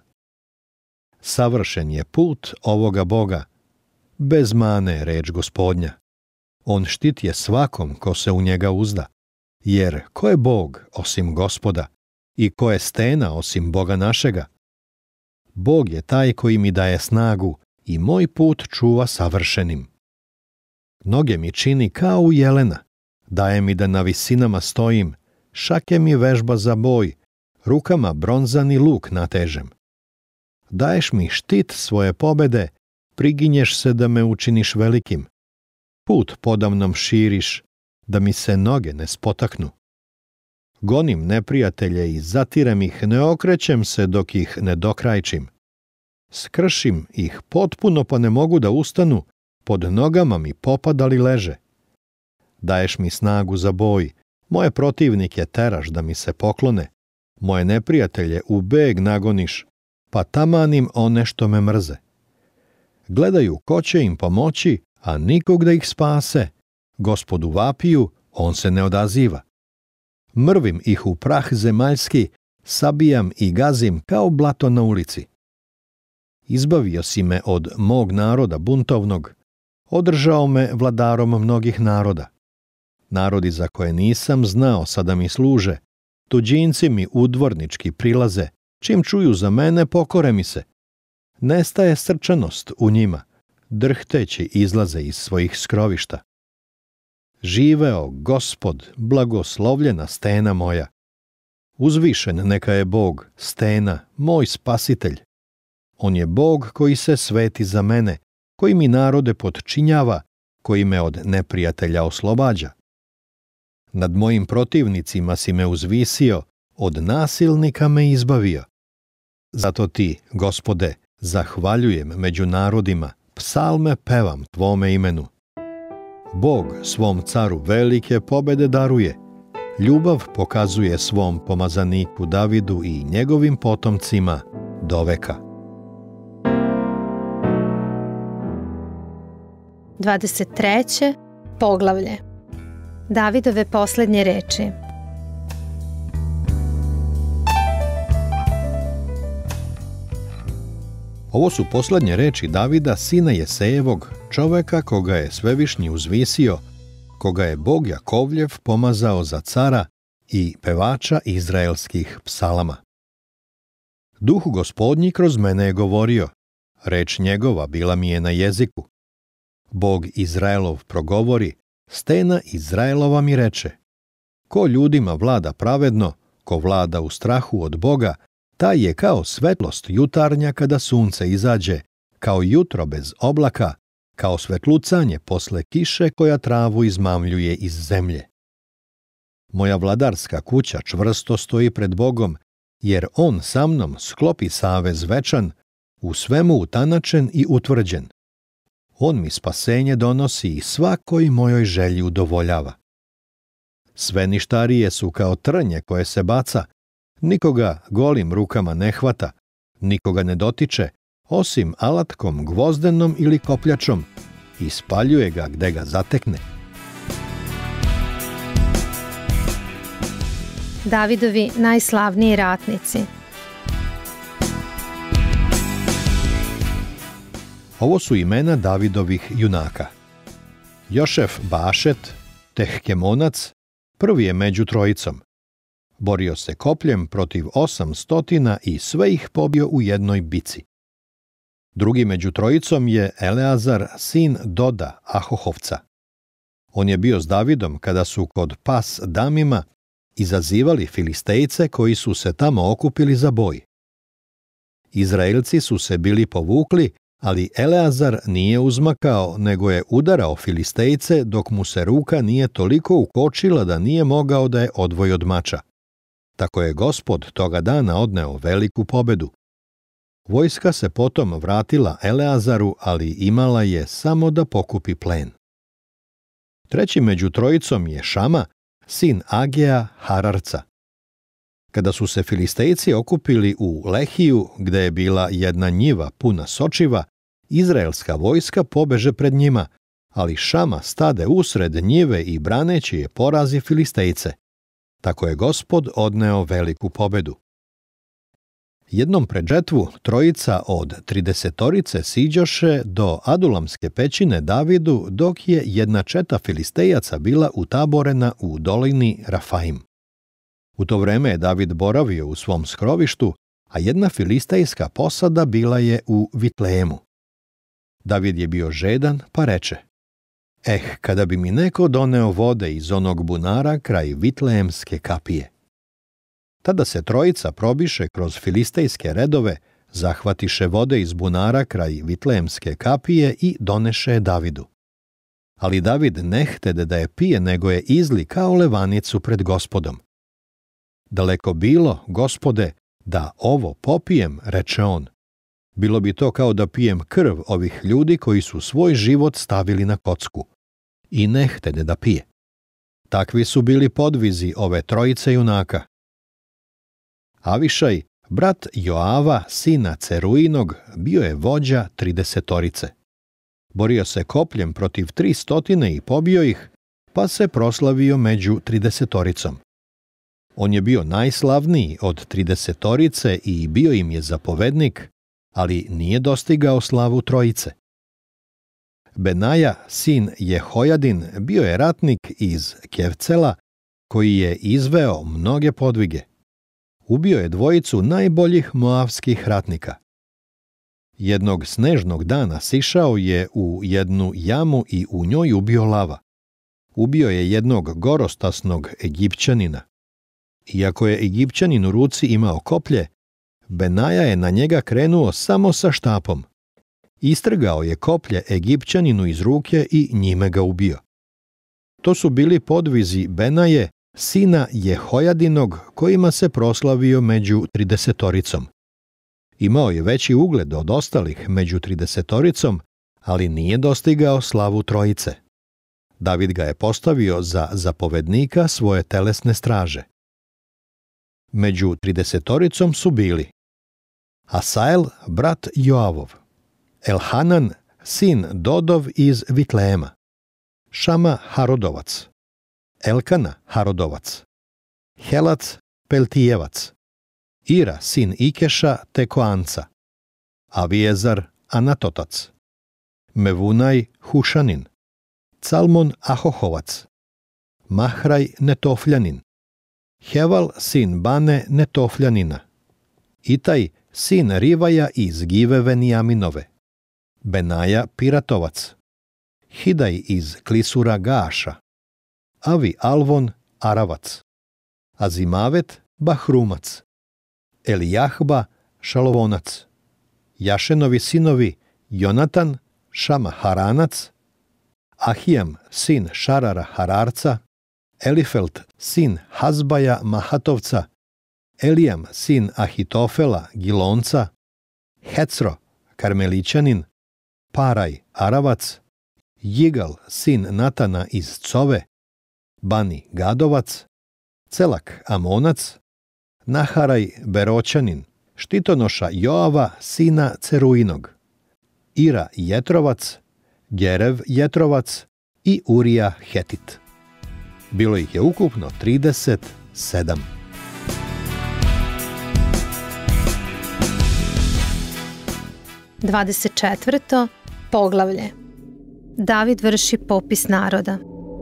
Savršen je put ovoga Boga, bez mane je reč Gospodnja. On štit je svakom ko se u njega uzda, jer ko je Bog osim Gospoda i ko je stena osim Boga našega? Bog je taj koji mi daje snagu i moj put čuva savršenim. Noge mi čini kao u jelena, daje mi da na visinama stojim, šake mi vežba za boj, rukama bronzani luk natežem. Daješ mi štit svoje pobede, priginješ se da me učiniš velikim. Put podamnom širiš, da mi se noge ne spotaknu. Gonim neprijatelje i zatirem ih, ne okrećem se dok ih ne dokrajčim. Skršim ih potpuno pa ne mogu da ustanu, pod nogama mi popadali leže. Daješ mi snagu za boj, moje protivnike teraš da mi se poklone, moje neprijatelje u beg nagoniš, pa tamanim one što me mrze. Gledaju ko će im pomoći, a nikog da ih spase. Gospodu vapiju, on se ne odaziva. Mrvim ih u prah zemaljski, sabijam i gazim kao blato na ulici. Izbavio si me od mog naroda buntovnog, održao me vladarom mnogih naroda. Narodi za koje nisam znao sada mi služe, tuđinci mi udvornički prilaze, čim čuju za mene pokore mi se. Nestaje srčanost u njima, drhteći izlaze iz svojih skrovišta. Živeo Gospod, blagoslovljena stena moja. Uzvišen neka je Bog, stena, moj spasitelj. On je Bog koji se sveti za mene, koji mi narode potčinjava, koji me od neprijatelja oslobađa. Nad mojim protivnicima si me uzvisio, od nasilnika me izbavio. Zato ti, Gospode, zahvaljujem među narodima, psalme pevam tvome imenu. Bog svom caru velike pobede daruje, ljubav pokazuje svom pomazaniku Davidu i njegovim potomcima do veka. dvadeset treće poglavlje. Davidove posljednje reči. Ovo su posljednje reči Davida, sina Jesejevog, čoveka koga je Svevišnji uzvisio, koga je Bog Jakovljev pomazao za cara i pevača izraelskih psalama. Duh Gospodnji kroz mene je govorio, reč njegova bila mi je na jeziku. Bog Izraelov progovori, stena Izraelova mi reče, ko ljudima vlada pravedno, ko vlada u strahu od Boga, taj je kao svetlost jutarnja kada sunce izađe, kao jutro bez oblaka, kao svetlucanje posle kiše koja travu izmamljuje iz zemlje. Moja vladarska kuća čvrsto stoji pred Bogom, jer on sa mnom sklopi savez večan, u svemu utanačen i utvrđen. On mi spasenje donosi i svakoj mojoj želji udovoljava. Sve ništarije su kao trnje koje se baca, nikoga golim rukama ne hvata, nikoga ne dotiče, osim alatkom gvozdenom ili kopljačom, i spaljuje ga gde ga zatekne. Davidovi najslavniji ratnici. Ovo su imena Davidovih junaka. Jošef Bašet, Tehkemonac, prvi je među trojicom. Borio se kopljem protiv osam stotina i sve ih pobio u jednoj bici. Drugi među trojicom je Eleazar, sin Doda, Ahohovca. On je bio s Davidom kada su kod Pas Damima izazivali Filistejce koji su se tamo okupili za boj. Izraelci su se bili povukli, ali Eleazar nije uzmakao, nego je udarao Filistejce dok mu se ruka nije toliko ukočila da nije mogao da je odvoji od mača. Tako je Gospod toga dana odneo veliku pobedu. Vojska se potom vratila Eleazaru, ali imala je samo da pokupi plen. Treći među trojicom je Šama, sin Ageja Hararca. Kada su se Filistejci okupili u Lehiju, gde je bila jedna njiva puna sočiva, izraelska vojska pobeže pred njima, ali Šama stade usred njive i braneći je porazi Filistejce. Tako je Gospod odneo veliku pobedu. Jednom pred žetvu trojica od tridesetorice siđoše do Adulamske pećine Davidu, dok je jedna četa Filistejaca bila utaborena u dolini Rafaim. U to vreme je David boravio u svom skrovištu, a jedna filistejska posada bila je u Vitlejemu. David je bio žedan, pa reče: Eh, kada bi mi neko doneo vode iz onog bunara kraj Vitlejemske kapije. Tada se trojica probiše kroz filistejske redove, zahvatiše vode iz bunara kraj Vitlejemske kapije i doneše Davidu. Ali David ne htede da je pije, nego je izli kao levanicu pred Gospodom. Daleko bilo, Gospode, da ovo popijem, reče on. Bilo bi to kao da pijem krv ovih ljudi koji su svoj život stavili na kocku. I ne htede da pije. Takvi su bili podvizi ove trojice junaka. Avišaj, brat Joava, sina Ceruinog, bio je vođa tridesetorice. Borio se kopljem protiv tri stotine i pobio ih, pa se proslavio među tridesetoricom. On je bio najslavniji od tridesetorice i bio im je zapovednik, ali nije dostigao slavu trojice. Benaja, sin Jehojadin, bio je ratnik iz Kevcela, koji je izveo mnoge podvige. Ubio je dvojicu najboljih moavskih ratnika. Jednog snežnog dana sišao je u jednu jamu i u njoj ubio lava. Ubio je jednog gorostasnog Egipćanina. Iako je Egipćanin u ruci imao koplje, Benaja je na njega krenuo samo sa štapom. Istrgao je koplje Egipćaninu iz ruke i njime ga ubio. To su bili podvizi Benaje, sina Jehojadinog, kojima se proslavio među tridesetoricom. Imao je veći ugled od ostalih među tridesetoricom, ali nije dostigao slavu trojice. David ga je postavio za zapovednika svoje telesne straže. Među tridesetoricom su bili Asael, brat Joavov, Elhanan, sin Dodov iz Vitlejema, Šama Harodovac, Elkana Harodovac, Helac Peltijevac, Ira, sin Ikeša Tekoanca, Aviezar Anatotac, Mevunaj Hušanin, Calmon Ahohovac, Mahraj Netofljanin, Heval, sin Bane Netofljanina, Itaj, sin Rivaja iz Give Venijaminove, Benaja Piratovac, Hidaj iz Klisura Gaša, Avi Alvon Aravac, Azimavet Bahrumac, Elijahba Šalovonac, Jašenovi sinovi Jonatan Šama Haranac, Ahijam sin Šarara Hararca, Elifelt sin Hazbaja Mahatovca, Elijam sin Ahitofela Gilonca, Hecro Karmelićanin, Paraj Aravac, Jigal sin Natana iz Cove, Bani Gadovac, Celak Amonac, Naharaj Beroćanin, štitonoša Joava sina Ceruinog, Ira Jetrovac, Gerev Jetrovac i Urija Hetit. Bilo ih je ukupno trideset sedam. dvadeset četvrto poglavlje. David vrši popis naroda.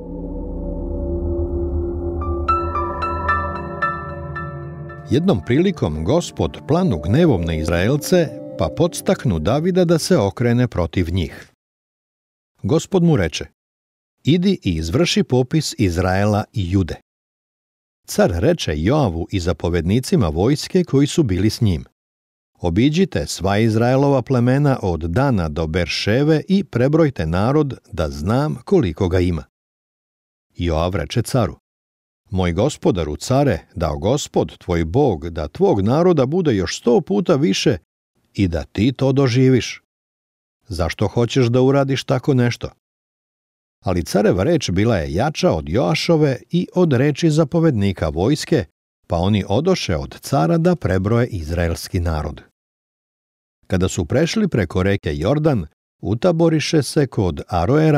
Jednom prilikom Gospod planu gnevom na Izraelce, pa podstaknu Davida da se okrene protiv njih. Gospod mu reče: Idi i izvrši popis Izraela i Jude. Car reče Joavu i zapovednicima vojske koji su bili s njim: Obiđite sva Izraelova plemena od Dana do Berševe i prebrojte narod da znam koliko ga ima. Joav reče caru: Moj gospodaru care, dao Gospod, tvoj Bog, da tvog naroda bude još sto puta više i da ti to doživiš. Zašto hoćeš da uradiš tako nešto? Ali careva reč bila je jača od Joašove i od reči zapovednika vojske, pa oni odoše od cara da prebroje izraelski narod. Kada su prešli preko reke Jordan, utaboriše se kod Aroera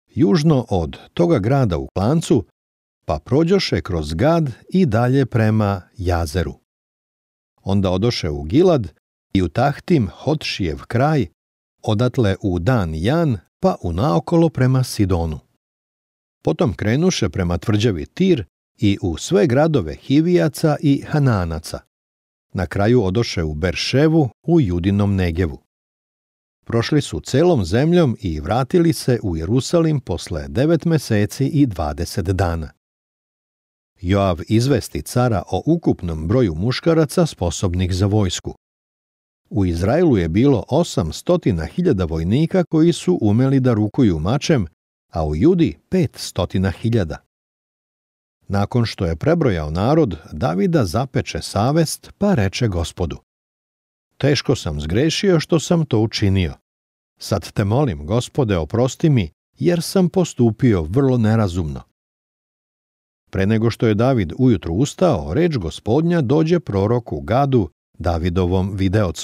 južno od toga grada u klancu, pa prođoše kroz Gad i dalje prema Jazeru. Onda odoše u Gilad i u Tahtim Hotšijev kraj, odatle u Dan Jan, pa unaokolo prema Sidonu. Potom krenuše prema tvrđavi Tir i u sve gradove Hivijaca i Hananaca. Na kraju odoše u Berševu u Judinom Negevu. Prošli su celom zemljom i vratili se u Jerusalim posle devet meseci i dvadeset dana. Joav izvesti cara o ukupnom broju muškaraca sposobnih za vojsku. U Izraelu je bilo osamstotina hiljada vojnika koji su umeli da rukuju mačem, a u Judi petstotina hiljada. Nakon što je prebrojao narod, Davida zapeče savest, pa reče Gospodu: Teško sam zgrešio što sam to učinio. Sad te molim, Gospode, oprosti mi, jer sam postupio vrlo nerazumno. Pre nego što je David ujutru ustao, reč Gospodnja dođe proroku Gadu, Davidovom videocu.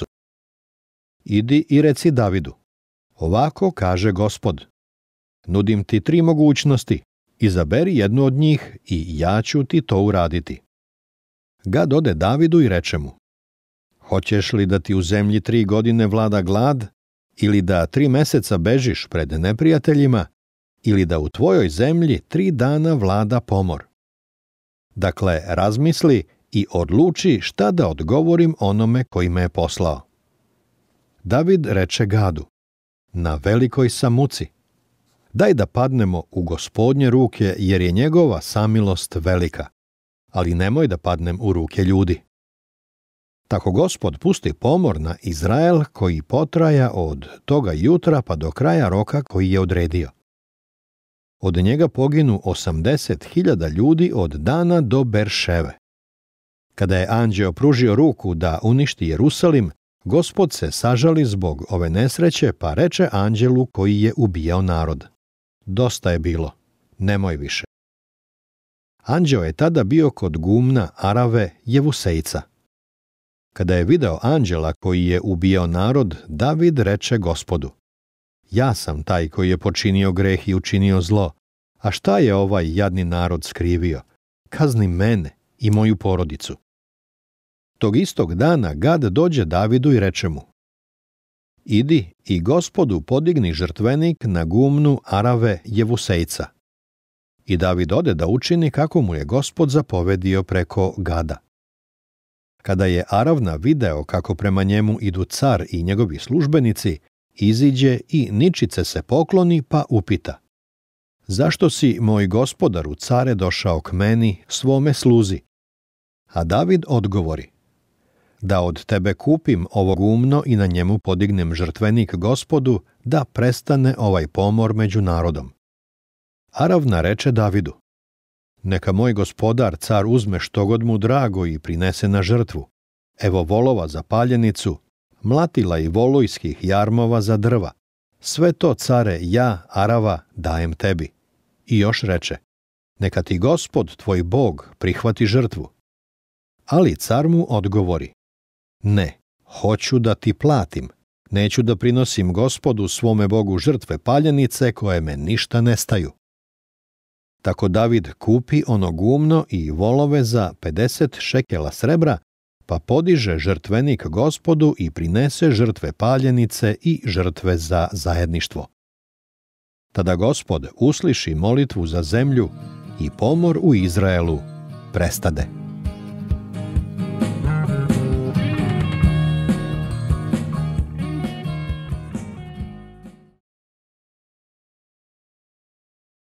Idi i reci Davidu: Ovako kaže Gospod: Nudim ti tri mogućnosti, izaberi jednu od njih i ja ću ti to uraditi. Gad ode Davidu i reče mu: Hoćeš li da ti u zemlji tri godine vlada glad, ili da tri meseca bežiš pred neprijateljima, ili da u tvojoj zemlji tri dana vlada pomor? Dakle, razmisli i odluči šta da odgovorim onome koji me je poslao. David reče Gadu: Na velikoj sam muci. Daj da padnemo u Gospodnje ruke, jer je njegova samilost velika, ali nemoj da padnem u ruke ljudi. Tako Gospod pusti pomor na Izrael koji potraja od toga jutra pa do kraja roka koji je odredio. Od njega poginu osamdeset hiljada ljudi od dana do Berševe. Kada je anđeo pružio ruku da uništi Jerusalim, Gospod se sažali zbog ove nesreće, pa reče anđelu koji je ubijao narod: Dosta je bilo, nemoj više. Anđeo je tada bio kod gumna Arave Jevusejca. Kada je video anđela koji je ubijao narod, David reče Gospodu: Ja sam taj koji je počinio greh i učinio zlo, a šta je ovaj jadni narod skrivio? Kazni mene i moju porodicu. Tog istog dana Gad dođe Davidu i reče mu: Idi i Gospodu podigni žrtvenik na gumnu Arave Jevusejca. I David ode da učini kako mu je Gospod zapovedio preko Gada. Kada je Aravna video kako prema njemu idu car i njegovi službenici, iziđe i ničice se pokloni pa upita: Zašto si, moj gospodaru care, došao k meni, svome sluzi? A David odgovori: Da od tebe kupim ovo gumno i na njemu podignem žrtvenik Gospodu, da prestane ovaj pomor među narodom. Aravna reče Davidu: Neka moj gospodar car uzme što god mu drago i prinese na žrtvu. Evo volova za paljenicu, mlatila i volujskih jarmova za drva. Sve to, care, ja, Arava, dajem tebi. I još reče: Neka ti Gospod, tvoj Bog, prihvati žrtvu. Ali car mu odgovori: Ne, hoću da ti platim. Neću da prinosim Gospodu svome Bogu žrtve paljenice koje me ništa ne staju. Tako David kupi ono gumno i volove za pedeset šekela srebra, pa podiže žrtvenik Gospodu i prinese žrtve paljenice i žrtve za zajedništvo. Tada Gospod usliši molitvu za zemlju i pomor u Izraelu prestade.